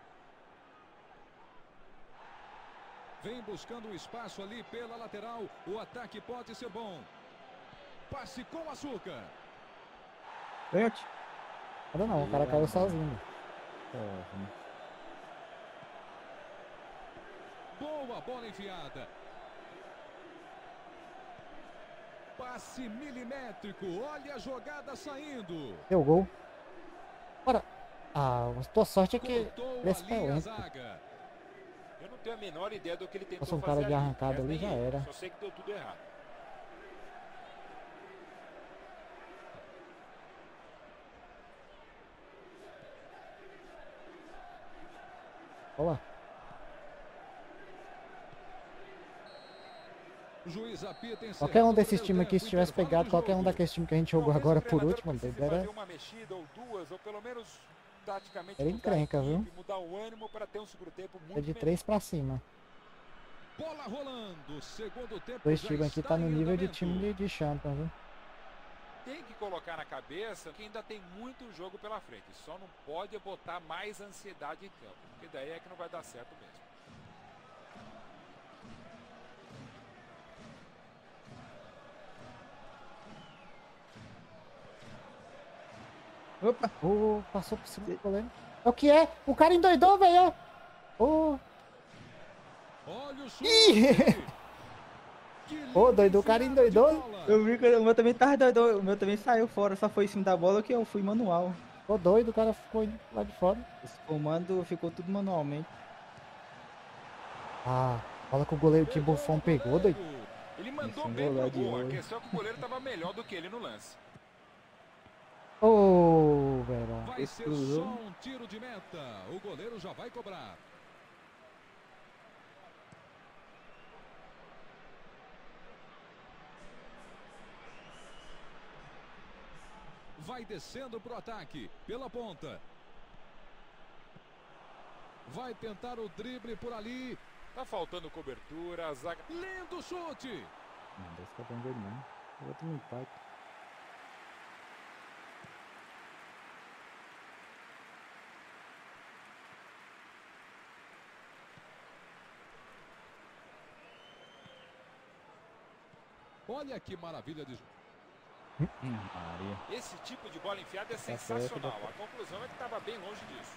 Speaker 4: Vem buscando o espaço ali pela lateral. O ataque pode ser bom. Passe com açúcar.
Speaker 2: Pênalti.
Speaker 1: Nada não, o cara caiu sozinho.
Speaker 4: Boa bola enfiada. Passe milimétrico. Olha a jogada saindo.
Speaker 1: Deu gol. Bora. Ah, a tua sorte é que
Speaker 4: Cortou
Speaker 1: Crespo é
Speaker 4: ali a
Speaker 1: lento.
Speaker 4: zaga.
Speaker 6: Eu não
Speaker 3: tenho a menor ideia do que ele tentou
Speaker 1: Nossa, um
Speaker 3: fazer
Speaker 1: cara de arrancada
Speaker 3: mas
Speaker 1: ali
Speaker 3: nem
Speaker 1: já
Speaker 3: eu.
Speaker 1: era.
Speaker 3: Só sei que deu tudo errado.
Speaker 1: Boa.
Speaker 4: O juiz apita em
Speaker 1: Qualquer um
Speaker 4: encerrando o
Speaker 1: desses
Speaker 4: primeiro
Speaker 1: times aqui,
Speaker 4: tempo,
Speaker 1: se tivesse
Speaker 4: intervalo
Speaker 1: pegado
Speaker 4: de
Speaker 1: qualquer um
Speaker 4: jogo.
Speaker 1: daqueles times que a gente jogou
Speaker 3: Talvez
Speaker 1: agora
Speaker 3: o
Speaker 1: por
Speaker 3: treinador
Speaker 1: último,
Speaker 3: precise
Speaker 1: era
Speaker 3: fazer uma mexida ou duas, ou pelo menos taticamente
Speaker 1: Era
Speaker 3: mudar a
Speaker 1: encrenca, viu?
Speaker 3: equipe, mudar o ânimo para ter um segundo tempo muito
Speaker 1: de
Speaker 3: melhor.
Speaker 1: 3 pra cima.
Speaker 4: Bola rolando, segundo tempo
Speaker 1: Dois
Speaker 4: já
Speaker 1: times aqui
Speaker 4: está
Speaker 1: tá no
Speaker 4: em
Speaker 1: nível de
Speaker 4: andamento.
Speaker 1: time de Champions, viu?
Speaker 3: Tem que colocar na cabeça que ainda tem muito jogo pela frente. Só não pode botar mais ansiedade em campo, porque daí é que não vai dar certo mesmo.
Speaker 2: Opa!
Speaker 1: Passou por cima do goleiro. É o que é? O cara endoidou, velho.
Speaker 4: Olha o chute.
Speaker 1: Ih!
Speaker 4: Que
Speaker 1: Ô,
Speaker 4: linda
Speaker 1: doido, o cara
Speaker 4: enfiada de
Speaker 1: endoidou.
Speaker 4: bola.
Speaker 2: Eu vi que o meu também tava doido, o meu também saiu fora, só foi em cima da bola que eu fui manual.
Speaker 1: Ficou doido, o cara ficou indo lá de fora.
Speaker 2: Esse comando ficou tudo manualmente.
Speaker 1: Ah, bola que o goleiro Tim
Speaker 4: Pegou
Speaker 1: Buffon
Speaker 4: o
Speaker 1: pegou, doido.
Speaker 4: goleiro.
Speaker 3: Ele mandou
Speaker 2: Esse
Speaker 3: bem pro
Speaker 2: goleiro de
Speaker 3: gol. A
Speaker 2: hoje.
Speaker 3: questão é que o goleiro estava melhor do que ele no lance.
Speaker 1: Ô, velho.
Speaker 4: Vai
Speaker 2: Esse
Speaker 4: ser
Speaker 2: cruzou.
Speaker 4: só um tiro de meta. O goleiro já vai cobrar. Vai descendo pro ataque, pela ponta. Vai tentar o drible por ali.
Speaker 3: Tá faltando cobertura, a zaga...
Speaker 4: Lindo chute.
Speaker 2: Não, desse cartão dele não. O outro no empate.
Speaker 4: Olha que maravilha de...
Speaker 2: Maria.
Speaker 3: Esse tipo de bola enfiada é
Speaker 2: certo,
Speaker 3: sensacional. A conclusão é que estava bem longe disso.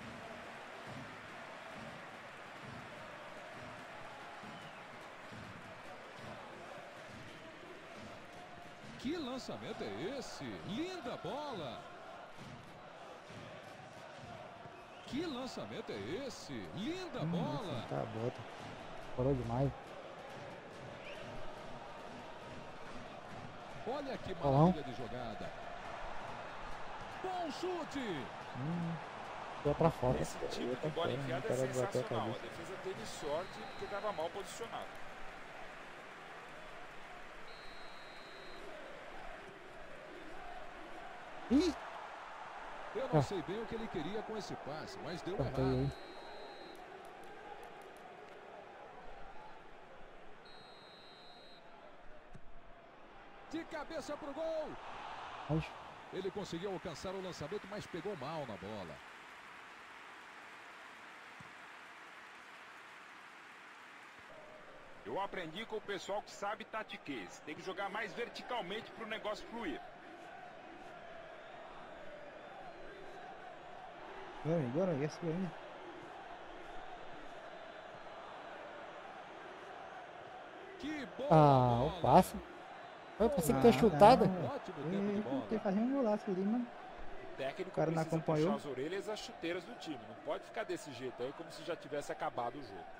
Speaker 4: Que lançamento é esse? Linda bola. Que lançamento é esse? Linda bola.
Speaker 2: Tá, bota.
Speaker 1: Parou demais.
Speaker 4: Olha que
Speaker 1: Bolão.
Speaker 4: maravilha de jogada. Bom chute.
Speaker 1: Foi pra fora.
Speaker 3: Esse tipo de bola enfiada é sensacional. A defesa teve sorte porque estava mal posicionado.
Speaker 1: Ih,
Speaker 4: Eu não sei bem o que ele queria com esse passe, mas deu
Speaker 1: acertei
Speaker 4: errado.
Speaker 1: aí.
Speaker 4: De cabeça pro gol.
Speaker 1: Ai,
Speaker 4: Ele conseguiu alcançar o lançamento, mas pegou mal na bola.
Speaker 3: Eu aprendi com o pessoal que sabe tatiquês. Tem que jogar mais verticalmente para o negócio fluir.
Speaker 2: Agora, esse ainda.
Speaker 4: Que boa
Speaker 1: Ah, o
Speaker 4: bola.
Speaker 1: passe. Eu pensei que ter chutado.
Speaker 4: Ótimo tempo de
Speaker 2: Eu
Speaker 4: bola.
Speaker 2: tentei fazer um golaço ali, mano.
Speaker 3: O técnico
Speaker 2: O cara não
Speaker 3: precisa
Speaker 2: acompanhou.
Speaker 3: puxar as orelhas as chuteiras do time. Não pode ficar desse jeito aí como se já tivesse acabado o jogo.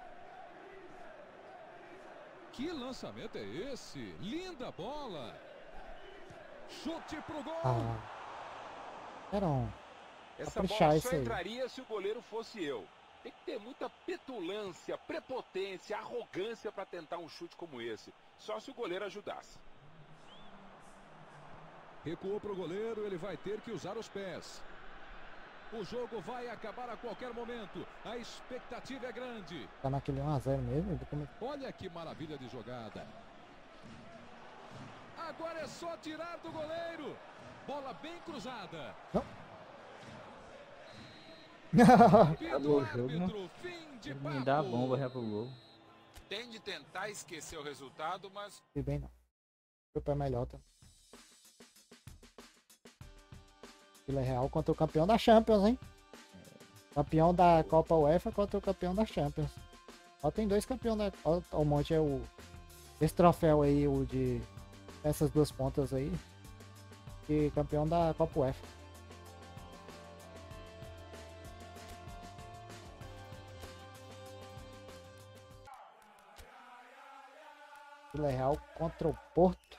Speaker 4: Que lançamento é esse? Linda bola. Chute pro gol.
Speaker 1: Ah. Era um.
Speaker 3: Essa
Speaker 1: Caprichar
Speaker 3: bola
Speaker 1: isso
Speaker 3: só
Speaker 1: aí.
Speaker 3: entraria se o goleiro fosse eu. Tem que ter muita petulância, prepotência, arrogância para tentar um chute como esse. Só se o goleiro ajudasse.
Speaker 4: Recuou pro goleiro, ele vai ter que usar os pés. O jogo vai acabar a qualquer momento. A expectativa é grande.
Speaker 1: Tá naquele 1x0 mesmo.
Speaker 4: Olha que maravilha de jogada. Agora é só tirar do goleiro. Bola bem cruzada.
Speaker 2: Acabou o
Speaker 4: Apito
Speaker 2: jogo,
Speaker 4: árbitro, fim de
Speaker 2: Me dá a
Speaker 4: papo.
Speaker 2: bomba já pro gol.
Speaker 3: Tem de tentar esquecer o resultado, mas
Speaker 1: Fui bem não. Foi pra melhor, tá? Vila Real contra o campeão da Champions, hein? Campeão da Copa UEFA contra o campeão da Champions. Ó, tem dois campeões da. Ó, o monte é o. Esse troféu aí, o de. Essas duas pontas aí. E campeão da Copa UEFA. Vila Real contra o Porto.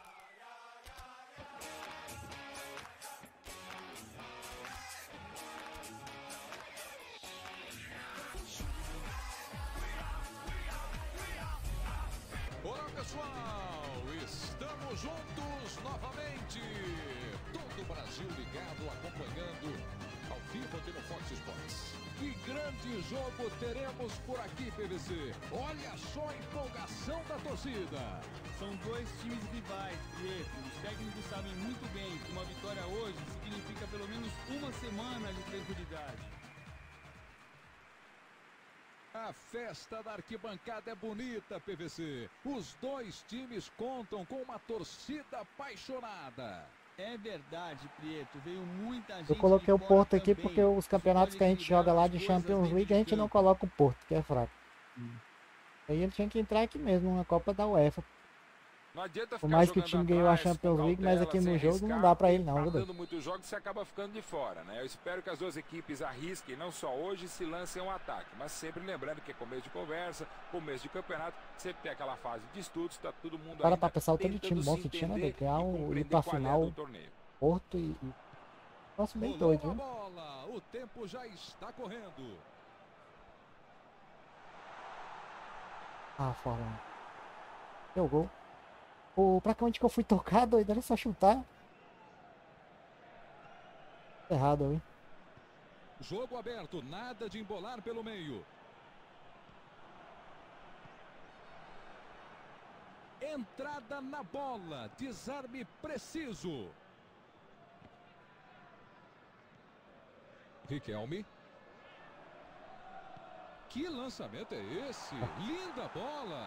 Speaker 4: Olá pessoal, estamos juntos novamente. Todo o Brasil ligado, acompanhando ao vivo aqui no Fox Sports. Que grande jogo teremos por aqui, PVC. Olha só a empolgação da torcida.
Speaker 5: São dois times rivais, Prieto. Os técnicos sabem muito bem que uma vitória hoje significa pelo menos uma semana de tranquilidade.
Speaker 4: A festa da arquibancada é bonita, PVC. Os dois times contam com uma torcida apaixonada.
Speaker 5: É verdade, Prieto. Veio muita gente.
Speaker 1: Eu coloquei o
Speaker 5: de fora
Speaker 1: Porto aqui
Speaker 5: também.
Speaker 1: porque os campeonatos que a gente joga lá de Champions League a gente não coloca o Porto, que é fraco. Aí ele tinha que entrar aqui mesmo, na Copa da UEFA.
Speaker 3: Não adianta
Speaker 1: Por
Speaker 3: ficar
Speaker 1: mais que o
Speaker 3: jogando
Speaker 1: time ganhou a
Speaker 3: atrás,
Speaker 1: Champions
Speaker 3: com
Speaker 1: League, mas
Speaker 3: cautela,
Speaker 1: aqui no
Speaker 3: sem
Speaker 1: jogo
Speaker 3: arriscar,
Speaker 1: não dá pra ele
Speaker 3: porque
Speaker 1: não, viu,
Speaker 3: empatando muitos jogos, você acaba ficando de fora, né? Eu espero que as duas equipes arrisquem, não só hoje, se lancem um ataque, mas sempre lembrando que é começo de conversa, começo de campeonato, sempre tem aquela fase de estudos, tá todo mundo
Speaker 1: Para
Speaker 3: ainda
Speaker 1: pra pensar o tanto de
Speaker 3: tentando
Speaker 1: time bom
Speaker 3: se
Speaker 1: que tinha, né?
Speaker 3: entender
Speaker 1: De ganhar
Speaker 3: e
Speaker 1: ir
Speaker 3: compreender
Speaker 1: pra
Speaker 3: qual é
Speaker 1: final
Speaker 3: do torneio.
Speaker 1: Porto e... Nossa, bem
Speaker 4: Rolou
Speaker 1: doido,
Speaker 4: a
Speaker 1: viu?
Speaker 4: bola, o tempo já está correndo.
Speaker 1: Ah, Forlan. Deu gol. Pra onde que eu fui tocar, doido? Era só chutar. Errado ali.
Speaker 4: Jogo aberto, nada de embolar pelo meio. Entrada na bola, desarme preciso. Riquelme. Que lançamento é esse? Linda bola.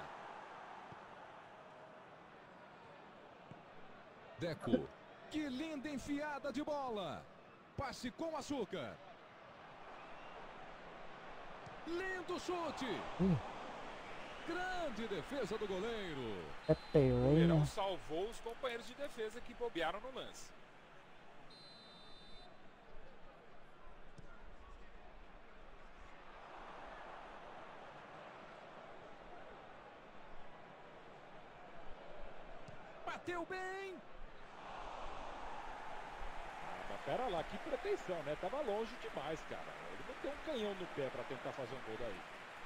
Speaker 4: Deco. Que linda enfiada de bola. Passe com açúcar. Lindo chute. Grande defesa do goleiro.
Speaker 1: É
Speaker 3: O
Speaker 1: Pelé,
Speaker 3: Verão
Speaker 1: né?
Speaker 3: salvou os companheiros de defesa que bobearam no lance.
Speaker 4: Bateu bem.
Speaker 6: Mas pera lá, que pretensão, né? Tava longe demais, cara. Ele não tem um canhão no pé pra tentar fazer um gol daí.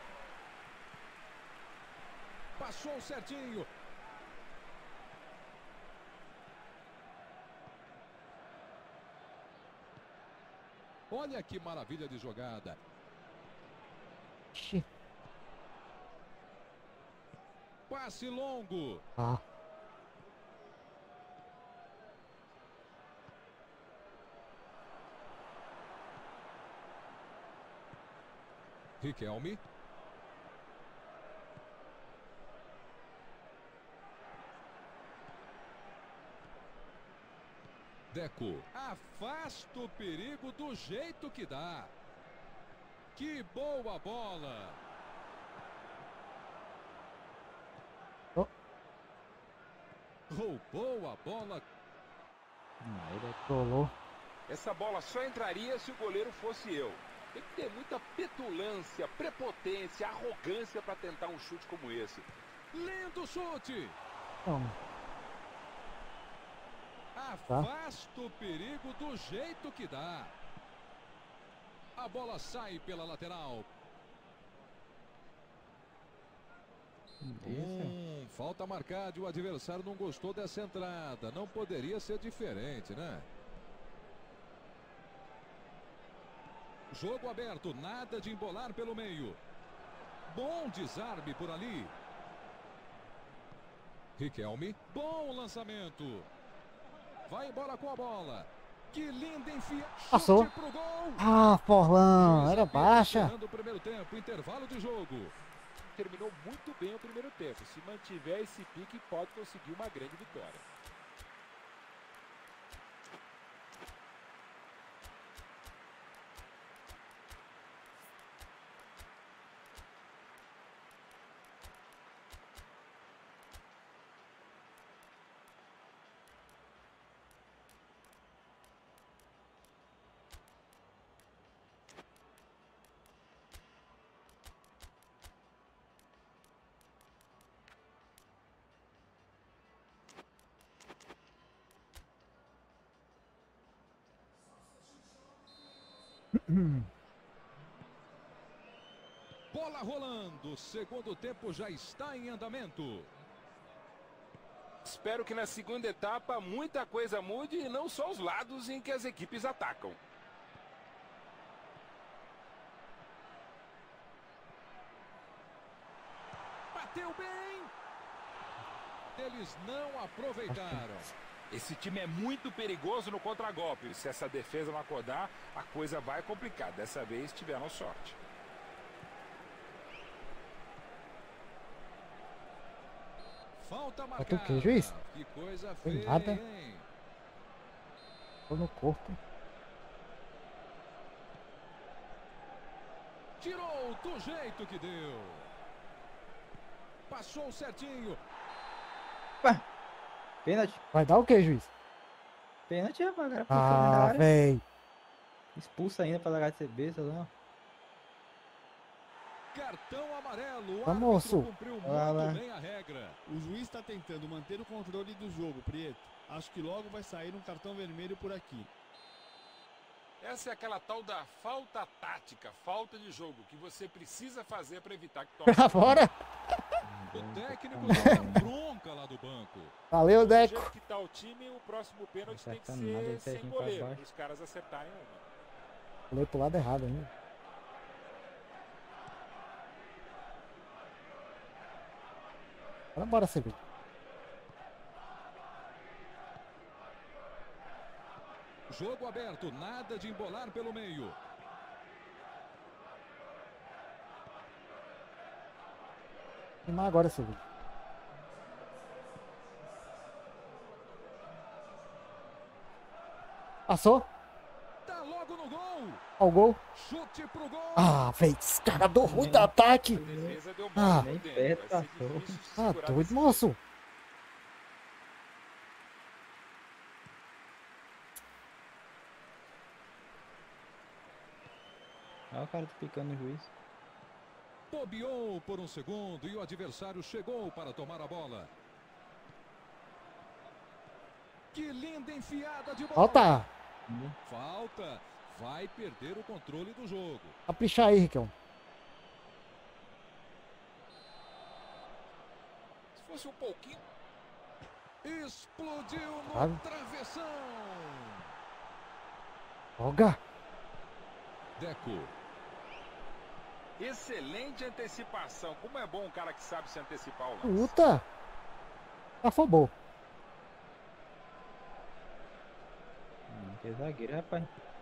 Speaker 4: Passou certinho. Olha que maravilha de jogada.
Speaker 1: Ixi.
Speaker 4: Passe longo.
Speaker 1: Ah,
Speaker 4: Riquelme. Deco. Afasta o perigo do jeito que dá. Que boa bola.
Speaker 1: Oh.
Speaker 4: Roubou a bola.
Speaker 1: ele trolou.
Speaker 3: Essa bola só entraria se o goleiro fosse eu. Tem que ter muita petulância, prepotência, arrogância para tentar um chute como esse.
Speaker 4: Lindo chute.
Speaker 1: Toma.
Speaker 4: Afasta o perigo do jeito que dá. A bola sai pela lateral. Falta marcada e o adversário não gostou dessa entrada. Não poderia ser diferente, né? Jogo aberto, nada de embolar pelo meio. Bom desarme por ali. Riquelme, bom lançamento. Vai embora com a bola. Que linda enfiada.
Speaker 1: Passou.
Speaker 4: Chute pro gol.
Speaker 1: Ah, Forlan,
Speaker 4: Juiz
Speaker 1: era
Speaker 4: apita
Speaker 1: baixa.
Speaker 4: encerrando o primeiro tempo, intervalo de jogo.
Speaker 6: Terminou muito bem o primeiro tempo. Se mantiver esse pique, pode conseguir uma grande vitória.
Speaker 4: Bola rolando. Segundo tempo já está em andamento.
Speaker 3: Espero que na segunda etapa muita coisa mude e não só os lados em que as equipes atacam.
Speaker 4: Bateu bem. Eles não aproveitaram.
Speaker 3: Esse time é muito perigoso no contragolpe. Se essa defesa não acordar, a coisa vai complicar. Dessa vez tiveram sorte.
Speaker 4: Falta
Speaker 1: Bota o
Speaker 4: marcada.
Speaker 1: quê, juiz?
Speaker 4: Que coisa
Speaker 1: Tem
Speaker 4: feia,
Speaker 1: nada.
Speaker 4: hein?
Speaker 1: Tô no corpo.
Speaker 4: Tirou do jeito que deu. Passou certinho.
Speaker 2: Pênalti.
Speaker 1: Vai dar o quê, juiz?
Speaker 2: Pênalti, rapaz. O cara passou na
Speaker 1: Ah,
Speaker 2: área.
Speaker 1: véi.
Speaker 2: Expulsa ainda pra largar de ser besta, não.
Speaker 4: Cartão amarelo. O
Speaker 1: Tá,
Speaker 4: árbitro
Speaker 1: moço.
Speaker 4: cumpriu
Speaker 2: Vai lá.
Speaker 4: muito bem a regra.
Speaker 5: O juiz está tentando manter o controle do jogo, Prieto. Acho que logo vai sair um cartão vermelho por aqui.
Speaker 3: Essa é aquela tal da falta tática, falta de jogo, que você precisa fazer para evitar que tome.
Speaker 1: Bora.
Speaker 4: O técnico deu uma bronca lá do banco.
Speaker 1: Valeu,
Speaker 6: Do
Speaker 1: Deco.
Speaker 6: jeito que tá o time, o próximo pênalti tem que
Speaker 2: Acerta nada,
Speaker 6: ser
Speaker 2: esse
Speaker 6: sem
Speaker 2: técnico
Speaker 6: goleiro,
Speaker 2: abaixo.
Speaker 6: para os caras acertarem uma.
Speaker 1: Pulei pro lado errado ainda. Bora, Sevilla.
Speaker 4: Jogo aberto, nada de embolar pelo meio.
Speaker 1: Filmar agora, Sevilla. Passou.
Speaker 4: Tá logo no gol.
Speaker 1: Ó o gol.
Speaker 4: Chute pro gol.
Speaker 1: Ah, véi. Esse cara do ruim do ataque.
Speaker 3: A defesa deu
Speaker 1: Ah.
Speaker 3: mole por
Speaker 2: Nem
Speaker 3: dentro.
Speaker 2: perto
Speaker 3: Vai ser
Speaker 2: passou.
Speaker 3: difícil de
Speaker 1: Ah,
Speaker 3: segurar
Speaker 1: doido,
Speaker 3: desse
Speaker 1: moço.
Speaker 2: Olha o cara tá picando no juiz.
Speaker 4: Bobeou por um segundo e o adversário chegou para tomar a bola. Que linda enfiada de bola.
Speaker 1: Falta.
Speaker 4: Falta. Vai perder o controle do jogo.
Speaker 1: Caprichar aí, Riquelme.
Speaker 3: Se fosse um pouquinho.
Speaker 4: Explodiu no
Speaker 1: Sabe?
Speaker 4: travessão.
Speaker 1: Joga.
Speaker 4: Deco.
Speaker 3: Excelente antecipação. Como é bom um cara que sabe se antecipar o lance.
Speaker 1: Puta. Afobou.
Speaker 2: Que zagueiro, rapaz.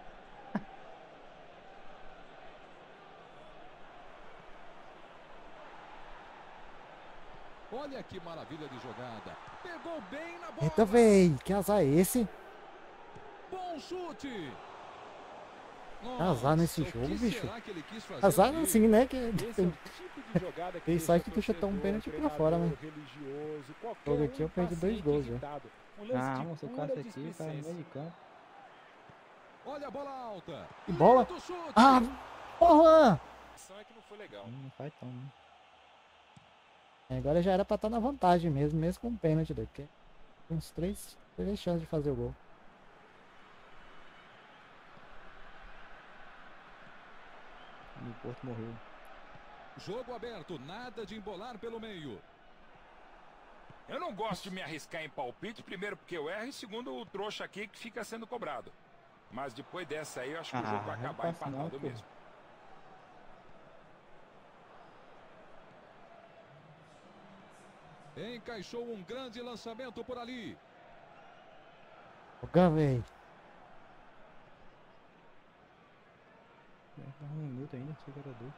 Speaker 4: Olha que maravilha de jogada. Pegou bem na bola.
Speaker 1: Eita, véi. Que azar é esse?
Speaker 4: Bom chute.
Speaker 1: Azar nesse
Speaker 4: Nossa, o
Speaker 1: jogo,
Speaker 4: que
Speaker 1: bicho.
Speaker 4: será que ele quis fazer
Speaker 1: Azar
Speaker 4: ali?
Speaker 1: assim, né? Que
Speaker 6: Esse é o tipo de jogada que
Speaker 1: Quem
Speaker 6: deixa
Speaker 1: sabe que tu chutou um
Speaker 6: torcedor,
Speaker 1: pênalti pra
Speaker 6: treinador,
Speaker 1: fora, né?
Speaker 6: religioso, qualquer
Speaker 1: Jogo aqui eu perdi 2
Speaker 6: impaciente,
Speaker 1: gols, já.
Speaker 6: irritado. Um lance
Speaker 2: Ah,
Speaker 6: de
Speaker 2: moço, o
Speaker 6: pura
Speaker 2: caça aqui, o cara no
Speaker 6: displicência.
Speaker 2: meio de campo.
Speaker 4: Olha a bola alta.
Speaker 1: Que bola.
Speaker 4: Lindo chute.
Speaker 1: Ah, porra.
Speaker 3: A ação é que não foi legal.
Speaker 2: Não faz tão, né?
Speaker 1: Agora já era pra estar na vantagem mesmo, mesmo com o pênalti daqui. Uns 3 chances de fazer o gol.
Speaker 2: E o Porto morreu.
Speaker 4: Jogo aberto, nada de embolar pelo meio.
Speaker 3: Eu não gosto de me arriscar em palpite, primeiro porque eu erro e segundo o trouxa aqui que fica sendo cobrado. Mas depois dessa aí eu acho que o jogo vai
Speaker 2: não
Speaker 3: acabar
Speaker 2: passa não,
Speaker 3: empatado
Speaker 2: pô.
Speaker 3: mesmo.
Speaker 4: Encaixou um grande lançamento por ali.
Speaker 1: Joga, véi.
Speaker 2: Tá 1 minuto ainda, achei que era 2.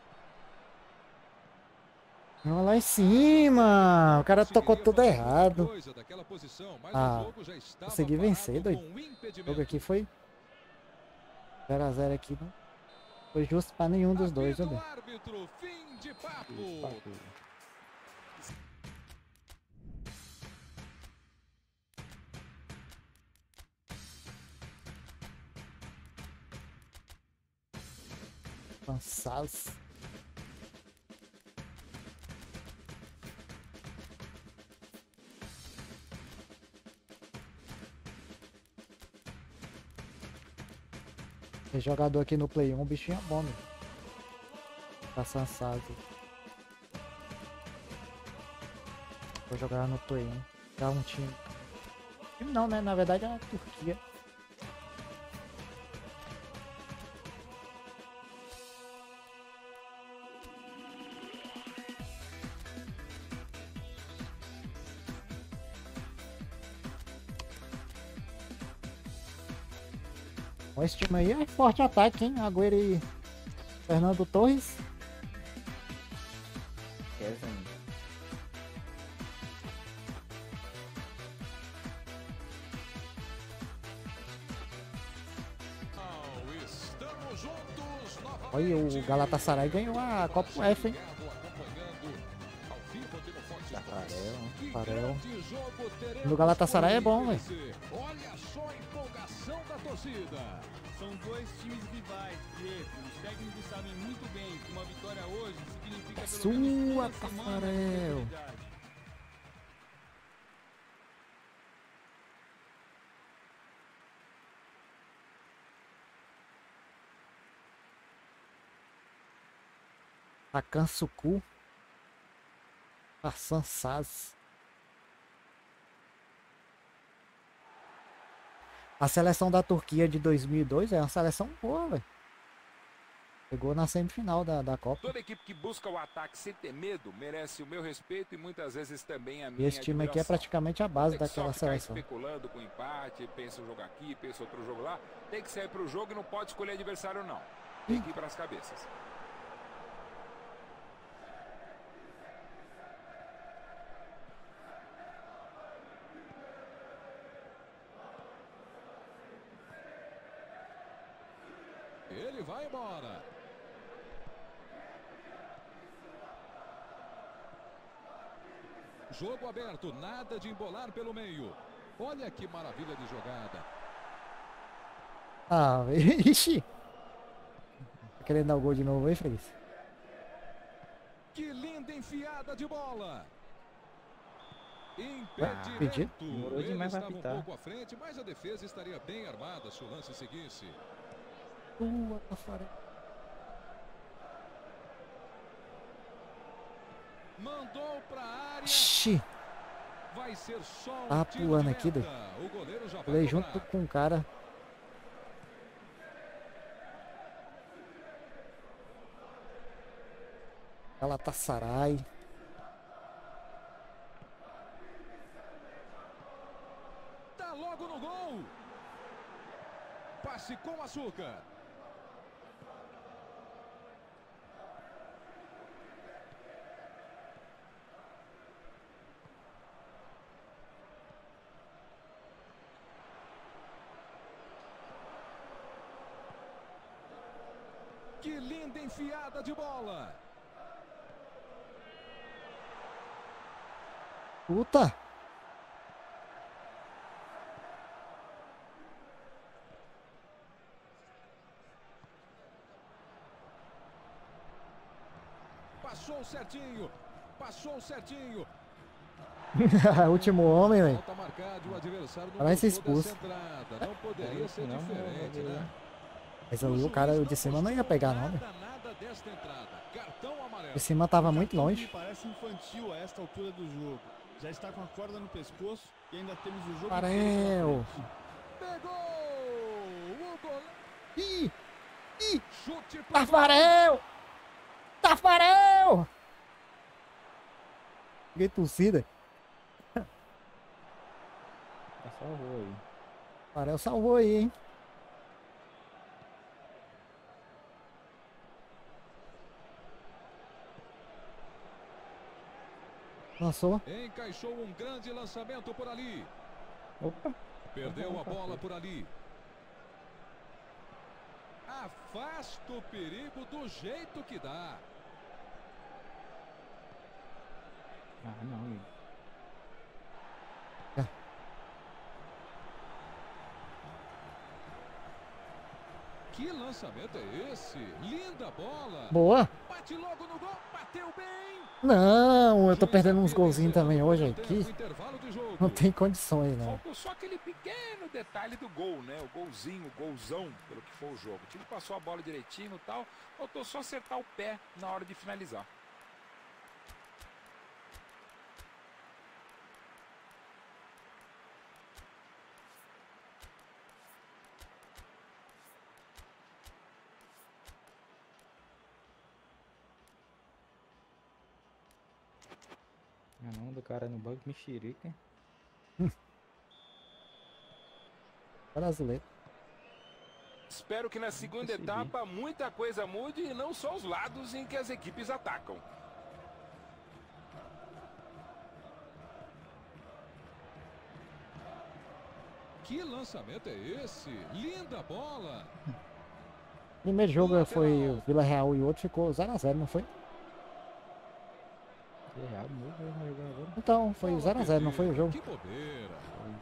Speaker 1: Não, lá em cima. O cara tocou
Speaker 4: Conseguiria
Speaker 1: tudo
Speaker 4: fazer
Speaker 1: errado.
Speaker 4: muita coisa daquela posição, mas
Speaker 1: Ah,
Speaker 4: o jogo já estava
Speaker 1: consegui
Speaker 4: parado
Speaker 1: vencer, doido.
Speaker 4: com
Speaker 1: O
Speaker 4: impedimento.
Speaker 1: jogo aqui foi 0x0 aqui, não foi justo pra nenhum dos dois,
Speaker 4: Apita o
Speaker 1: né?
Speaker 4: árbitro, fim de papo.
Speaker 1: Cansados. Esse jogador aqui no Play 1, bichinho é bom, meu. Tá cansado. Vou jogar no Play 1. Dá um time. Time não, né? Na verdade é a Turquia. Esse time aí é forte ataque, hein? Agüero e Fernando Torres.
Speaker 2: Kesani.
Speaker 4: Estamos juntos novamente.
Speaker 1: Olha, o Galatasaray ganhou a Copa UEFA, hein? Tafarel. No Galatasaray é bom, velho.
Speaker 4: Olha só a empolgação da torcida.
Speaker 5: São dois times rivais, Pietro. Os técnicos sabem muito bem que uma vitória hoje significa pelo menos
Speaker 1: Sua,
Speaker 5: uma semana de
Speaker 1: Tafarel.
Speaker 5: tranquilidade.
Speaker 1: Hakan Suku. Hassan Saz. A seleção da Turquia de 2002 é uma seleção boa, velho. Chegou na semifinal da Copa.
Speaker 3: Toda equipe que busca o ataque sem ter medo merece o meu respeito e muitas vezes também a
Speaker 1: E
Speaker 3: minha
Speaker 1: esse time aqui é
Speaker 3: admiração.
Speaker 1: praticamente a base
Speaker 3: Tem que só
Speaker 1: daquela
Speaker 3: ficar
Speaker 1: seleção.
Speaker 3: especulando com empate, pensa um jogo aqui, pensa outro jogo lá. Tem que sair pro jogo e não pode escolher adversário não. Tem que ir pras cabeças.
Speaker 4: Ele vai embora. Jogo aberto, nada de embolar pelo meio. Olha que maravilha de jogada.
Speaker 1: Ah, ixi. Tá querendo dar o gol de novo aí, Freguês?
Speaker 4: Que linda enfiada de bola.
Speaker 1: impedido.
Speaker 4: Impedimento.
Speaker 2: Demorou
Speaker 4: Ele
Speaker 2: demais pra
Speaker 4: estava um
Speaker 2: apitar.
Speaker 4: pouco à frente, mas a defesa estaria bem armada se o lance seguisse.
Speaker 1: Sua, Tafarel.
Speaker 4: Mandou pra área.
Speaker 1: Ixi.
Speaker 4: Vai ser só um
Speaker 1: Tá
Speaker 4: tiro
Speaker 1: pulando
Speaker 4: de
Speaker 1: aqui,
Speaker 4: meta. O goleiro já vai
Speaker 1: Pulei
Speaker 4: cobrar.
Speaker 1: junto com o cara. Galatasaray.
Speaker 4: Tá logo no gol. Passe com açúcar. Que linda enfiada de bola.
Speaker 1: Puta.
Speaker 4: Passou certinho. Passou certinho.
Speaker 1: Último homem, velho.
Speaker 4: Falta marcada, o adversário não
Speaker 1: Vai ser
Speaker 4: gostou dessa
Speaker 1: expulso.
Speaker 4: entrada. Não poderia ser
Speaker 2: Não,
Speaker 4: diferente,
Speaker 2: não,
Speaker 4: né?
Speaker 1: Mas ali o cara de cima não ia pegar, não, velho.
Speaker 4: Nada desta entrada. Cartão amarelo.
Speaker 1: De cima tava muito
Speaker 5: Cartão
Speaker 1: longe.
Speaker 5: que parece infantil a esta altura do jogo. Já está com a corda no pescoço e ainda temos o jogo inteiro
Speaker 1: Tafarel.
Speaker 5: pela frente.
Speaker 4: Pegou! O goleiro.
Speaker 1: Ih, ih.
Speaker 4: Chute pro gol.
Speaker 1: Tafarel! Tafarel! Peguei torcida.
Speaker 2: Salvou aí.
Speaker 1: Tafarel salvou aí, hein? Lançou.
Speaker 4: Encaixou um grande lançamento por ali.
Speaker 2: Opa.
Speaker 4: Perdeu a bola por ali. Afasta o perigo do jeito que dá.
Speaker 2: Ah, não, Igor.
Speaker 4: Que lançamento é esse? Linda bola.
Speaker 1: Boa.
Speaker 4: Bate logo no gol, bateu bem.
Speaker 1: Não, eu tô
Speaker 4: Juiz
Speaker 1: perdendo uns
Speaker 4: apita,
Speaker 1: golzinhos também
Speaker 4: encerrando o
Speaker 1: hoje
Speaker 4: primeiro
Speaker 1: aqui.
Speaker 4: tempo, intervalo de jogo.
Speaker 1: Não tem condições, não.
Speaker 3: Faltou só aquele pequeno detalhe do gol, né? O golzinho, o golzão, pelo que for o jogo. O time passou a bola direitinho e tal. Faltou só acertar o pé na hora de finalizar.
Speaker 2: Ah não, do cara no banco mexerica.
Speaker 1: Brasileiro.
Speaker 3: Espero que na segunda
Speaker 2: percebi.
Speaker 3: etapa muita coisa mude e não só os lados em que as equipes atacam.
Speaker 4: Que lançamento é esse? Linda bola.
Speaker 1: Primeiro jogo foi o Vila Real e o outro ficou 0x0, não foi?
Speaker 2: Real, meu, vai jogar agora.
Speaker 1: Então, foi
Speaker 4: Bola
Speaker 1: 0x0, não foi o
Speaker 4: perdida.
Speaker 1: jogo?
Speaker 4: Que bobeira.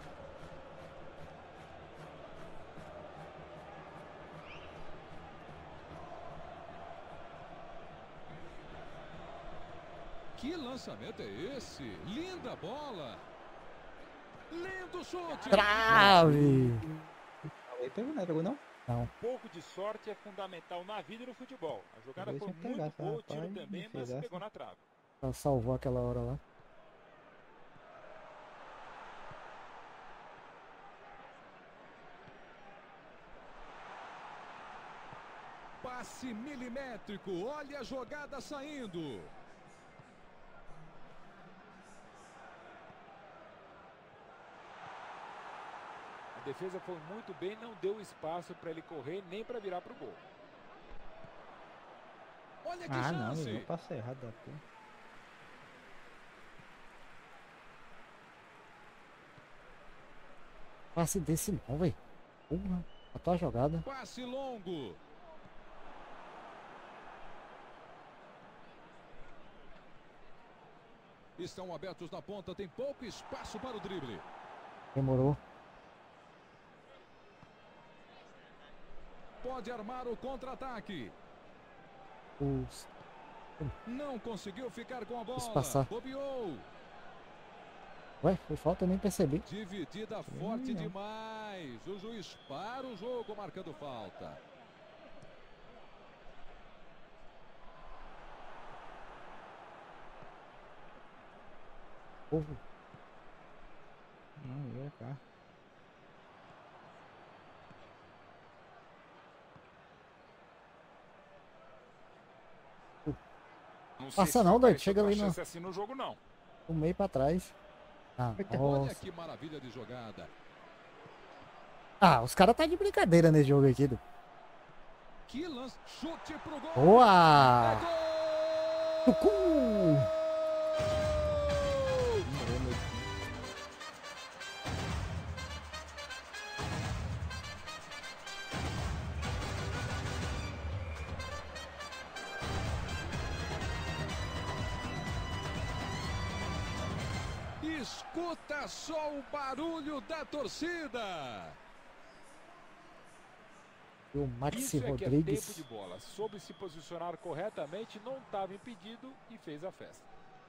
Speaker 4: Que lançamento é esse? Linda bola. Lindo chute.
Speaker 1: Trave!
Speaker 2: Aí pegou, não pegou não?
Speaker 1: Não.
Speaker 6: Pouco de sorte é fundamental na vida e no futebol. A jogada
Speaker 2: Talvez
Speaker 6: foi
Speaker 2: tinha
Speaker 6: muito
Speaker 2: pegado,
Speaker 6: boa, o tiro
Speaker 2: rapaz,
Speaker 6: também,
Speaker 2: não
Speaker 6: mas
Speaker 2: fez
Speaker 6: pegou
Speaker 2: essa.
Speaker 6: na trave.
Speaker 1: Ela salvou aquela hora lá.
Speaker 4: Passe milimétrico. Olha a jogada saindo.
Speaker 6: A defesa foi muito bem, não deu espaço para ele correr nem para virar para o gol.
Speaker 4: Olha que
Speaker 2: Ah não,
Speaker 4: chance.
Speaker 2: eu passo errado da porra.
Speaker 1: Passe desse não, velho. Porra, a tua jogada.
Speaker 4: Passe longo. Estão abertos na ponta, tem pouco espaço para o drible.
Speaker 1: Demorou.
Speaker 4: Pode armar o contra-ataque.
Speaker 1: Os...
Speaker 4: Não conseguiu ficar com a bola.
Speaker 1: passar.
Speaker 4: Bobeou.
Speaker 1: Ué, foi falta, eu nem percebi.
Speaker 4: Dividida forte demais. O juiz para o jogo marcando falta.
Speaker 1: Povo.
Speaker 2: Não, eu ia cá.
Speaker 3: Não sei
Speaker 1: Passa
Speaker 3: se
Speaker 1: não, doido.
Speaker 3: apareceu
Speaker 1: Chega
Speaker 3: outra
Speaker 1: ali no,
Speaker 3: chance assim no jogo, não.
Speaker 1: no meio pra trás. Ah,
Speaker 4: Olha
Speaker 1: nossa.
Speaker 4: que maravilha de jogada.
Speaker 1: Ah, os caras tá de brincadeira nesse jogo aqui.
Speaker 4: Que lance. Chute pro gol.
Speaker 1: Boa!
Speaker 4: É gol!
Speaker 1: Tucu!
Speaker 2: Demorou meu.
Speaker 4: Escuta só o barulho da torcida.
Speaker 1: E o Maxi
Speaker 6: Isso é que é tempo
Speaker 1: Rodrigues.
Speaker 6: de bola. Soube se posicionar corretamente, não estava impedido e fez a festa.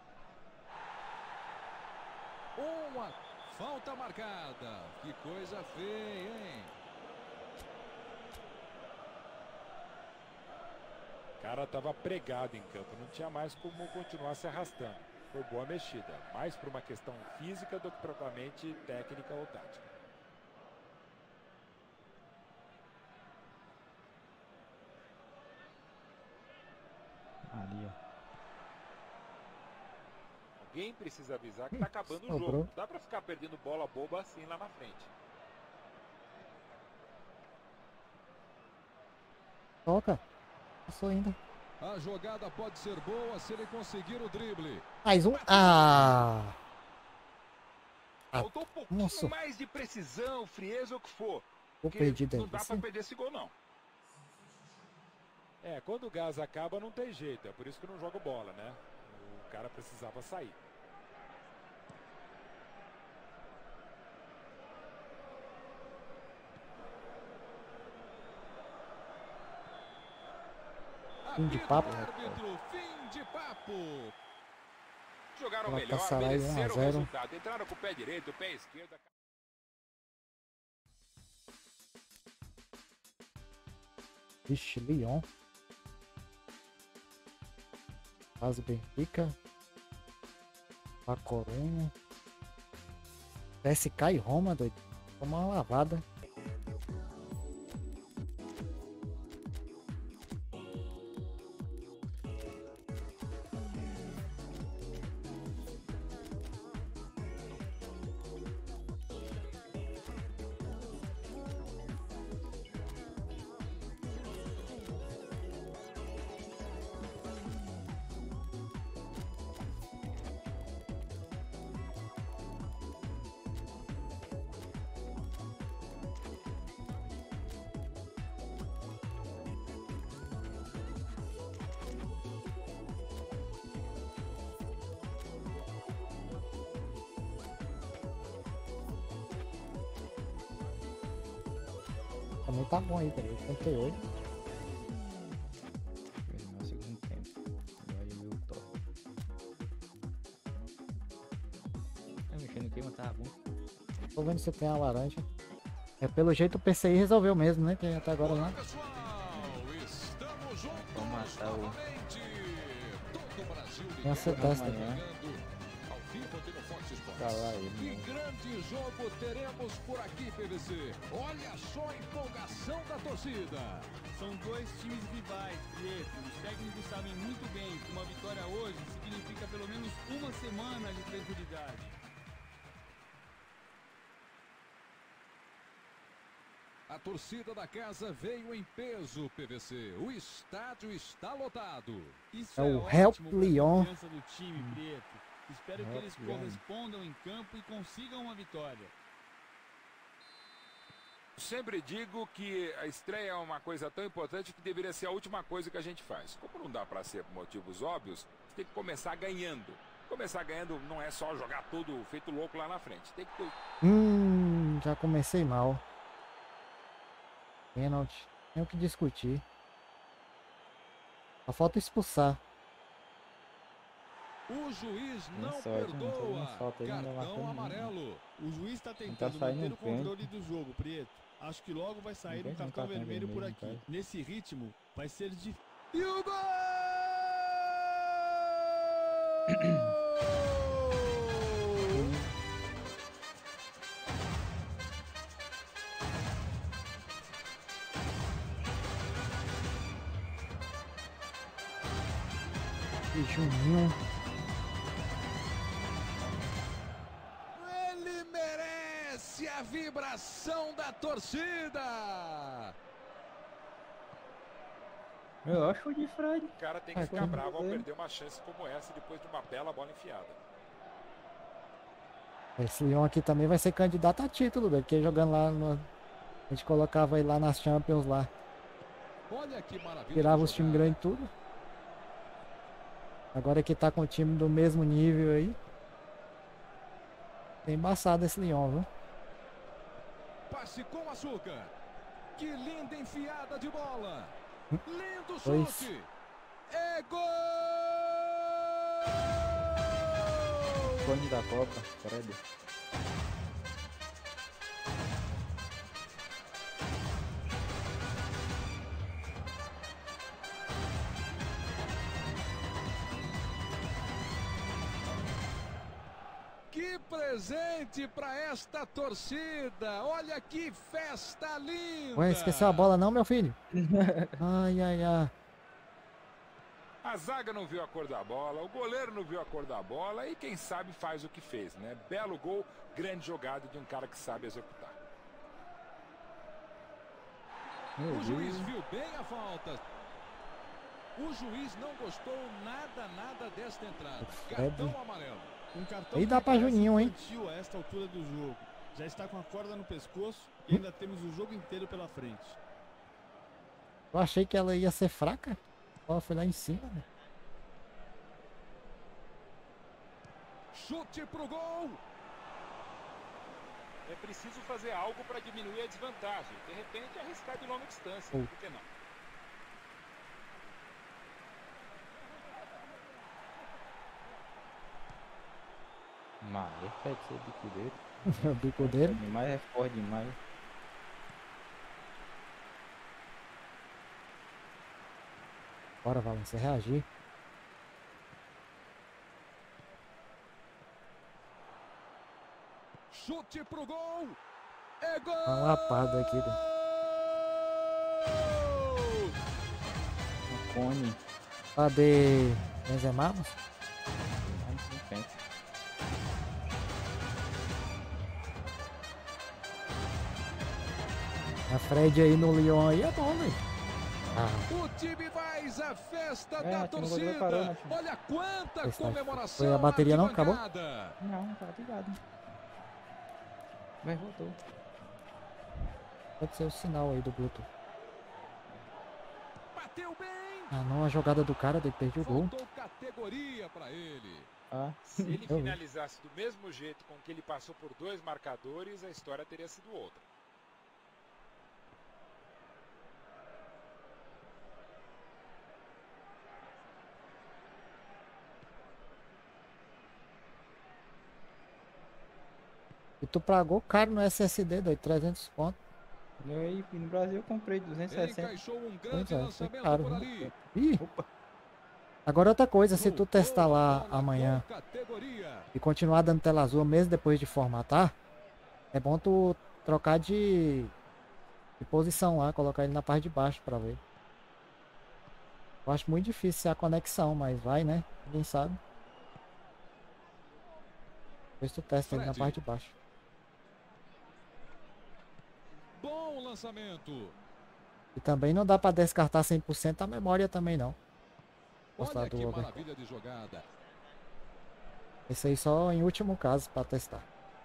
Speaker 4: Uma falta marcada. Que coisa feia, hein?
Speaker 6: O cara estava pregado em campo, não tinha mais como continuar se arrastando. Foi boa mexida, mais por uma questão física do que propriamente técnica ou tática.
Speaker 2: Ali, ó.
Speaker 6: Alguém precisa avisar que está acabando o
Speaker 1: sobrou.
Speaker 6: jogo. Não dá para ficar perdendo bola boba assim lá na frente.
Speaker 1: Toca. Passou ainda.
Speaker 4: A jogada pode ser boa se ele conseguir o drible.
Speaker 1: Mais um. Ah!
Speaker 3: Faltou um pouquinho
Speaker 1: nossa.
Speaker 3: mais de precisão, frieza ou o que for.
Speaker 1: Vou
Speaker 3: Porque
Speaker 1: perdido
Speaker 3: não
Speaker 1: aí.
Speaker 3: dá para perder esse gol, não.
Speaker 6: É, quando o gás acaba não tem jeito, é por isso que eu não jogo bola, né? O cara precisava sair.
Speaker 1: Fim de papo.
Speaker 4: Árbitro, fim de papo.
Speaker 3: Jogaram melhor,
Speaker 1: Galatasaray 1 a
Speaker 3: mereceram o
Speaker 1: 0.
Speaker 3: resultado. Entraram com o pé direito, o pé esquerdo.
Speaker 1: Vixe, Lyon. Faz o Benfica. A Corunha. CSK e Roma, doido. Toma uma lavada. Também tá bom aí, velho. 88.
Speaker 2: Terminar o segundo tempo. E aí o top. Mexendo no queima, tá bom.
Speaker 1: Tô vendo se tem a laranja. É, pelo jeito o PCI resolveu mesmo, né? Que até agora lá.
Speaker 4: Pessoal, estamos juntos
Speaker 2: Vamos matar o...
Speaker 4: novamente. Todo o Brasil
Speaker 1: Essa
Speaker 4: ligado,
Speaker 1: testa.
Speaker 2: amanhã.
Speaker 4: ao vivo aqui no Fox Sports.
Speaker 2: Tá lá
Speaker 4: Que
Speaker 2: ele, né?
Speaker 4: grande jogo teremos por aqui, PVC. Olha só a empolgação da torcida.
Speaker 5: São dois times rivais, Prieto. Os técnicos sabem muito bem que uma vitória hoje significa pelo menos uma semana de tranquilidade.
Speaker 4: A torcida da casa veio em peso, PVC. O estádio está lotado.
Speaker 5: Isso
Speaker 1: É o
Speaker 5: ótimo
Speaker 1: Help
Speaker 5: pra
Speaker 1: Lyon.
Speaker 5: confiança do time, Prieto. Espero que
Speaker 2: Help
Speaker 5: eles
Speaker 2: Lyon.
Speaker 5: correspondam em campo e consigam uma vitória.
Speaker 3: Sempre digo que a estreia é uma coisa tão importante que deveria ser a última coisa que a gente faz. Como não dá para ser por motivos óbvios, tem que começar ganhando. Começar ganhando não é só jogar tudo feito louco lá na frente. Tem que ter...
Speaker 1: Já comecei mal. Pênalti. Tem o que discutir. Só falta expulsar.
Speaker 4: O juiz não
Speaker 2: Tem sorte, não tô
Speaker 4: perdoa.
Speaker 2: vendo falta aí, não vai
Speaker 4: Cartão
Speaker 2: marcar ninguém.
Speaker 4: amarelo.
Speaker 5: O juiz está
Speaker 2: tá
Speaker 5: tentando
Speaker 2: saindo
Speaker 5: manter o
Speaker 2: um pênalti.
Speaker 5: controle do jogo, Prieto. Acho que logo vai sair
Speaker 2: Não
Speaker 5: um
Speaker 2: tem
Speaker 5: cartão
Speaker 2: cartão
Speaker 5: vermelho por
Speaker 2: vermelho,
Speaker 5: aqui.
Speaker 2: cara.
Speaker 5: Nesse ritmo, vai ser difícil.
Speaker 4: E o gol!
Speaker 1: E Juninho.
Speaker 4: Ele merece a vibração da torcida.
Speaker 2: Eu acho de Fred.
Speaker 3: O cara tem que
Speaker 1: Ah,
Speaker 3: ficar
Speaker 1: como
Speaker 3: bravo ao
Speaker 2: é?
Speaker 3: perder uma chance como essa depois de uma bela bola enfiada.
Speaker 1: Esse Lyon aqui também vai ser candidato a título, velho. Porque jogando lá no... A gente colocava ele lá nas Champions lá.
Speaker 4: Olha que maravilha.
Speaker 1: Tirava
Speaker 4: de
Speaker 1: os times
Speaker 4: jogada.
Speaker 1: grandes tudo. Agora que tá com o time do mesmo nível aí. Tem embaçado esse Lyon, viu?
Speaker 4: Passe com açúcar. Que linda enfiada de bola. Lindo
Speaker 1: Pois.
Speaker 4: chute. É gol!
Speaker 2: Fone da Copa, Fred.
Speaker 4: Que presente para esta torcida. Olha que festa linda.
Speaker 1: Ué, esqueceu a bola não, meu filho? Ai, ai, ai.
Speaker 3: A zaga não viu a cor da bola, o goleiro não viu a cor da bola e quem sabe faz o que fez, né? Belo gol, grande jogada de um cara que sabe executar.
Speaker 4: O juiz viu bem a falta. O juiz não gostou nada desta entrada. Cartão amarelo.
Speaker 5: Um cartão
Speaker 1: Aí dá
Speaker 5: que
Speaker 1: pra
Speaker 5: parece
Speaker 1: Juninho, hein?
Speaker 5: infantil a esta altura do jogo. Já está com a corda no pescoço e ainda temos o jogo inteiro pela frente.
Speaker 1: Eu achei que ela ia ser fraca. Ela foi lá em cima, né?
Speaker 4: Chute pro gol.
Speaker 6: É preciso fazer algo para diminuir a desvantagem. De repente, arriscar de longa distância.
Speaker 1: Oh.
Speaker 6: Por que não?
Speaker 2: Mas é de ser bico dele.
Speaker 1: O bico dele.
Speaker 2: Demais, é forte demais.
Speaker 1: Bora, Valência, reagir.
Speaker 4: Chute pro gol. É gol.
Speaker 1: Uma lapada aqui.
Speaker 2: Um cone.
Speaker 1: Cadê Benzema? A Fred aí no Lyon aí é bom, velho.
Speaker 4: O time faz a festa da
Speaker 2: time do goleiro
Speaker 4: torcida.
Speaker 2: parou, né, time?
Speaker 4: Olha quanta
Speaker 1: Foi
Speaker 4: comemoração.
Speaker 1: a bateria
Speaker 4: na
Speaker 1: não? Acabou?
Speaker 4: arquibancada.
Speaker 2: Não, tá ligado. Mas voltou.
Speaker 1: Pode ser o sinal aí do Bluetooth.
Speaker 4: Bateu bem.
Speaker 1: Ah, não, a jogada do cara, ele perdeu o gol.
Speaker 4: Faltou categoria pra ele.
Speaker 2: Ah,
Speaker 3: Se ele
Speaker 1: Eu vi.
Speaker 3: finalizasse do mesmo jeito com que ele passou por 2 marcadores, a história teria sido outra.
Speaker 1: E tu pagou caro no SSD, doido, 300 conto.
Speaker 2: e aí, no Brasil eu comprei 260.
Speaker 4: Encaixou um
Speaker 1: Pois
Speaker 4: grande
Speaker 1: é, foi
Speaker 4: lançamento
Speaker 1: caro.
Speaker 4: por
Speaker 1: Viu?
Speaker 4: ali.
Speaker 1: Ih,
Speaker 2: Opa.
Speaker 1: agora outra coisa, se tu
Speaker 4: Voltou
Speaker 1: testar
Speaker 4: a
Speaker 1: lá
Speaker 4: bola
Speaker 1: amanhã
Speaker 4: com categoria.
Speaker 1: e continuar dando tela azul mesmo depois de formatar, é bom tu trocar de posição lá, colocar ele na parte de baixo pra ver. Eu acho muito difícil ser a conexão, mas vai, né? Ninguém sabe. Depois tu testa ele na
Speaker 4: Fred.
Speaker 1: parte de baixo.
Speaker 4: Bom lançamento.
Speaker 1: E também não dá pra descartar 100% a memória também não. Gostar
Speaker 4: Olha
Speaker 1: do
Speaker 4: que
Speaker 1: overclock.
Speaker 4: maravilha de jogada.
Speaker 1: Esse aí só em último caso pra testar.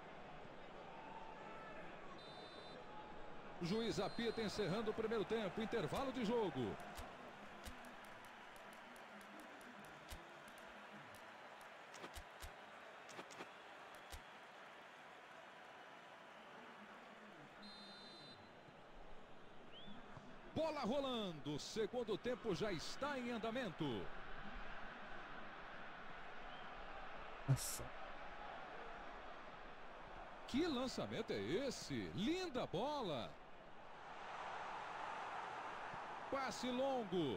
Speaker 4: O juiz apita encerrando o primeiro tempo. Intervalo de jogo. Bola rolando. Segundo tempo já está em andamento.
Speaker 1: Nossa.
Speaker 4: Que lançamento é esse? Linda bola. Passe longo.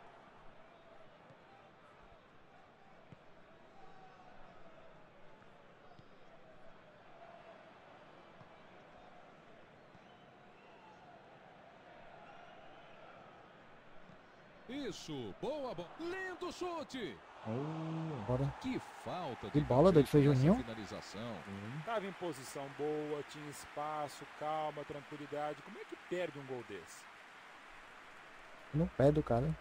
Speaker 4: Isso, boa bola. Lindo chute.
Speaker 1: Bora.
Speaker 4: Que falta
Speaker 1: Que
Speaker 4: de
Speaker 1: bola, doido, foi
Speaker 4: nessa
Speaker 1: Juninho?
Speaker 4: finalização.
Speaker 3: Estava em posição boa, tinha espaço, calma, tranquilidade. Como é que perde um gol desse?
Speaker 1: No pé do cara.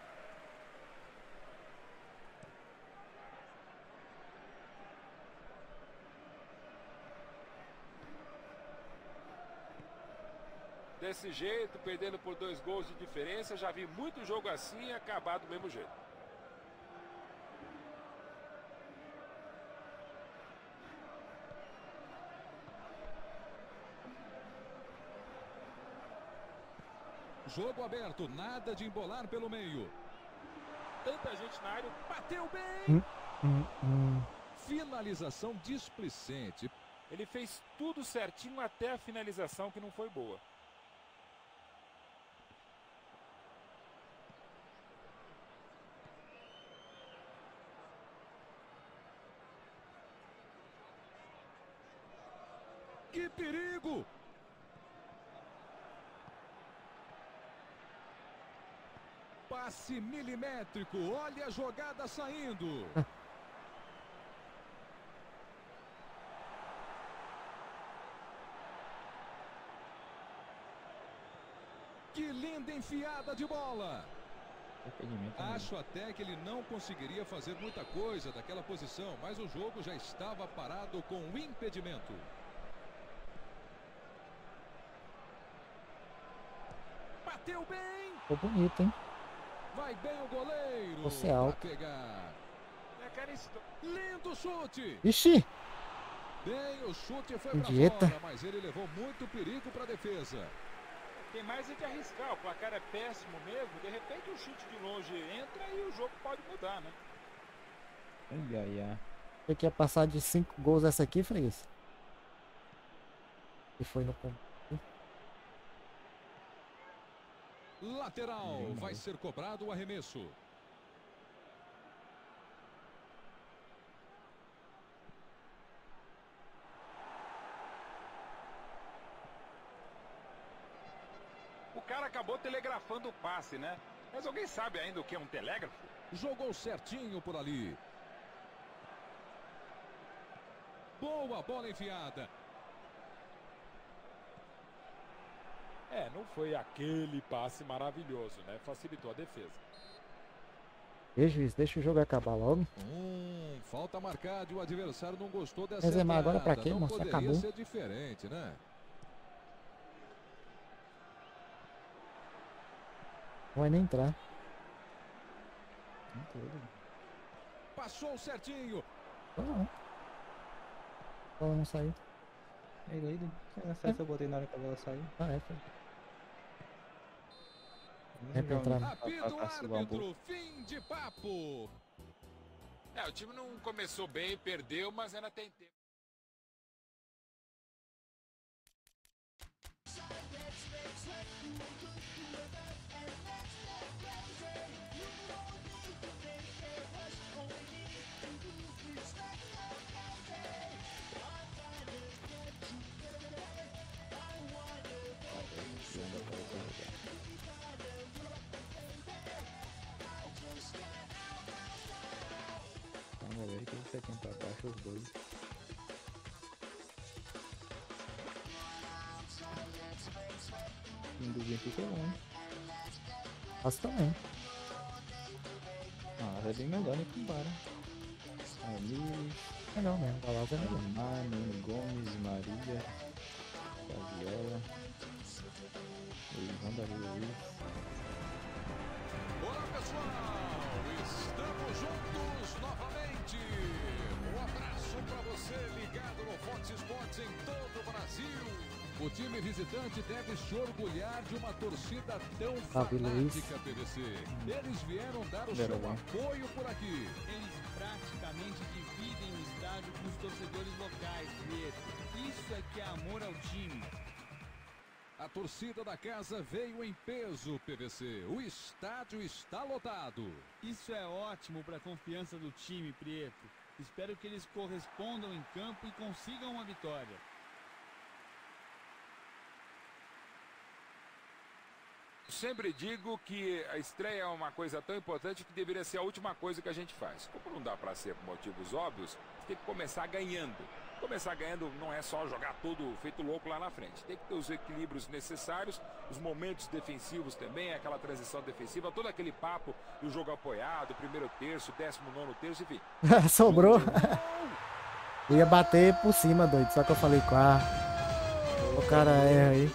Speaker 3: Desse jeito, perdendo por 2 gols de diferença, já vi muito jogo assim e acabar do mesmo jeito.
Speaker 4: Jogo aberto, nada de embolar pelo meio.
Speaker 3: Tanta gente na área.
Speaker 4: Bateu bem.
Speaker 1: Hum.
Speaker 4: Finalização displicente.
Speaker 3: Ele fez tudo certinho até a finalização, que não foi boa.
Speaker 4: Que perigo! Passe milimétrico, olha a jogada saindo. Que linda enfiada de bola.
Speaker 2: Arrependimento, né?
Speaker 4: Acho até que ele não conseguiria fazer muita coisa daquela posição, mas o jogo já estava parado com o impedimento. Bateu bem.
Speaker 1: Ficou bonito, hein?
Speaker 4: Vai bem o goleiro.
Speaker 1: Você é alto.
Speaker 4: Pra pegar. Lindo chute.
Speaker 1: Ixi!
Speaker 4: Bem, o chute foi pra
Speaker 1: Dieta.
Speaker 4: fora, mas ele levou muito perigo pra defesa.
Speaker 3: Tem mais é de arriscar, o placar é péssimo mesmo. De repente o chute de longe entra e o jogo pode mudar, né?
Speaker 2: Ai, ai, ai.
Speaker 1: Você quer passar de 5 gols essa aqui, Freguês? E foi no ponto.
Speaker 4: Lateral, vai ser cobrado o arremesso.
Speaker 3: O cara acabou telegrafando o passe, né? Mas alguém sabe ainda o que é um telégrafo?
Speaker 4: Jogou certinho por ali. Boa bola enfiada.
Speaker 6: Não foi aquele passe maravilhoso, né? Facilitou a defesa.
Speaker 1: E juiz, deixa o jogo acabar logo.
Speaker 4: Falta marcada e o adversário não gostou dessa
Speaker 1: Benzema
Speaker 4: entrada.
Speaker 1: agora pra quê,
Speaker 4: Não
Speaker 1: moço?
Speaker 4: poderia
Speaker 1: Acabou.
Speaker 4: ser diferente, né?
Speaker 1: Não vai nem entrar.
Speaker 4: Passou certinho.
Speaker 1: Não. Ela não saiu.
Speaker 2: Ele nessa eu botei na hora que a bola saiu.
Speaker 1: Ah, é, foi. É pra entrar.
Speaker 4: Apito árbitro, fim de papo.
Speaker 3: O time não começou bem, perdeu, mas ainda tem tempo.
Speaker 2: Galera, que você tem pra baixo os dois. Indo bem fica bom, hein?
Speaker 1: Faço também.
Speaker 2: É bem melhor, né? Compara. Ramires,
Speaker 1: Melhor mesmo, Galaz é melhor.
Speaker 2: Neymar, Nuno Gomes, Marília, Saviola, Evandro Luiz.
Speaker 4: Olá, pessoal. Estamos juntos novamente. Um abraço para você ligado no Fox Sports em todo o Brasil. O time visitante deve se orgulhar de uma torcida tão fanática, PVC. Eles vieram dar o seu apoio por aqui.
Speaker 5: Eles praticamente dividem o estádio com os torcedores locais, Prieto. Isso é que é amor ao time.
Speaker 4: A torcida da casa veio em peso, PVC. O estádio está lotado.
Speaker 5: Isso é ótimo para a confiança do time, Prieto. Espero que eles correspondam em campo e consigam uma vitória.
Speaker 3: Sempre digo que a estreia é uma coisa tão importante que deveria ser a última coisa que a gente faz. Como não dá para ser por motivos óbvios, tem que começar ganhando. Começar ganhando não é só jogar tudo feito louco lá na frente. Tem que ter os equilíbrios necessários, os momentos defensivos também, aquela transição defensiva, todo aquele papo do jogo apoiado, primeiro terço, 19º terço, enfim.
Speaker 1: Sobrou. Eu ia bater por cima, doido. Só que eu falei, o cara erra aí.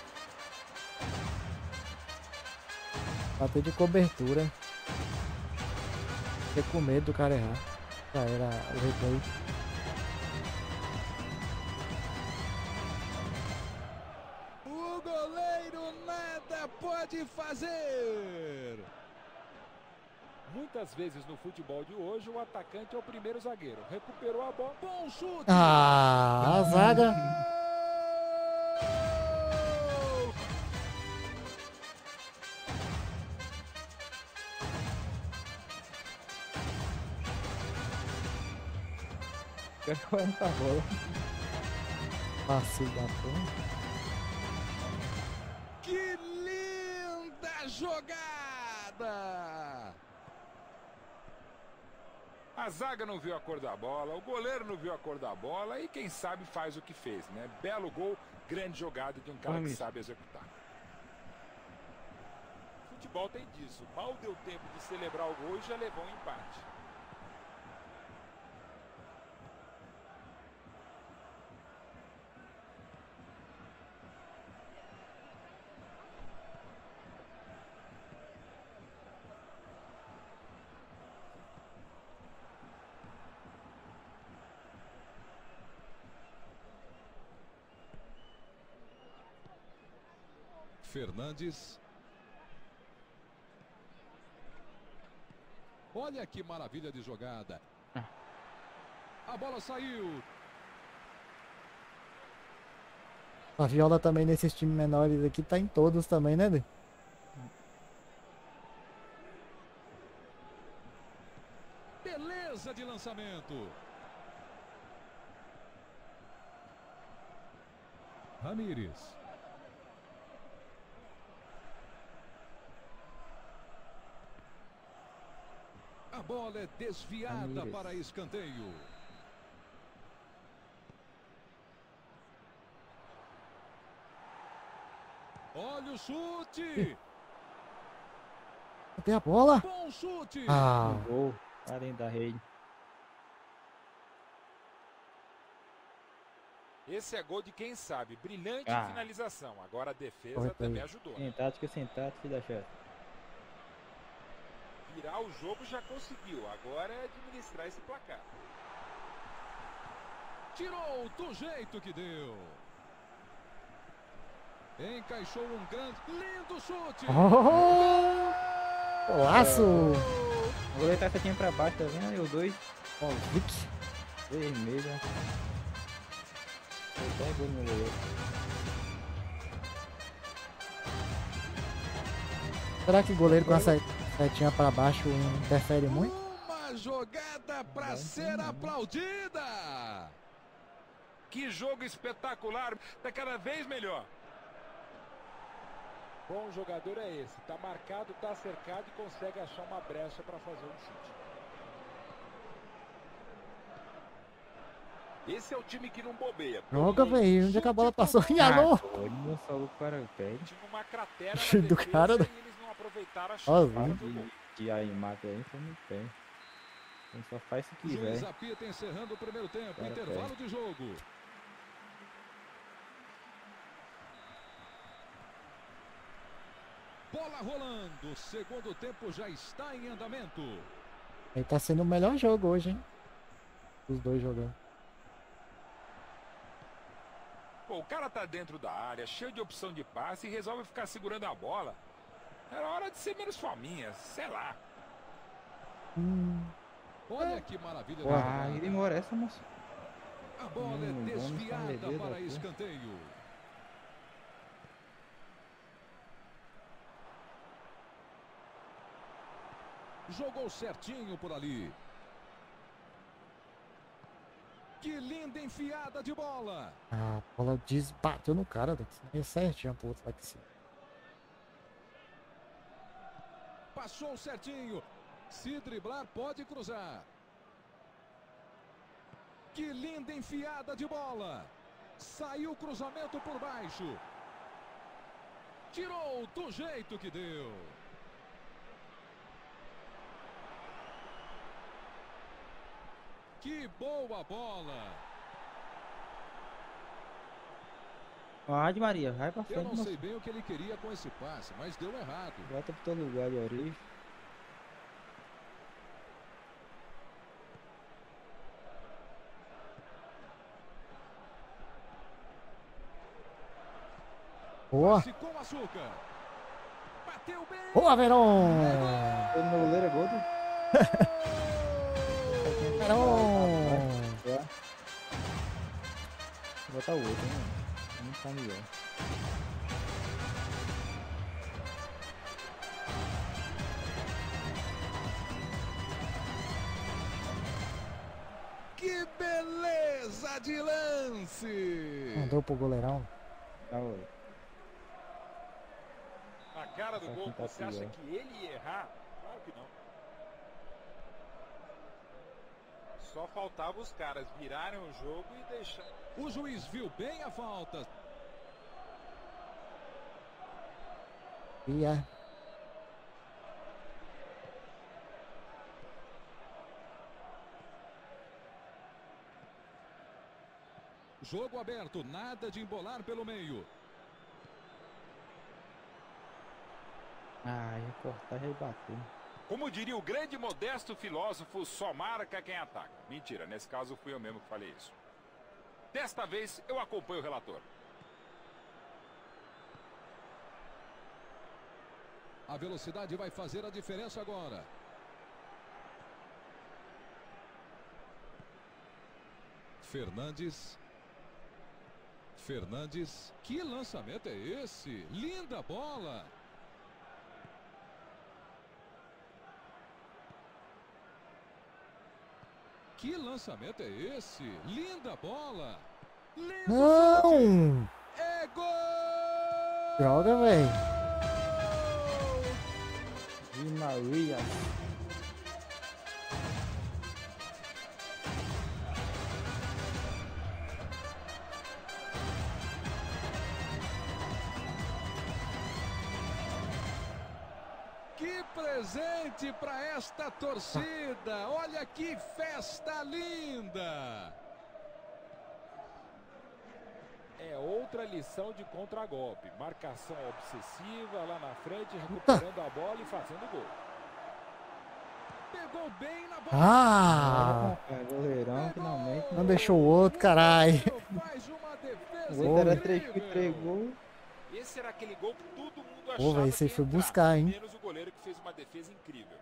Speaker 1: Bater de cobertura. Fiquei com medo do cara errar. Já era o replay.
Speaker 4: O goleiro nada pode fazer.
Speaker 6: Muitas vezes no futebol de hoje, o atacante é o primeiro zagueiro. Recuperou a bola.
Speaker 4: Bom chute.
Speaker 1: A zaga.
Speaker 2: Quero que essa bola.
Speaker 1: Passei da porra.
Speaker 4: Que linda jogada!
Speaker 3: A zaga não viu a cor da bola, o goleiro não viu a cor da bola e quem sabe faz o que fez, né? Belo gol, grande jogada de um cara que sabe executar.
Speaker 6: Futebol tem disso. Mal deu tempo de celebrar o gol e já levou um empate.
Speaker 4: Fernandes. Olha que maravilha de jogada. A bola saiu.
Speaker 1: A Viola também nesses times menores aqui tá em todos também, né, Dê?
Speaker 4: Beleza de lançamento. Ramírez. A bola é desviada
Speaker 2: Ramírez.
Speaker 4: para escanteio. Olha o chute.
Speaker 1: Tem a bola.
Speaker 4: Bom chute.
Speaker 1: Ah,
Speaker 2: Gol. Lá dentro da rede.
Speaker 3: Esse é gol de quem sabe. Brilhante
Speaker 2: Ah.
Speaker 3: finalização. Agora a defesa
Speaker 1: Corta aí.
Speaker 3: também ajudou.
Speaker 2: Sem tática, dá chefe.
Speaker 3: Virar o jogo já conseguiu. Agora é administrar esse placar.
Speaker 4: Tirou do jeito que deu. Encaixou um grande, lindo chute.
Speaker 1: oh, golaço.
Speaker 2: O goleiro tá setinho pra baixo, tá vendo? E os dois
Speaker 1: Ó, o Vic.
Speaker 2: vermelhos. Até gol no goleiro.
Speaker 1: Será que goleiro com a setinha pra baixo interfere muito?
Speaker 4: Uma jogada para ser aplaudida.
Speaker 3: Que jogo espetacular. Tá cada vez melhor.
Speaker 6: Bom jogador é esse. Tá marcado, tá cercado e consegue achar uma brecha para fazer um chute.
Speaker 3: Esse é o time que não bobeia.
Speaker 1: Joga, velho. Onde é que a bola passou? Ih, alô?
Speaker 2: Olha só o cara pede.
Speaker 3: Tinha uma cratera na
Speaker 1: Do
Speaker 3: defesa
Speaker 1: cara,
Speaker 3: e
Speaker 1: né?
Speaker 3: eles não aproveitaram a
Speaker 1: Ó,
Speaker 3: chance.
Speaker 1: viu?
Speaker 3: do gol.
Speaker 2: Que aí mata aí foi muito pé. Ele só faz se
Speaker 4: Juiz
Speaker 2: quiser.
Speaker 4: apita encerrando o primeiro tempo.
Speaker 2: Cara,
Speaker 4: Intervalo de jogo. Bola rolando. Segundo tempo já está em andamento.
Speaker 1: Aí tá sendo o melhor jogo hoje, hein? Os dois jogando.
Speaker 3: Pô, o cara tá dentro da área, cheio de opção de passe e resolve ficar segurando a bola. Era hora de ser menos fominha, sei lá.
Speaker 4: Olha que maravilha. de
Speaker 2: Ah,
Speaker 4: jogada.
Speaker 2: e demora essa, moça.
Speaker 4: A bola é
Speaker 2: Gomes tá
Speaker 4: desviada
Speaker 2: meio
Speaker 4: para
Speaker 2: da
Speaker 4: escanteio. Jogou certinho por ali. Que linda enfiada de bola.
Speaker 1: A bola bateu no cara, Dex. É certinho pro outro lá que sim.
Speaker 4: Passou certinho. Se driblar, pode cruzar. Que linda enfiada de bola. Saiu o cruzamento por baixo. Tirou do jeito que deu. Que boa bola.
Speaker 2: Ah, de Maria, vai pra
Speaker 4: Eu
Speaker 2: frente,
Speaker 4: não
Speaker 2: moça.
Speaker 4: sei bem o que ele queria com esse passe, mas deu errado.
Speaker 2: Volta pro teu lugar de origem.
Speaker 1: Boa.
Speaker 4: Passe com açúcar. Bateu bem.
Speaker 1: Boa, Verón.
Speaker 2: Todo no goleiro é gol do...
Speaker 1: Verón.
Speaker 2: Vou botar o outro, né? Não tá melhor.
Speaker 4: Que beleza de lance.
Speaker 1: Mandou pro goleirão.
Speaker 2: Tá, ó.
Speaker 3: Na cara do
Speaker 2: Só
Speaker 3: gol,
Speaker 2: quem tá
Speaker 3: você acha
Speaker 2: pior.
Speaker 3: que ele ia errar? Claro que não. Só faltava os caras virarem o jogo e deixar.
Speaker 4: O juiz viu bem a falta.
Speaker 1: Ia.
Speaker 4: Jogo aberto, nada de embolar pelo meio.
Speaker 2: Ah, ia cortar, já ia bater.
Speaker 3: Como diria o grande e modesto filósofo, só marca quem ataca. Mentira, nesse caso fui eu mesmo que falei isso. Desta vez eu acompanho o relator.
Speaker 4: A velocidade vai fazer a diferença agora. Fernandes. Fernandes. Que lançamento é esse? Linda bola. Que lançamento é esse? Linda bola. Lindo
Speaker 1: Não!
Speaker 4: chute. É gol!
Speaker 1: Joga, velho.
Speaker 2: Di Maria.
Speaker 4: Que presente para esta torcida! Olha que festa linda!
Speaker 6: É outra lição de contragolpe. Marcação obsessiva lá na frente, recuperando a bola e fazendo gol.
Speaker 4: Pegou bem na bola.
Speaker 1: Ah!
Speaker 2: Goleirão, finalmente.
Speaker 1: Não deixou o outro, caralho.
Speaker 4: Faz uma defesa
Speaker 2: O outro era
Speaker 4: incrível.
Speaker 2: 3 gols.
Speaker 3: Esse era aquele gol que todo mundo achava
Speaker 1: Pô, velho, esse aí
Speaker 3: que ia
Speaker 1: foi
Speaker 3: entrar,
Speaker 1: buscar, hein?
Speaker 3: menos o goleiro que fez uma defesa incrível.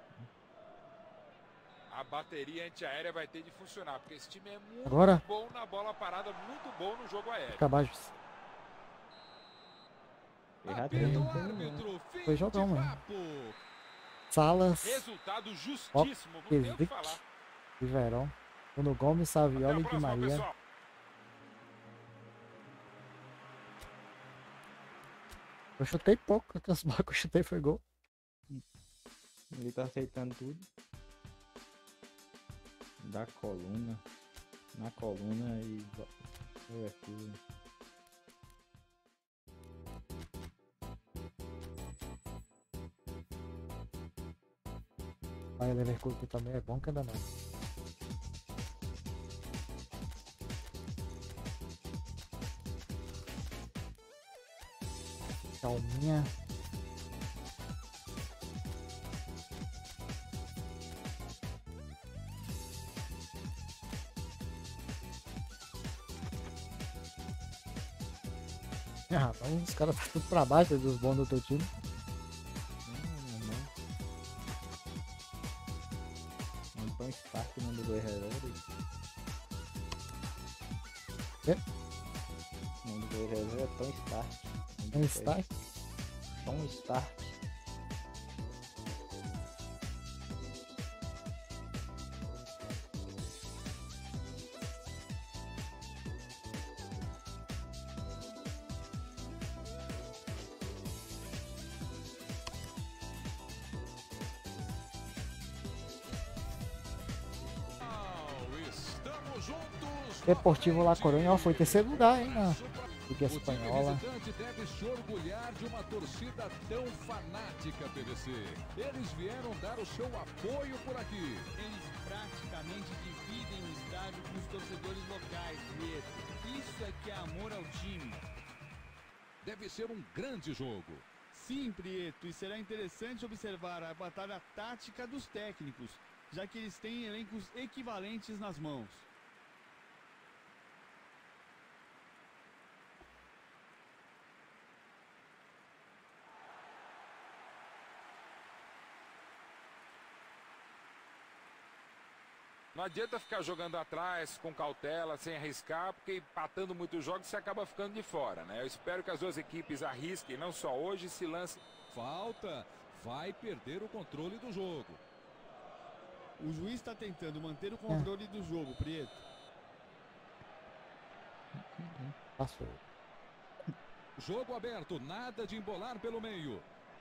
Speaker 3: A bateria antiaérea vai ter de funcionar, porque esse time é muito
Speaker 1: Agora?
Speaker 3: bom na bola parada, muito bom no jogo aéreo.
Speaker 1: Fica abaixo.
Speaker 4: Apita o árbitro, fim
Speaker 1: Foi jogão,
Speaker 4: de
Speaker 1: mano.
Speaker 4: papo.
Speaker 1: Salas,
Speaker 3: Resultado justíssimo, não tem o que
Speaker 1: Kesvik,
Speaker 3: falar.
Speaker 1: Riverão, Bruno Gomes,
Speaker 3: Até a
Speaker 1: Savioli e Di
Speaker 3: próxima,
Speaker 1: Maria.
Speaker 3: pessoal.
Speaker 1: Eu chutei pouco, as bolas que eu chutei foi gol.
Speaker 2: Ele tá aceitando tudo. Da coluna. Na coluna e... Cobertura.
Speaker 1: Aí o Leverkusen também é bom que ainda não. Calminha. Ah, então os caras tá tudo pra baixo dos bons do teu time.
Speaker 2: Então Stark não do Guerreiro.
Speaker 1: Quê?
Speaker 2: O nome do Guerreiro é Tom Stark.
Speaker 1: Um destaque.
Speaker 2: Tom Stark.
Speaker 4: Estamos juntos.
Speaker 1: Deportivo La Coruña, ó, foi terceiro lugar, hein, na Liga
Speaker 4: O time
Speaker 1: Espanhola.
Speaker 4: visitante deve se orgulhar de uma torcida tão fanática, PVC. Eles vieram dar o seu apoio por aqui.
Speaker 5: Eles praticamente dividem o estádio com os torcedores locais, Prieto. Isso é que é amor ao time.
Speaker 4: Deve ser um grande jogo.
Speaker 5: Sim, Prieto, e será interessante observar a batalha tática dos técnicos, já que eles têm elencos equivalentes nas mãos.
Speaker 3: Não adianta ficar jogando atrás com cautela, sem arriscar, porque empatando muitos jogos você acaba ficando de fora, né? Eu espero que as duas equipes arrisquem, não só hoje, se lancem.
Speaker 4: Falta. Vai perder o controle do jogo.
Speaker 5: O juiz está tentando manter o controle do jogo, Prieto.
Speaker 1: Passou.
Speaker 4: Jogo aberto, nada de embolar pelo meio.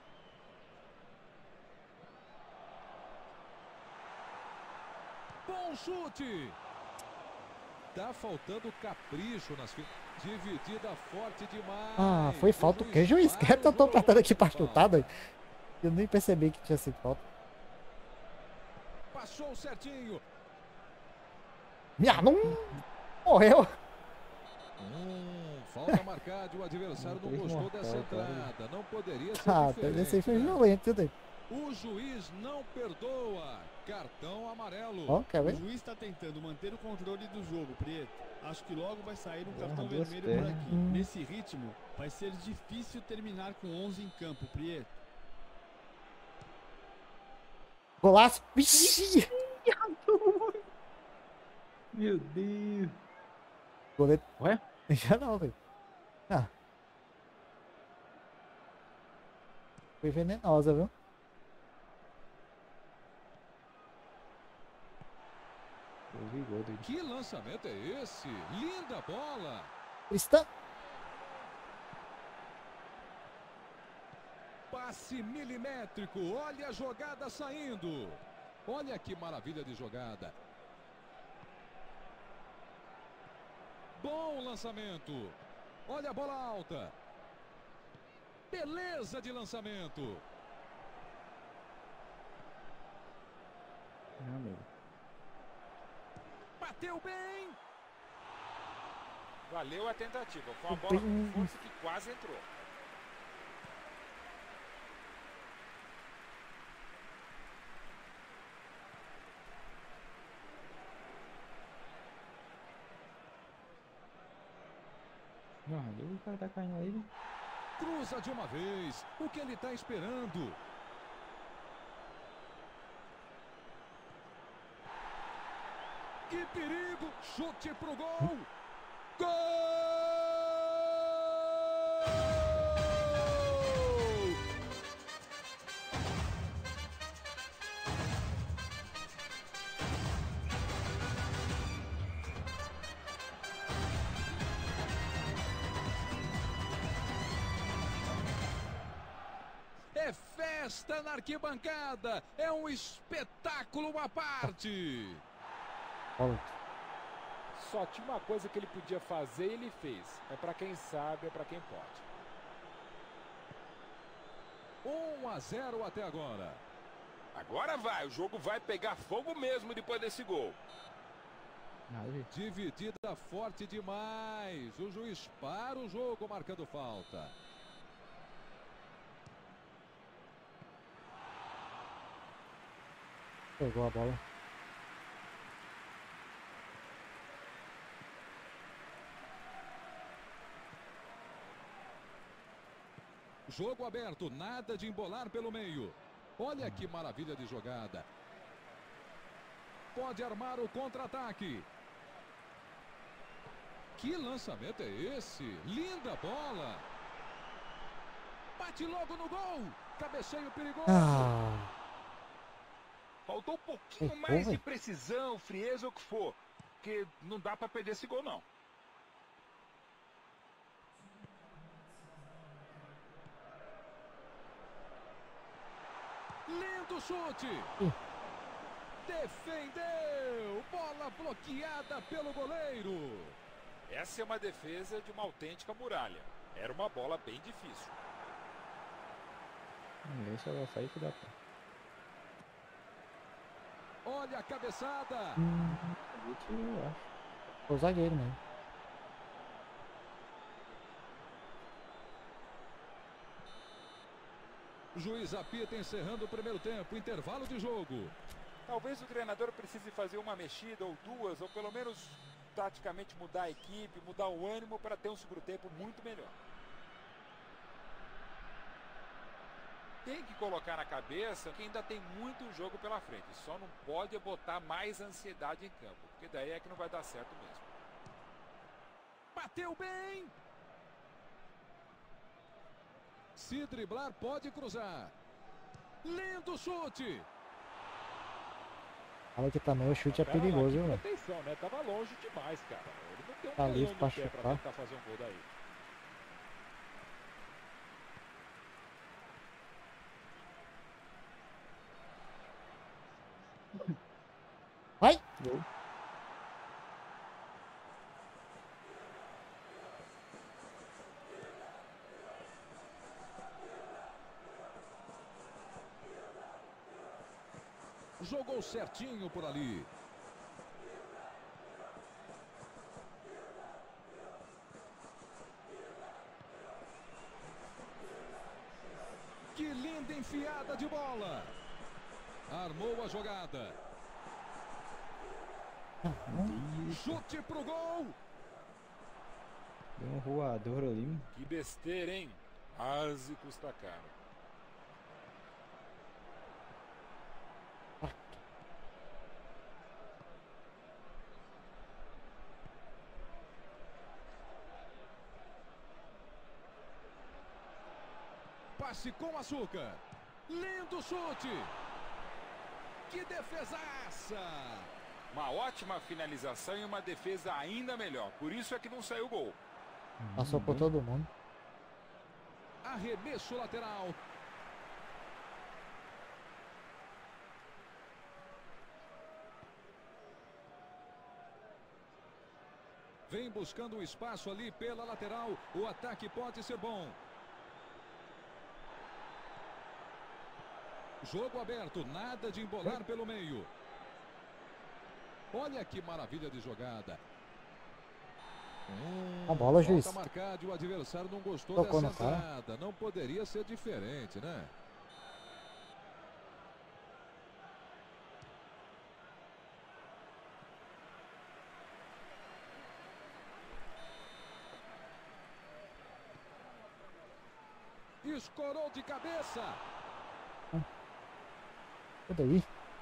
Speaker 4: Bom chute. Tá faltando capricho nas filas. Dividida forte demais.
Speaker 1: Ah, foi falta o quê, juiz? Que eu tô apertando aqui pra chutar, doido. Eu nem percebi que tinha sido falta.
Speaker 4: Passou certinho.
Speaker 1: Minha, não morreu.
Speaker 4: Falta marcada e o adversário não gostou dessa entrada. Não poderia ser
Speaker 1: Ah,
Speaker 4: diferente,
Speaker 1: esse aí foi
Speaker 4: né?
Speaker 1: violento, doido.
Speaker 4: O juiz não perdoa. Cartão amarelo.
Speaker 1: Ó, quer
Speaker 5: O
Speaker 1: ver?
Speaker 5: juiz está tentando manter o controle do jogo, Prieto. Acho que logo vai sair um cartão
Speaker 2: duas
Speaker 5: vermelho por
Speaker 2: pernas.
Speaker 5: aqui. Nesse ritmo, vai ser difícil terminar com 11 em campo, Prieto.
Speaker 1: Golaço. Vixe!
Speaker 2: Meu Deus.
Speaker 1: Goleiro.
Speaker 2: Ué?
Speaker 1: Já não, velho. Ah. Foi venenosa, viu?
Speaker 2: O vigor do...
Speaker 4: Que lançamento é esse? Linda bola!
Speaker 1: Cristã.
Speaker 4: Passe milimétrico, olha a jogada saindo. Olha que maravilha de jogada. Bom lançamento. Olha a bola alta. Beleza de lançamento.
Speaker 2: Meu amigo.
Speaker 4: Bateu bem.
Speaker 3: Valeu a tentativa. Foi uma bola com força que quase entrou.
Speaker 2: Não, ali o cara tá caindo ali, né?
Speaker 4: Cruza de uma vez. O que ele está esperando? Que perigo! Chute pro gol! Gol! É festa na arquibancada! É um espetáculo à parte!
Speaker 1: Bola.
Speaker 6: Só tinha uma coisa que ele podia fazer e ele fez. É para quem sabe, é para quem pode.
Speaker 4: 1-0 até agora.
Speaker 3: Agora vai, o jogo vai pegar fogo mesmo depois desse gol.
Speaker 2: Nada, gente.
Speaker 4: Dividida forte demais. O juiz para o jogo marcando falta.
Speaker 1: Pegou a bola.
Speaker 4: Jogo aberto, nada de embolar pelo meio. Olha que maravilha de jogada. Pode armar o contra-ataque. Que lançamento é esse? Linda bola. Bate logo no gol. Cabeceio perigoso.
Speaker 1: Ah.
Speaker 3: Faltou um pouquinho
Speaker 1: Pô,
Speaker 3: mais de
Speaker 1: velho.
Speaker 3: precisão, frieza ou o que for. Porque não dá pra perder esse gol, não.
Speaker 4: Lindo chute. Defendeu. Bola bloqueada pelo goleiro.
Speaker 3: Essa é uma defesa de uma autêntica muralha. Era uma bola bem difícil.
Speaker 2: Ninguém só vai sair que dá pra...
Speaker 4: Olha a cabeçada.
Speaker 2: Ali tirou, eu acho.
Speaker 1: Foi o zagueiro mesmo.
Speaker 4: Juiz apita encerrando o primeiro tempo. Intervalo de jogo.
Speaker 3: Talvez o treinador precise fazer uma mexida ou duas, ou pelo menos taticamente mudar a equipe, mudar o ânimo para ter um segundo tempo muito melhor. Tem que colocar na cabeça que ainda tem muito jogo pela frente. Só não pode botar mais ansiedade em campo, porque daí é que não vai dar certo mesmo.
Speaker 4: Bateu bem. Se driblar, pode cruzar. Lindo chute.
Speaker 1: Fala que também o chute é
Speaker 6: Pera lá,
Speaker 1: perigoso,
Speaker 6: que
Speaker 1: viu, velho?
Speaker 6: proteção, né? Tava longe demais, cara. Ele não tem um
Speaker 1: Tá
Speaker 6: canhão
Speaker 1: livre
Speaker 6: no
Speaker 1: pra
Speaker 6: pé pra
Speaker 1: chutar.
Speaker 6: tentar fazer um gol daí.
Speaker 1: Vai!
Speaker 2: Gol.
Speaker 4: Jogou certinho por ali. Que linda enfiada de bola. Armou a jogada. Chute pro gol.
Speaker 2: Deu um voador ali, mano.
Speaker 3: Que besteira, hein? Quase custa caro.
Speaker 4: Doce com açúcar. Lindo chute. Que defesaça.
Speaker 3: Uma ótima finalização e uma defesa ainda melhor. Por isso é que não saiu o gol.
Speaker 1: Passou por todo mundo.
Speaker 4: Arremesso lateral. Vem buscando o espaço ali pela lateral. O ataque pode ser bom. Jogo aberto, nada de embolar pelo meio. Olha que maravilha de jogada.
Speaker 1: A bola, juiz.
Speaker 4: Marcado, o adversário não gostou
Speaker 1: Tocou
Speaker 4: dessa
Speaker 1: no cara.
Speaker 4: entrada. Não poderia ser diferente, né? Escorou de cabeça.
Speaker 1: Tudo aí.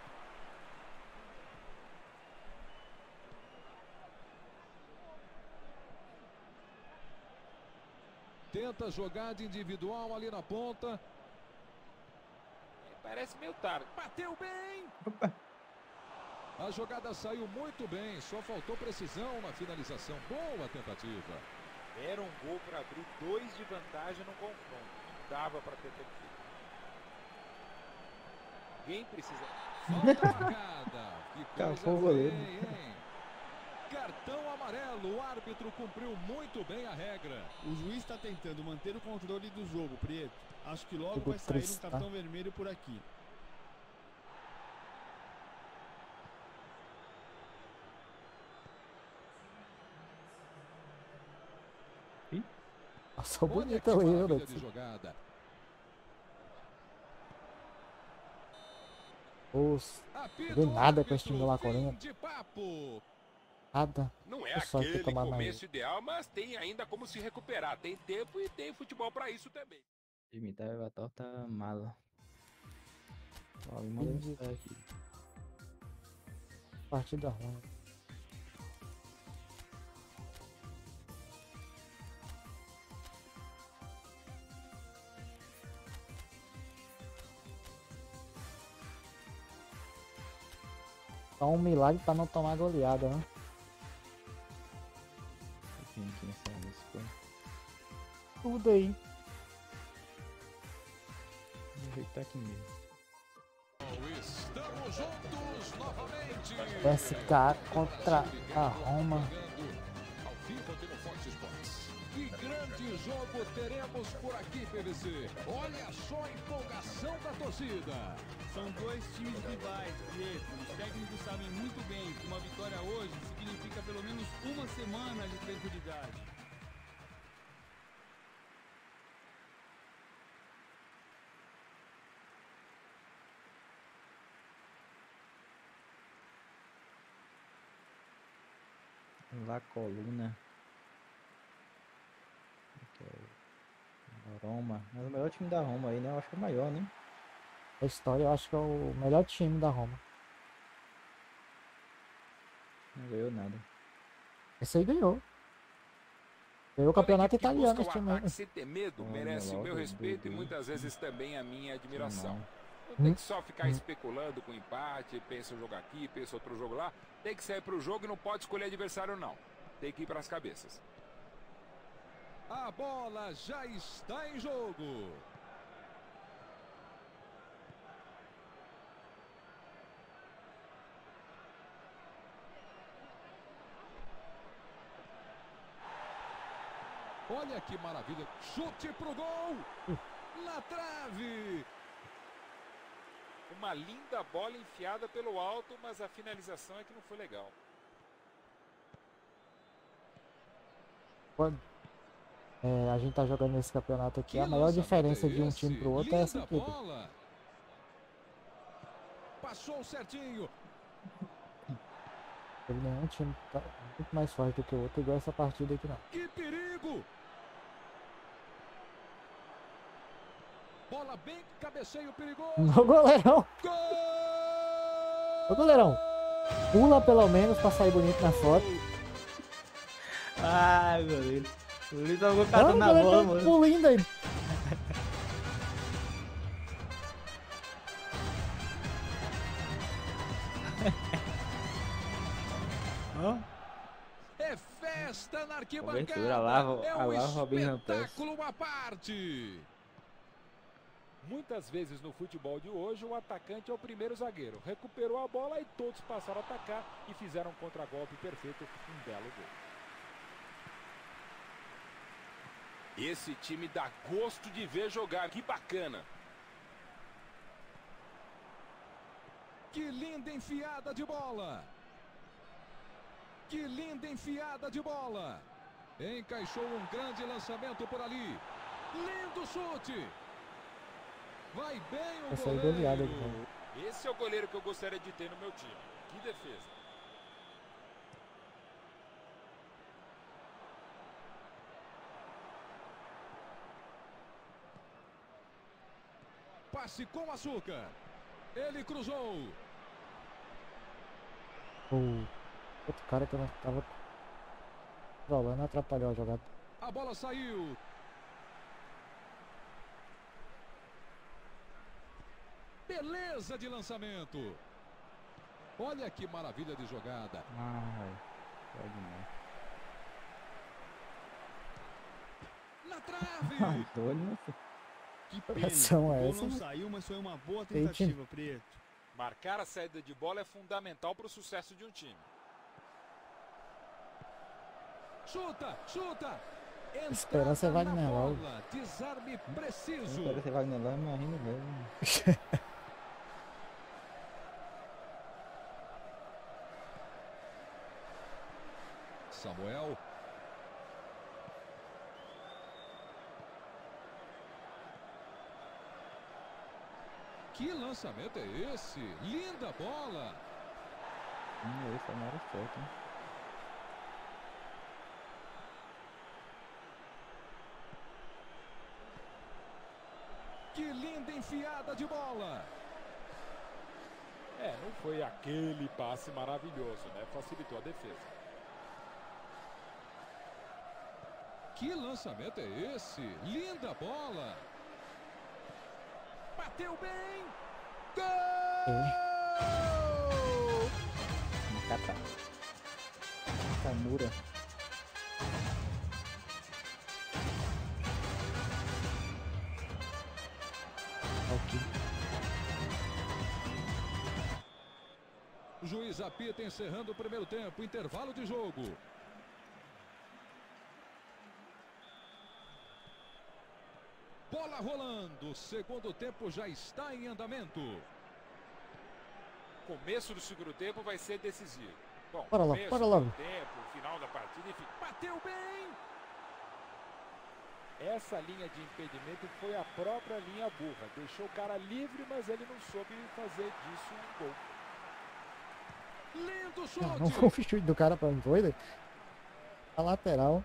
Speaker 4: Tenta jogada individual ali na ponta.
Speaker 3: Parece meio tarde.
Speaker 4: Bateu bem. A jogada saiu muito bem. Só faltou precisão na finalização. Boa tentativa.
Speaker 6: Era um gol para abrir 2 de vantagem no confronto. Não dava para ter feito. Ninguém precisa.
Speaker 4: Falta marcada. Que coisa
Speaker 2: Cavou o goleiro.
Speaker 4: feia, hein? Cartão amarelo. O árbitro cumpriu muito bem a regra.
Speaker 5: O juiz está tentando manter o controle do jogo, Prieto. Acho que logo
Speaker 1: Tudo
Speaker 5: vai sair um
Speaker 1: triste, tá?
Speaker 5: cartão vermelho por aqui.
Speaker 1: Passou
Speaker 4: Olha
Speaker 1: bonito
Speaker 4: que
Speaker 1: ali, viu,
Speaker 4: maravilha
Speaker 1: Leite?
Speaker 4: de jogada.
Speaker 1: Não vi nada com esse time do La Coruña.
Speaker 4: De papo.
Speaker 1: Nada.
Speaker 3: Não é
Speaker 1: É só que
Speaker 3: aquele
Speaker 1: tomar mais.
Speaker 3: começo ideal, mas tem ainda como se recuperar. Tem tempo e tem futebol para isso também.
Speaker 2: Dimitar Vatal tá malo. Ó, me manda mensagem aqui.
Speaker 1: Partida ruim. Só um milagre pra não tomar goleada, né?
Speaker 2: Vem aqui nessa lista.
Speaker 1: Tudo aí.
Speaker 2: Vou ajeitar aqui mesmo.
Speaker 4: Estamos juntos novamente.
Speaker 1: SK contra a Roma.
Speaker 4: Ao vivo aqui no Fox Sports. Que grande jogo teremos por aqui, PVC. Olha só a empolgação da torcida.
Speaker 5: São 2 times rivais, Prieto. Os técnicos sabem muito bem que uma vitória hoje significa pelo menos uma semana de tranquilidade.
Speaker 2: La Coluna. Aqui é o Roma. Mas o melhor time da Roma aí, né? Eu acho que é o maior, né?
Speaker 1: A história eu acho que é o melhor time da Roma.
Speaker 2: Não ganhou nada.
Speaker 1: Esse aí ganhou. Ganhou o campeonato
Speaker 3: Toda equipe que
Speaker 1: italiano
Speaker 3: busca
Speaker 1: esse
Speaker 3: o
Speaker 1: time
Speaker 3: ataque
Speaker 1: aí.
Speaker 3: sem ter medo,
Speaker 2: Olha
Speaker 3: merece
Speaker 2: lá,
Speaker 3: o meu
Speaker 2: o
Speaker 3: respeito e
Speaker 2: Dudu.
Speaker 3: muitas vezes também a minha admiração.
Speaker 2: Não.
Speaker 3: Não tem que só ficar especulando com empate, pensa um jogo aqui, pensa outro jogo lá. Tem que sair pro jogo e não pode escolher adversário não. Tem que ir para as cabeças.
Speaker 4: A bola já está em jogo. Olha que maravilha. Chute pro gol. Na trave.
Speaker 3: Uma linda bola enfiada pelo alto, mas a finalização é que não foi legal.
Speaker 1: A gente tá jogando nesse campeonato aqui.
Speaker 4: Que
Speaker 1: A maior
Speaker 4: lançamento
Speaker 1: diferença
Speaker 4: é
Speaker 1: de um
Speaker 4: esse?
Speaker 1: time pro outro é essa
Speaker 4: Linda
Speaker 1: equipe.
Speaker 4: bola. Passou certinho.
Speaker 1: Nenhum time tá muito mais forte do que o outro, igual essa partida aqui não.
Speaker 4: Que perigo. Bola bem, cabeceio perigoso.
Speaker 1: No goleirão!
Speaker 4: Gol!
Speaker 1: Ô goleirão, pula pelo menos pra sair bonito na foto.
Speaker 2: Ai, goleiro. O goleiro tava
Speaker 1: Ah,
Speaker 2: catando
Speaker 1: o
Speaker 2: na
Speaker 1: goleiro
Speaker 2: bola,
Speaker 1: tá
Speaker 2: mano.
Speaker 1: pulindo aí.
Speaker 4: É festa na arquibancada.
Speaker 2: Cobertura, lá,
Speaker 4: É um
Speaker 2: Robin Van Persie.
Speaker 4: espetáculo à parte.
Speaker 6: Muitas vezes no futebol de hoje, o atacante é o primeiro zagueiro. Recuperou a bola e todos passaram a atacar e fizeram um contragolpe perfeito, um belo gol.
Speaker 3: Esse time dá gosto de ver jogar, que bacana.
Speaker 4: Que linda enfiada de bola. Que linda enfiada de bola. Encaixou um grande lançamento por ali. Lindo chute. Vai bem o
Speaker 1: Essa aí goleada
Speaker 4: goleiro.
Speaker 1: aqui.
Speaker 3: Esse é o goleiro que eu gostaria de ter no meu time. Que defesa.
Speaker 4: Passe com açúcar. Ele cruzou.
Speaker 1: O outro cara que eu não tava rolando atrapalhou a jogada.
Speaker 4: A bola saiu. Beleza de lançamento. Olha que maravilha de jogada.
Speaker 2: Ai, pode demais.
Speaker 4: Na trave.
Speaker 2: Antônio,
Speaker 5: Que pena.
Speaker 1: Ação
Speaker 5: O
Speaker 1: é
Speaker 5: gol
Speaker 1: essa,
Speaker 5: não
Speaker 1: né?
Speaker 5: saiu, mas foi uma boa
Speaker 1: Ei, time.
Speaker 5: tentativa, Preto.
Speaker 3: Marcar a saída de bola é fundamental para o sucesso de um time.
Speaker 4: Chuta, chuta.
Speaker 1: Esperança é
Speaker 4: Entrada
Speaker 1: Wagner
Speaker 4: na
Speaker 1: Love.
Speaker 4: bola. Desarme preciso.
Speaker 2: não parece Wagner lá, mas rindo velho.
Speaker 4: Samuel. Que lançamento é esse? Linda bola.
Speaker 2: Esse é na hora certa, hein?
Speaker 4: Que linda enfiada de bola.
Speaker 6: É, não foi aquele passe maravilhoso, né? Facilitou a defesa.
Speaker 4: Que lançamento é esse? Linda bola. Bateu bem. Gol!
Speaker 2: Cata. Tamura.
Speaker 1: Aqui.
Speaker 4: O juiz apita encerrando o primeiro tempo. Intervalo de jogo. Bola rolando. Segundo tempo já está em andamento.
Speaker 3: Começo do segundo tempo vai ser decisivo. Bom,
Speaker 1: Bora lá,
Speaker 3: começo
Speaker 1: bora lá.
Speaker 3: do tempo, final da partida, enfim.
Speaker 4: Bateu bem.
Speaker 6: Essa linha de impedimento foi a própria linha burra. Deixou o cara livre, mas ele não soube fazer disso um gol.
Speaker 4: Lindo
Speaker 1: Não
Speaker 4: chute.
Speaker 1: foi o chute do cara pra doida. A lateral.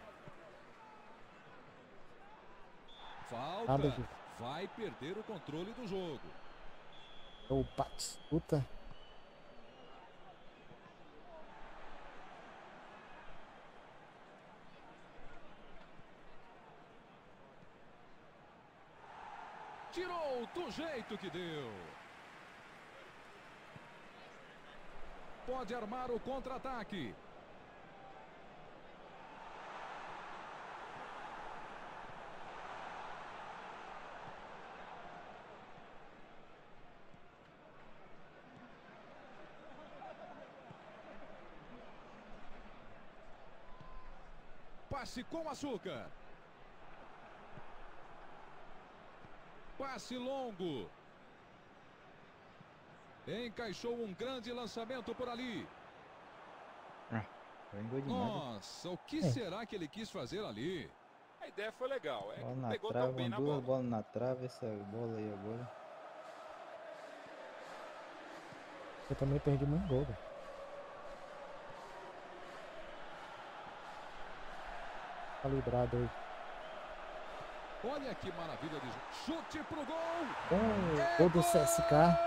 Speaker 1: Nada
Speaker 4: Falta.
Speaker 1: de-
Speaker 4: Vai perder o controle do jogo.
Speaker 1: O Pats. Puta.
Speaker 4: Tirou do jeito que deu. Pode armar o contra-ataque. Passe com açúcar. Passe longo. Encaixou um grande lançamento por ali.
Speaker 2: Foi gol de nada.
Speaker 4: Nossa, o que
Speaker 1: É.
Speaker 4: será que ele quis fazer ali?
Speaker 3: A ideia foi legal, é que
Speaker 2: Bola
Speaker 3: não
Speaker 2: na
Speaker 3: pegou tão
Speaker 2: trave,
Speaker 3: bem na
Speaker 2: duas
Speaker 3: bola.
Speaker 2: bolas na trave, essa bola aí agora.
Speaker 1: Eu também perdi muito gol, velho. Calibrado aí.
Speaker 4: Olha que maravilha de chute pro gol.
Speaker 1: Gol do CSK.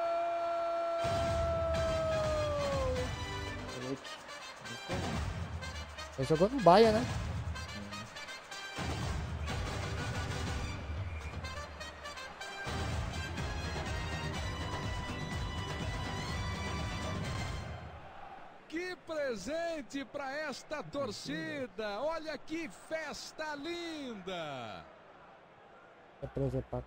Speaker 1: Ele jogou no Bahia, né?
Speaker 4: presente para esta torcida. Olha que festa linda.
Speaker 1: É preservar.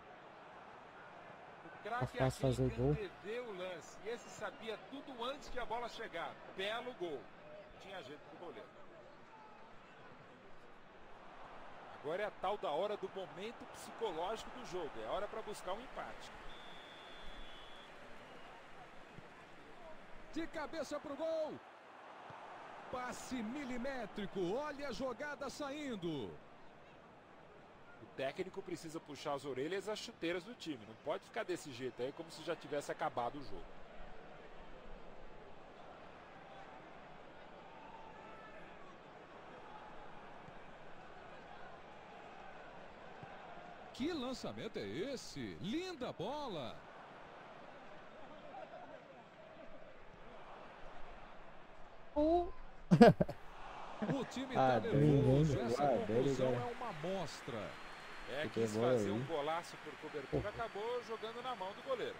Speaker 3: O craque é
Speaker 1: fácil
Speaker 3: aquele
Speaker 1: fazer
Speaker 3: que
Speaker 1: gol.
Speaker 3: antevê o lance. E esse sabia tudo antes de a bola chegar. Belo gol. Tinha jeito pro goleiro. Agora é a tal da hora do momento psicológico do jogo. É hora para buscar um empate.
Speaker 4: De cabeça pro gol. Passe milimétrico. Olha a jogada saindo.
Speaker 3: O técnico precisa puxar as orelhas e as chuteiras do time. Não pode ficar desse jeito aí como se já tivesse acabado o jogo.
Speaker 4: Que lançamento é esse? Linda bola.
Speaker 3: O time tá nervoso. Essa conclusão é uma amostra. Quis fazer um golaço por cobertura, acabou jogando na mão do goleiro.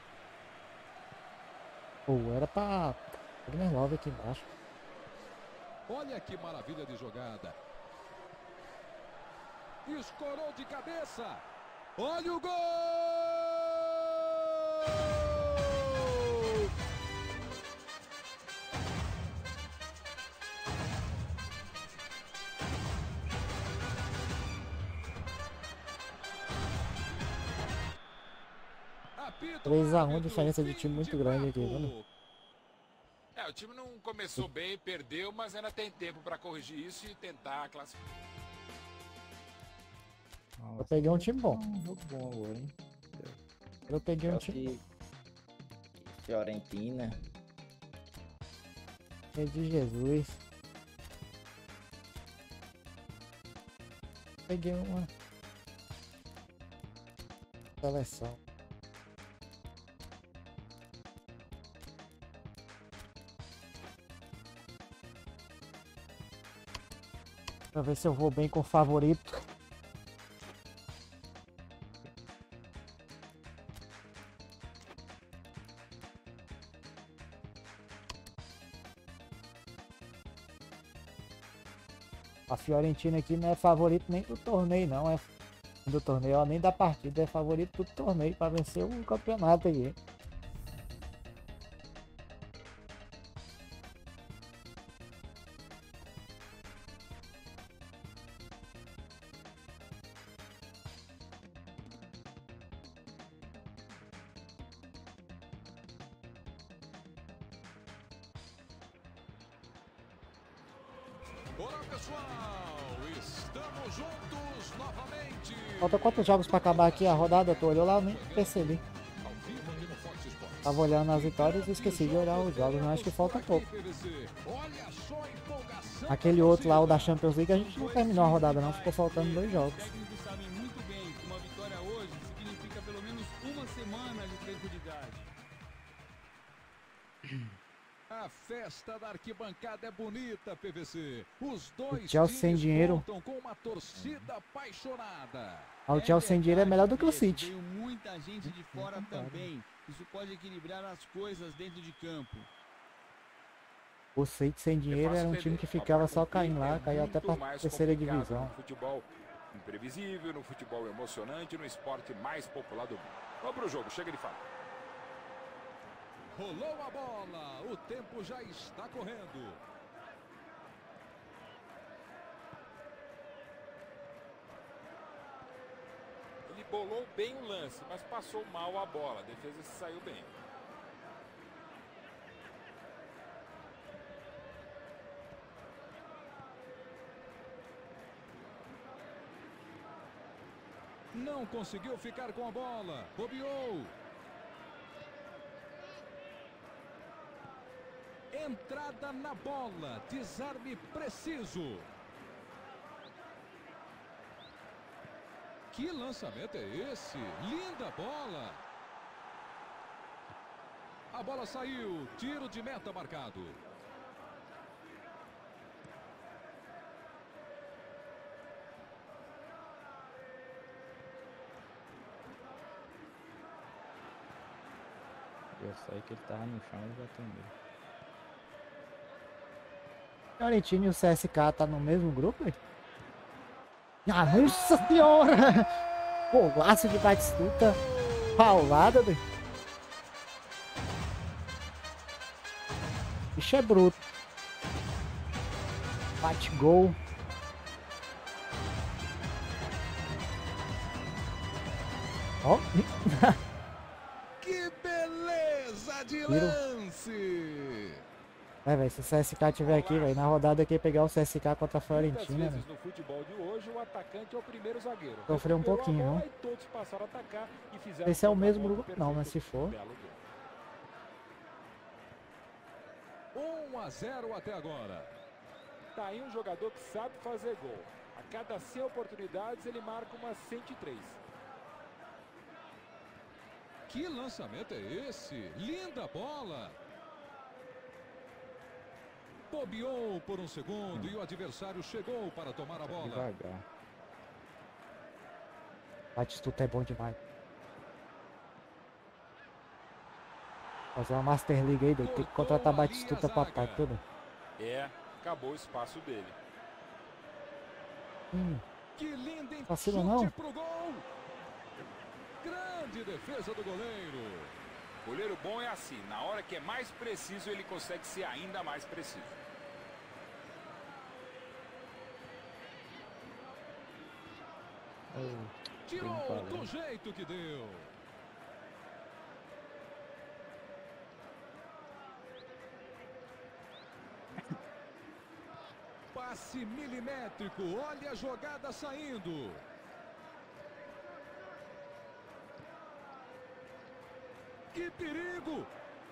Speaker 1: Pô, era pra Wagner Love aqui embaixo.
Speaker 4: Olha que maravilha de jogada. Escorou de cabeça. Olha o gol! Apito
Speaker 1: 3-1, diferença de time muito grande aqui,
Speaker 4: papo.
Speaker 1: viu?
Speaker 3: O time não começou bem, perdeu, mas ainda tem tempo para corrigir isso e tentar classificar.
Speaker 1: Eu peguei um time bom.
Speaker 2: Um jogo bom agora, hein?
Speaker 1: Eu peguei um time
Speaker 2: Fiorentina.
Speaker 1: de Jesus. Peguei uma seleção. Pra ver se eu vou bem com o favorito. A Fiorentina aqui não é favorito nem do torneio, não. É do torneio, ó, nem da partida. É favorito do torneio para vencer o campeonato aí.
Speaker 4: Olá, pessoal, estamos juntos novamente.
Speaker 1: Falta quantos jogos para acabar aqui a rodada? Tu olhou lá? Eu nem percebi.
Speaker 4: Ao vivo aqui no Fox Sports.
Speaker 1: Tava olhando as vitórias e esqueci de olhar os jogos, mas acho que falta pouco.
Speaker 4: Olha só a empolgação.
Speaker 1: Aquele outro lá, o da Champions League, a gente não terminou a rodada não, ficou faltando 2 jogos.
Speaker 5: Os técnicos sabem muito bem que uma vitória hoje significa pelo menos uma semana de tranquilidade.
Speaker 4: A festa da arquibancada é bonita, PVC. Os dois
Speaker 1: O Chelsea sem
Speaker 4: times
Speaker 1: dinheiro.
Speaker 4: contam com uma torcida apaixonada.
Speaker 1: Ah, o Chelsea sem dinheiro é melhor do que o
Speaker 5: verdade,
Speaker 1: City.
Speaker 5: Veio muita gente de fora também. Isso pode equilibrar as coisas dentro de campo.
Speaker 1: O City sem dinheiro era um time que ficava só caindo lá, caiu até pra terceira divisão.
Speaker 3: No futebol imprevisível, no futebol emocionante, no esporte mais popular do mundo. Vamos pro jogo, chega de falar.
Speaker 4: Rolou a bola, o tempo já está correndo.
Speaker 3: Ele bolou bem o lance, mas passou mal a bola. A defesa se saiu bem.
Speaker 4: Não conseguiu ficar com a bola, bobeou. Entrada na bola, desarme preciso. Que lançamento é esse? Linda bola. A bola saiu, tiro de meta marcado.
Speaker 2: Eu sei que ele tava no chão e bateu nele.
Speaker 1: Fiorentino e o CSK tá no mesmo grupo? Hein? Ah, nossa senhora! Golaço de Batistuta. Paulada, velho. Bicho é bruto. Bate gol. Ó.
Speaker 4: Que beleza de
Speaker 1: Tiro.
Speaker 4: lance!
Speaker 1: Velho, se o CSK tiver aqui, velho, na rodada que pegar o CSK contra a
Speaker 6: Muitas
Speaker 1: Fiorentina,
Speaker 6: vezes
Speaker 1: velho.
Speaker 6: no futebol de hoje, o atacante é o primeiro zagueiro.
Speaker 1: Sofreu um
Speaker 6: Recuperou a
Speaker 1: pouquinho,
Speaker 6: bola
Speaker 1: não?
Speaker 6: e todos passaram a atacar e fizeram
Speaker 1: Esse é o
Speaker 6: um
Speaker 1: mesmo
Speaker 6: contra-golpe
Speaker 1: grupo não, mas se
Speaker 6: perfeito.
Speaker 1: for.
Speaker 6: Belo gol.
Speaker 4: 1 a 0 até agora.
Speaker 6: Tá aí um jogador que sabe fazer gol. A cada 100 oportunidades, ele marca umas 103.
Speaker 4: Que lançamento é esse? Linda bola! Bobeou por um segundo e o adversário chegou para tomar a bola.
Speaker 2: Devagar.
Speaker 1: Batistuta é bom demais. Fazer uma Master League aí, doido. Tem que contratar Batistuta pra pai, tudo.
Speaker 3: É, acabou o espaço dele.
Speaker 4: Que lindo
Speaker 1: Vacilo
Speaker 4: chute
Speaker 1: não.
Speaker 4: pro gol! Grande defesa do goleiro.
Speaker 3: Goleiro bom é assim, na hora que é mais preciso, ele consegue ser ainda mais preciso.
Speaker 4: Tirou
Speaker 2: falei.
Speaker 4: do jeito que deu. Passe milimétrico, olha a jogada saindo. Que perigo!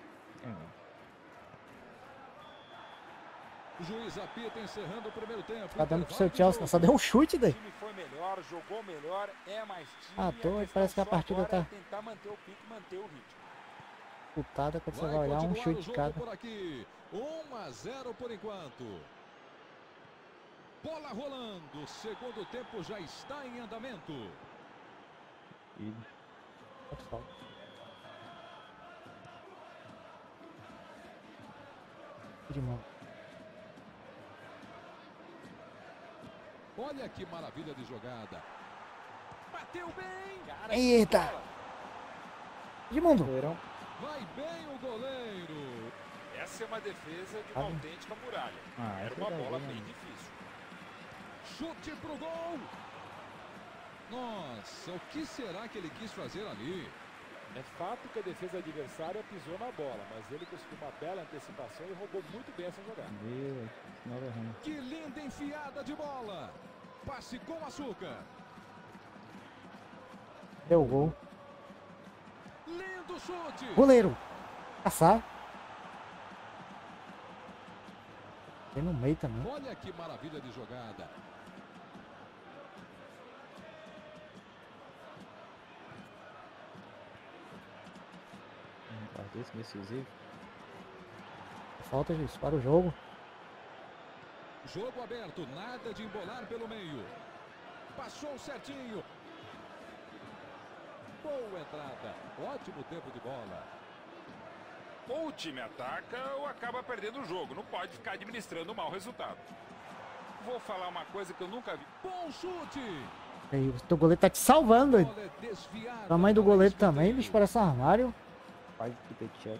Speaker 4: O juiz apita encerrando o primeiro tempo.
Speaker 1: Tá dando pro seu
Speaker 4: Intervalo de
Speaker 1: Chelsea, só
Speaker 4: jogo.
Speaker 1: deu um chute
Speaker 3: O
Speaker 1: daí.
Speaker 3: time foi melhor, jogou melhor, é mais time.
Speaker 1: Ah, tô,
Speaker 3: questão
Speaker 1: parece que a
Speaker 3: só
Speaker 1: partida
Speaker 3: agora
Speaker 1: tá-
Speaker 3: é tentar manter o pique, manter o ritmo.
Speaker 1: Putada, quando você
Speaker 4: Vai
Speaker 1: vai olhar, um
Speaker 4: continuar o
Speaker 1: chute
Speaker 4: jogo
Speaker 1: cada.
Speaker 4: por aqui. 1 a 0 por enquanto. Bola rolando. Segundo tempo já está em andamento.
Speaker 1: Muito falta. De mão.
Speaker 4: Olha que maravilha de jogada. Bateu bem.
Speaker 3: Cara,
Speaker 1: Eita!
Speaker 3: que bola.
Speaker 1: Edmundo!
Speaker 2: Goleirão.
Speaker 4: Vai bem o goleiro.
Speaker 3: Essa é uma defesa de uma
Speaker 1: Ah,
Speaker 3: autêntica muralha.
Speaker 2: Ah,
Speaker 3: Era
Speaker 2: essa
Speaker 3: uma
Speaker 2: daí,
Speaker 3: bola
Speaker 2: né?
Speaker 3: bem difícil.
Speaker 4: Chute pro gol. Nossa, o que será que ele quis fazer ali?
Speaker 6: É fato que a defesa adversária pisou na bola, mas ele conseguiu uma bela antecipação e roubou muito bem essa jogada.
Speaker 2: Meu, nova errando.
Speaker 4: Que linda enfiada de bola. Passe com açúcar.
Speaker 1: Deu gol.
Speaker 4: Lindo chute.
Speaker 1: Goleiro! Passar. Tem no meio também.
Speaker 4: Olha que maravilha de jogada.
Speaker 2: Desse decisivo.
Speaker 1: Falta, juiz, para o jogo.
Speaker 4: Jogo aberto, nada de embolar pelo meio. Passou certinho. Boa entrada. Ótimo tempo de bola.
Speaker 3: Ou o time ataca ou acaba perdendo o jogo. Não pode ficar administrando um mau resultado. Vou falar uma coisa que eu nunca vi.
Speaker 4: Bom chute.
Speaker 1: Aí, o teu goleiro tá te salvando.
Speaker 4: Bola é desviada.
Speaker 1: O tamanho do
Speaker 4: para
Speaker 1: goleiro
Speaker 4: escanteio.
Speaker 1: também, bicho, parece um armário.
Speaker 2: Quase que tem check.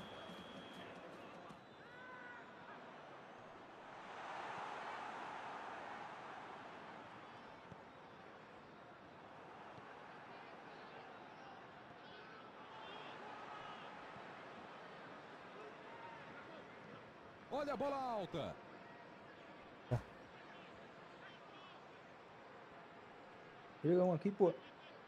Speaker 4: Olha a bola alta.
Speaker 2: Chega um aqui, pô.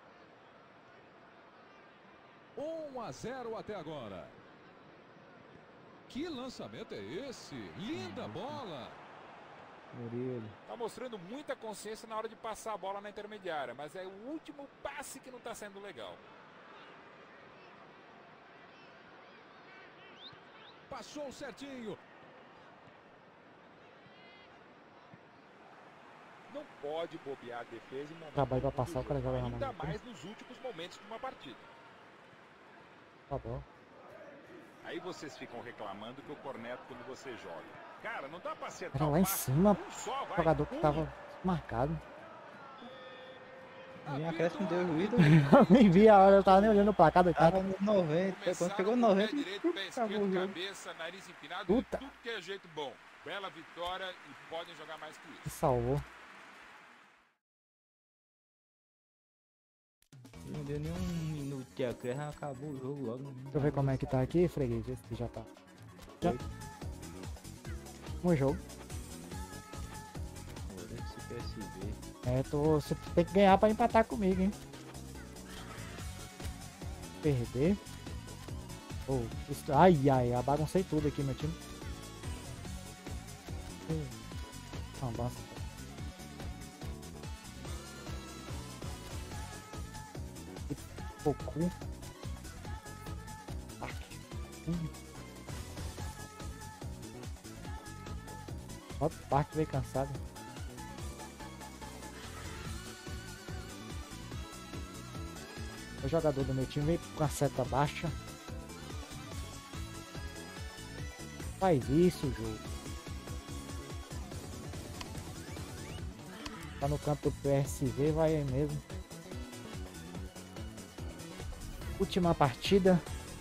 Speaker 4: 1 a 0 até agora. Que lançamento é esse? Linda bola.
Speaker 2: Murilo.
Speaker 3: Tá mostrando muita consciência na hora de passar a bola na intermediária, mas é o último passe que não tá sendo legal.
Speaker 4: Passou certinho.
Speaker 3: Não pode bobear a defesa em momento
Speaker 1: Trabalho pra
Speaker 3: algum do
Speaker 1: passar, o cara
Speaker 3: jogo,
Speaker 1: joga na
Speaker 3: ainda
Speaker 1: mão.
Speaker 3: mais nos últimos momentos de uma partida.
Speaker 1: Tá bom.
Speaker 3: Aí vocês ficam reclamando que eu corneto quando você joga. Cara, não dá pra acertar
Speaker 1: Era
Speaker 3: o
Speaker 1: lá em
Speaker 3: passe,
Speaker 1: cima,
Speaker 3: um só,
Speaker 1: o
Speaker 3: vai.
Speaker 1: jogador que tava marcado.
Speaker 2: Vem acréscimo, deu ruído.
Speaker 1: Eu nem vi a hora, eu tava nem olhando o placar do cara.
Speaker 2: Tava nos 90. Quando
Speaker 3: Começaram
Speaker 2: chegou
Speaker 3: com
Speaker 2: no
Speaker 3: o pé
Speaker 2: 90,
Speaker 3: direito, pé
Speaker 2: acabou
Speaker 3: esquerdo,
Speaker 2: o jogo.
Speaker 3: cabeça, nariz empinado,
Speaker 1: Puta.
Speaker 3: tudo que é jeito bom. Bela vitória e podem jogar mais que
Speaker 1: Que
Speaker 3: isso.
Speaker 1: salvou.
Speaker 2: Não deu nem um minuto de acréscimo, acabou o jogo logo.
Speaker 1: Deixa eu ver como é que tá aqui, freguês. Vê se já tá. Já. Um jogo.
Speaker 2: Olha esse PSV.
Speaker 1: Você tem que ganhar pra empatar comigo, hein? Perder. Oh, ai, baguncei tudo aqui, meu time. Não, basta. Goku. Ó, parte veio cansado. O jogador do meu time veio com a seta baixa. Faz isso, jogo. Tá no campo do PSV, vai aí mesmo. Última partida.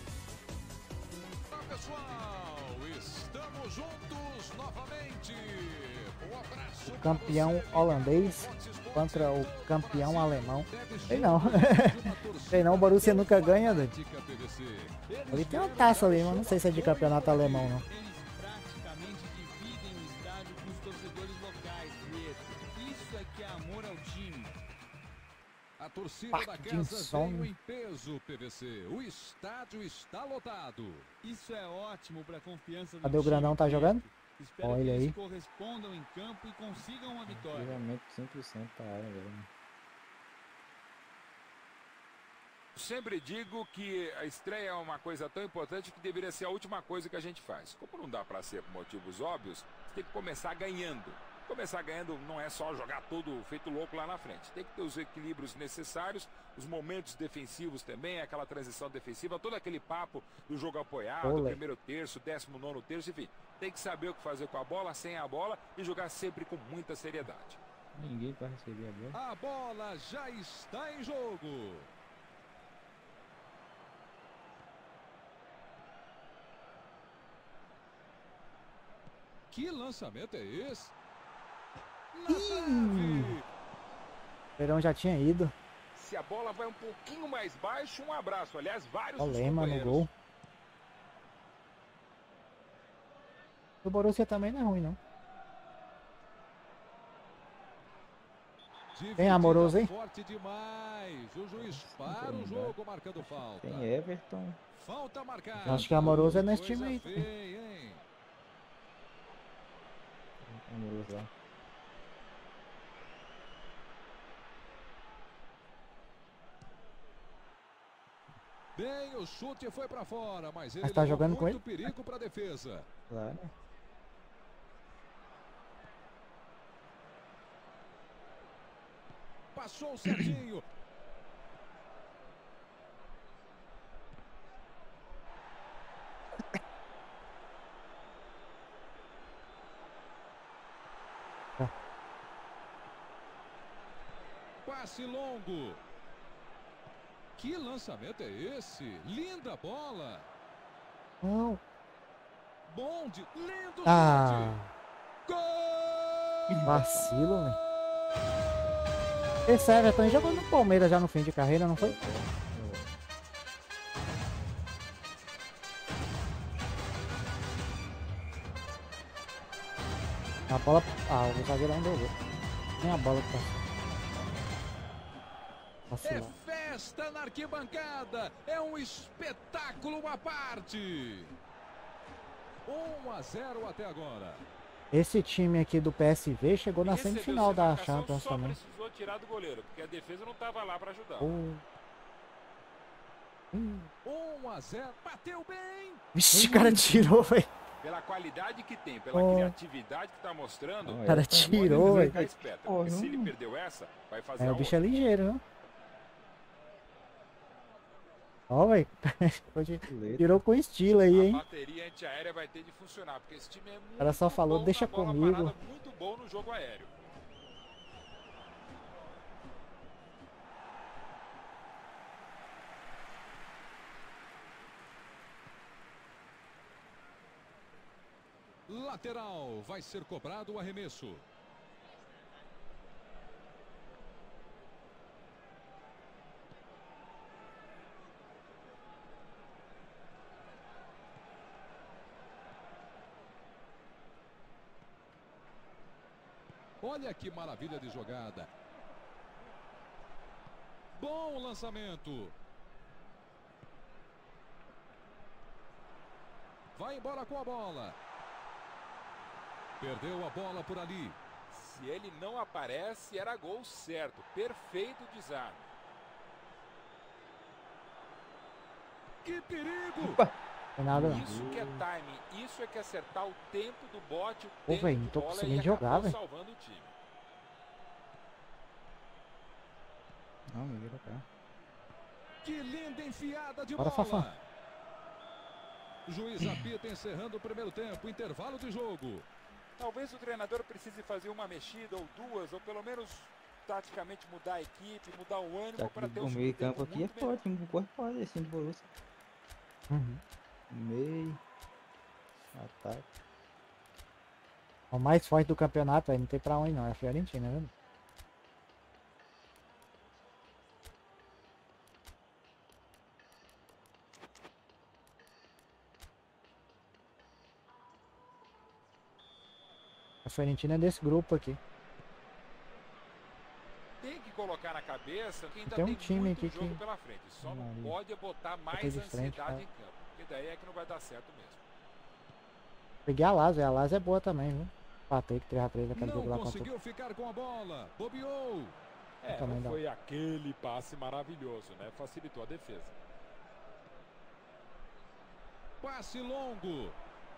Speaker 4: Olá, pessoal, estamos juntos novamente. Um abraço.
Speaker 1: O campeão holandês contra o campeão alemão. Sei não. Sei não, o Borussia nunca ganha, Dani. Ali tem uma taça ali, mas não sei se é de campeonato alemão, não.
Speaker 5: Eles praticamente dividem o estádio com os torcedores locais, Prieto. Isso é que é amor ao time.
Speaker 4: A torcida da
Speaker 1: Parque de
Speaker 4: casa
Speaker 1: som.
Speaker 4: veio em peso, PVC. O estádio está lotado.
Speaker 5: Isso é ótimo para a confiança do
Speaker 1: Cadê o
Speaker 5: time,
Speaker 1: grandão, tá
Speaker 5: Prieto.
Speaker 1: jogando?
Speaker 5: Espero
Speaker 1: Olha
Speaker 5: que eles
Speaker 1: aí.
Speaker 5: correspondam em campo e consigam uma vitória.
Speaker 2: Realmente 100% tá área, velho.
Speaker 3: Sempre digo que a estreia é uma coisa tão importante que deveria ser a última coisa que a gente faz. Como não dá para ser por motivos óbvios, tem que começar ganhando. Começar ganhando não é só jogar todo feito louco lá na frente. Tem que ter os equilíbrios necessários, os momentos defensivos também, aquela transição defensiva, todo aquele papo do jogo apoiado,
Speaker 1: Olé.
Speaker 3: primeiro terço, 19º terço, enfim. Tem que saber o que fazer com a bola, sem a bola e jogar sempre com muita seriedade.
Speaker 2: Ninguém vai receber a bola.
Speaker 4: A bola já está em jogo. Que lançamento é esse? Na trave.
Speaker 1: O Verão já tinha ido.
Speaker 3: Se a bola vai um pouquinho mais baixo, um abraço. Aliás, vários
Speaker 1: O
Speaker 3: dos
Speaker 1: Lema no
Speaker 3: companheiros.
Speaker 1: gol. O Borussia também não é ruim, não. Tem amoroso, hein?
Speaker 4: Forte demais. O juiz para o jogo marcando falta.
Speaker 2: Tem Everton.
Speaker 4: Falta marcada.
Speaker 1: Eu acho que amoroso é nesse
Speaker 4: Coisa
Speaker 1: time aí.
Speaker 4: feia, hein?
Speaker 2: Amoroso lá.
Speaker 4: Bem, o chute foi pra fora, mas ele
Speaker 1: Mas tá
Speaker 4: levou
Speaker 1: jogando com
Speaker 4: muito
Speaker 1: ele?
Speaker 4: perigo pra defesa.
Speaker 2: Claro.
Speaker 4: Passou certinho. Passe longo. Que lançamento é esse? Linda bola.
Speaker 1: Não.
Speaker 4: Bonde, lindo
Speaker 1: Ah,
Speaker 4: chute. Gol!
Speaker 1: vacilo, velho. Esse Everton jogou no Palmeiras já no fim de carreira, não foi? A bola. Ah, o zagueiro não deu gol. Nem a bola que passou.
Speaker 4: É
Speaker 1: Vacilou.
Speaker 4: festa na arquibancada. É um espetáculo à parte. 1-0 até agora.
Speaker 1: Esse time aqui do PSV chegou na
Speaker 3: Recebeu
Speaker 1: semifinal
Speaker 3: sem
Speaker 1: da
Speaker 3: marcação,
Speaker 1: Champions
Speaker 3: só
Speaker 1: também.
Speaker 3: precisou tirar do goleiro, porque a defesa não estava lá para ajudar.
Speaker 1: Oh.
Speaker 4: 1-0. Bateu bem.
Speaker 1: Vixe, o cara tirou, velho.
Speaker 3: Pela qualidade que tem, pela
Speaker 1: Oh.
Speaker 3: criatividade que está mostrando,
Speaker 2: Não,
Speaker 1: O cara
Speaker 2: Everton.
Speaker 1: tirou,
Speaker 3: pode
Speaker 1: velho.
Speaker 3: ficar esperto,
Speaker 2: Pô,
Speaker 3: porque se
Speaker 2: não-
Speaker 3: ele perdeu essa, vai fazer
Speaker 1: É,
Speaker 3: a
Speaker 1: o bicho é
Speaker 3: outra.
Speaker 1: ligeiro, viu? Ó, velho. Hoje
Speaker 2: Letra.
Speaker 1: tirou com estilo aí,
Speaker 3: A
Speaker 1: hein?
Speaker 3: bateria antiaérea vai ter de funcionar, porque esse time é muito
Speaker 1: cara só falou,
Speaker 3: bom
Speaker 1: "Deixa
Speaker 3: na bola
Speaker 1: comigo."
Speaker 3: parada, muito bom no jogo aéreo.
Speaker 4: Lateral, vai ser cobrado o arremesso. Olha que maravilha de jogada. Bom lançamento. Vai embora com a bola. Perdeu a bola por ali.
Speaker 3: Se ele não aparece, era gol certo. Perfeito desarme.
Speaker 4: Que perigo!
Speaker 1: Tem nada não.
Speaker 3: Isso que é timing, isso é que é acertar o tempo do bote, o
Speaker 1: Pô,
Speaker 3: tempo
Speaker 1: velho,
Speaker 3: de
Speaker 1: não tô
Speaker 3: bola
Speaker 1: conseguindo
Speaker 3: e
Speaker 1: jogar,
Speaker 3: acabou
Speaker 1: velho.
Speaker 3: salvando o time.
Speaker 2: Não, me vira cá.
Speaker 4: Que linda enfiada de
Speaker 1: Bora,
Speaker 4: bola.
Speaker 1: Fafá.
Speaker 4: Juiz apita encerrando o primeiro tempo, intervalo de jogo.
Speaker 3: Talvez o treinador precise fazer uma mexida ou duas, ou pelo menos taticamente mudar a equipe, mudar o ânimo
Speaker 2: Tá
Speaker 3: para ter
Speaker 2: o
Speaker 3: um
Speaker 2: meio
Speaker 3: segundo tempo
Speaker 2: campo aqui é
Speaker 3: muito melhor.
Speaker 2: forte, um corre pode, assim, do Borussia.
Speaker 1: Uhum.
Speaker 2: Meio. Ataque.
Speaker 1: O mais forte do campeonato, aí não tem pra onde não. É a Fiorentina, viu? A Fiorentina é desse grupo aqui.
Speaker 3: Tem que colocar na cabeça que ainda
Speaker 1: Tem
Speaker 3: tem,
Speaker 1: um time
Speaker 3: muito
Speaker 1: aqui
Speaker 3: jogo
Speaker 1: que-
Speaker 3: pela frente. Só não
Speaker 2: Maria.
Speaker 3: pode botar mais
Speaker 1: de frente,
Speaker 3: ansiedade
Speaker 1: cara.
Speaker 3: em campo, porque daí é que não vai dar certo mesmo.
Speaker 1: Peguei a Lazio é boa também, viu? Patei que 3x3 aquele jogo
Speaker 4: Não
Speaker 1: lá contra o...
Speaker 4: conseguiu ficar com a bola. Bobeou.
Speaker 1: também
Speaker 6: Não
Speaker 1: dá.
Speaker 6: foi aquele passe maravilhoso, né? Facilitou a defesa.
Speaker 4: Passe longo.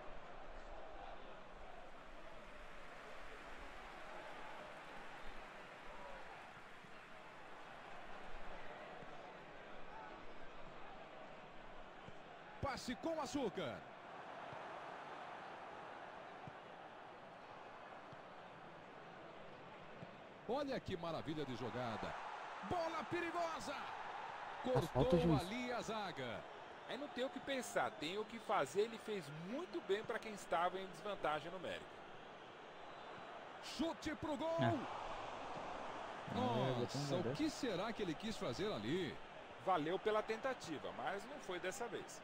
Speaker 4: Passe com açúcar. Olha que maravilha de jogada. Bola perigosa.
Speaker 1: falta,
Speaker 4: Cortou
Speaker 1: juiz.
Speaker 4: ali a zaga.
Speaker 3: Aí não tem o que pensar, tem o que fazer. Ele fez muito bem para quem estava em desvantagem numérica.
Speaker 4: Chute pro gol.
Speaker 2: botou um
Speaker 4: Nossa, o
Speaker 2: desse.
Speaker 4: que será que ele quis fazer ali?
Speaker 3: Valeu pela tentativa, mas não foi dessa vez.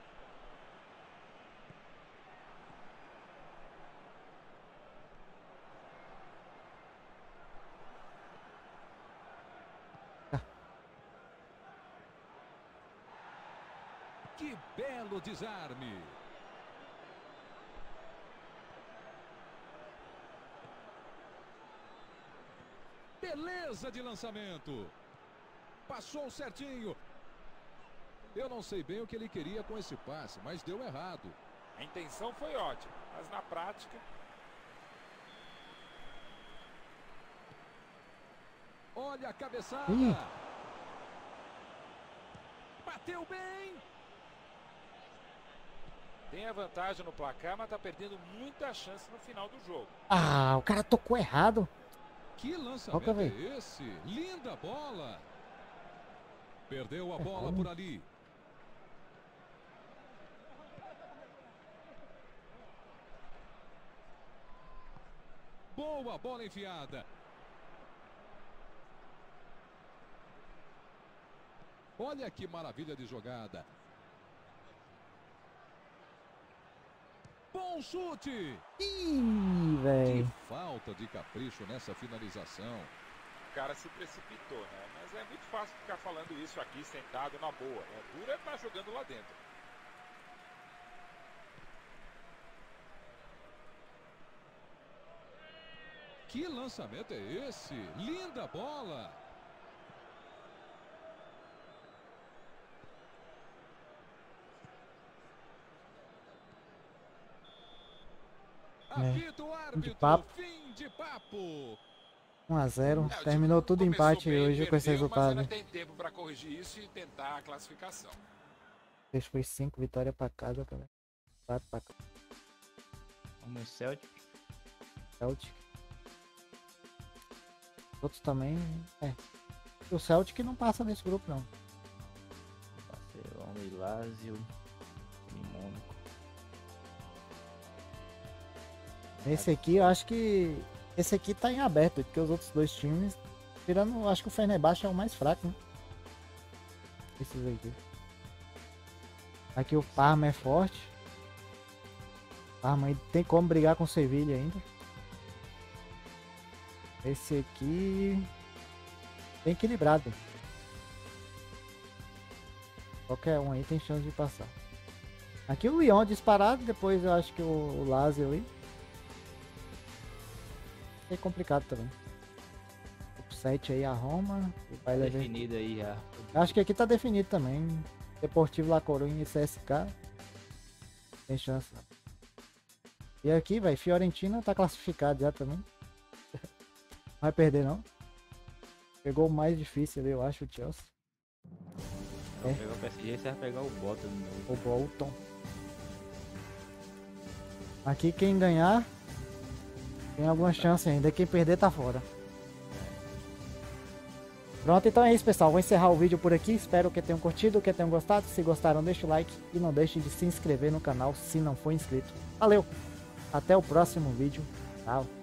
Speaker 4: Que belo desarme. Beleza de lançamento. Passou certinho. Eu não sei bem o que ele queria com esse passe, mas deu errado.
Speaker 3: A intenção foi ótima, mas na prática...
Speaker 4: Olha a cabeçada.
Speaker 1: Ih.
Speaker 4: Bateu bem.
Speaker 3: Tem a vantagem no placar, mas tá perdendo muita chance no final do jogo.
Speaker 1: Ah, o cara tocou errado.
Speaker 4: Que lançamento
Speaker 1: Toca,
Speaker 4: é
Speaker 1: véi.
Speaker 4: esse? Linda bola. Perdeu a
Speaker 1: É
Speaker 4: bola
Speaker 1: ruim.
Speaker 4: por ali. Boa bola enfiada. Olha que maravilha de jogada. Bom chute.
Speaker 1: Ih,
Speaker 4: Que
Speaker 1: velho.
Speaker 4: falta de capricho nessa finalização.
Speaker 3: O cara se precipitou, né? Mas é muito fácil ficar falando isso aqui sentado na boa. É duro é estar jogando lá dentro.
Speaker 4: Que lançamento é esse? Linda bola. Apita o árbitro.
Speaker 1: papo.
Speaker 4: Fim de papo.
Speaker 1: 1x0.
Speaker 3: É, o
Speaker 1: Terminou
Speaker 3: time
Speaker 1: tudo
Speaker 3: começou
Speaker 1: empate
Speaker 3: bem,
Speaker 1: hoje com esse
Speaker 3: perdeu, mas
Speaker 1: resultado.
Speaker 3: ainda tem tempo para corrigir isso e tentar a classificação.
Speaker 1: Esse foi 5 vitórias pra casa também. 4 pra casa.
Speaker 2: Vamos Celtic.
Speaker 1: Celtic. Outros também. O Celtic não passa nesse grupo não.
Speaker 2: Barcelona e Lazio. E Mônaco.
Speaker 1: Esse aqui eu acho que. Esse aqui tá em aberto, porque os outros dois times. Tirando, eu acho que o Fenerbahçe é o mais fraco, né? Esses aqui. Aqui o Parma é forte. Parma aí tem como brigar com o Sevilha ainda. Esse aqui. Bem equilibrado. Qualquer um aí tem chance de passar. Aqui o Lyon disparado, depois eu acho que o Lazio ali. É complicado também. Top 7 aí a Roma.
Speaker 2: Tá definido aí já.
Speaker 1: Acho que aqui tá definido também. Deportivo La Coruña e CSK. Tem chance. E aqui, vai, Fiorentina tá classificado já também. Vai perder não. Pegou o mais difícil ali, eu acho, o Chelsea.
Speaker 2: Vai pegar o PSG, você vai pegar o Bolton.
Speaker 1: O Bolton. Aqui quem ganhar tem alguma chance ainda. Quem perder tá fora. Pronto, então é isso, pessoal. Vou encerrar o vídeo por aqui. Espero que tenham curtido, que tenham gostado. Se gostaram, deixa o like e não deixem de se inscrever no canal se não for inscrito. Valeu! Até o próximo vídeo. Tchau!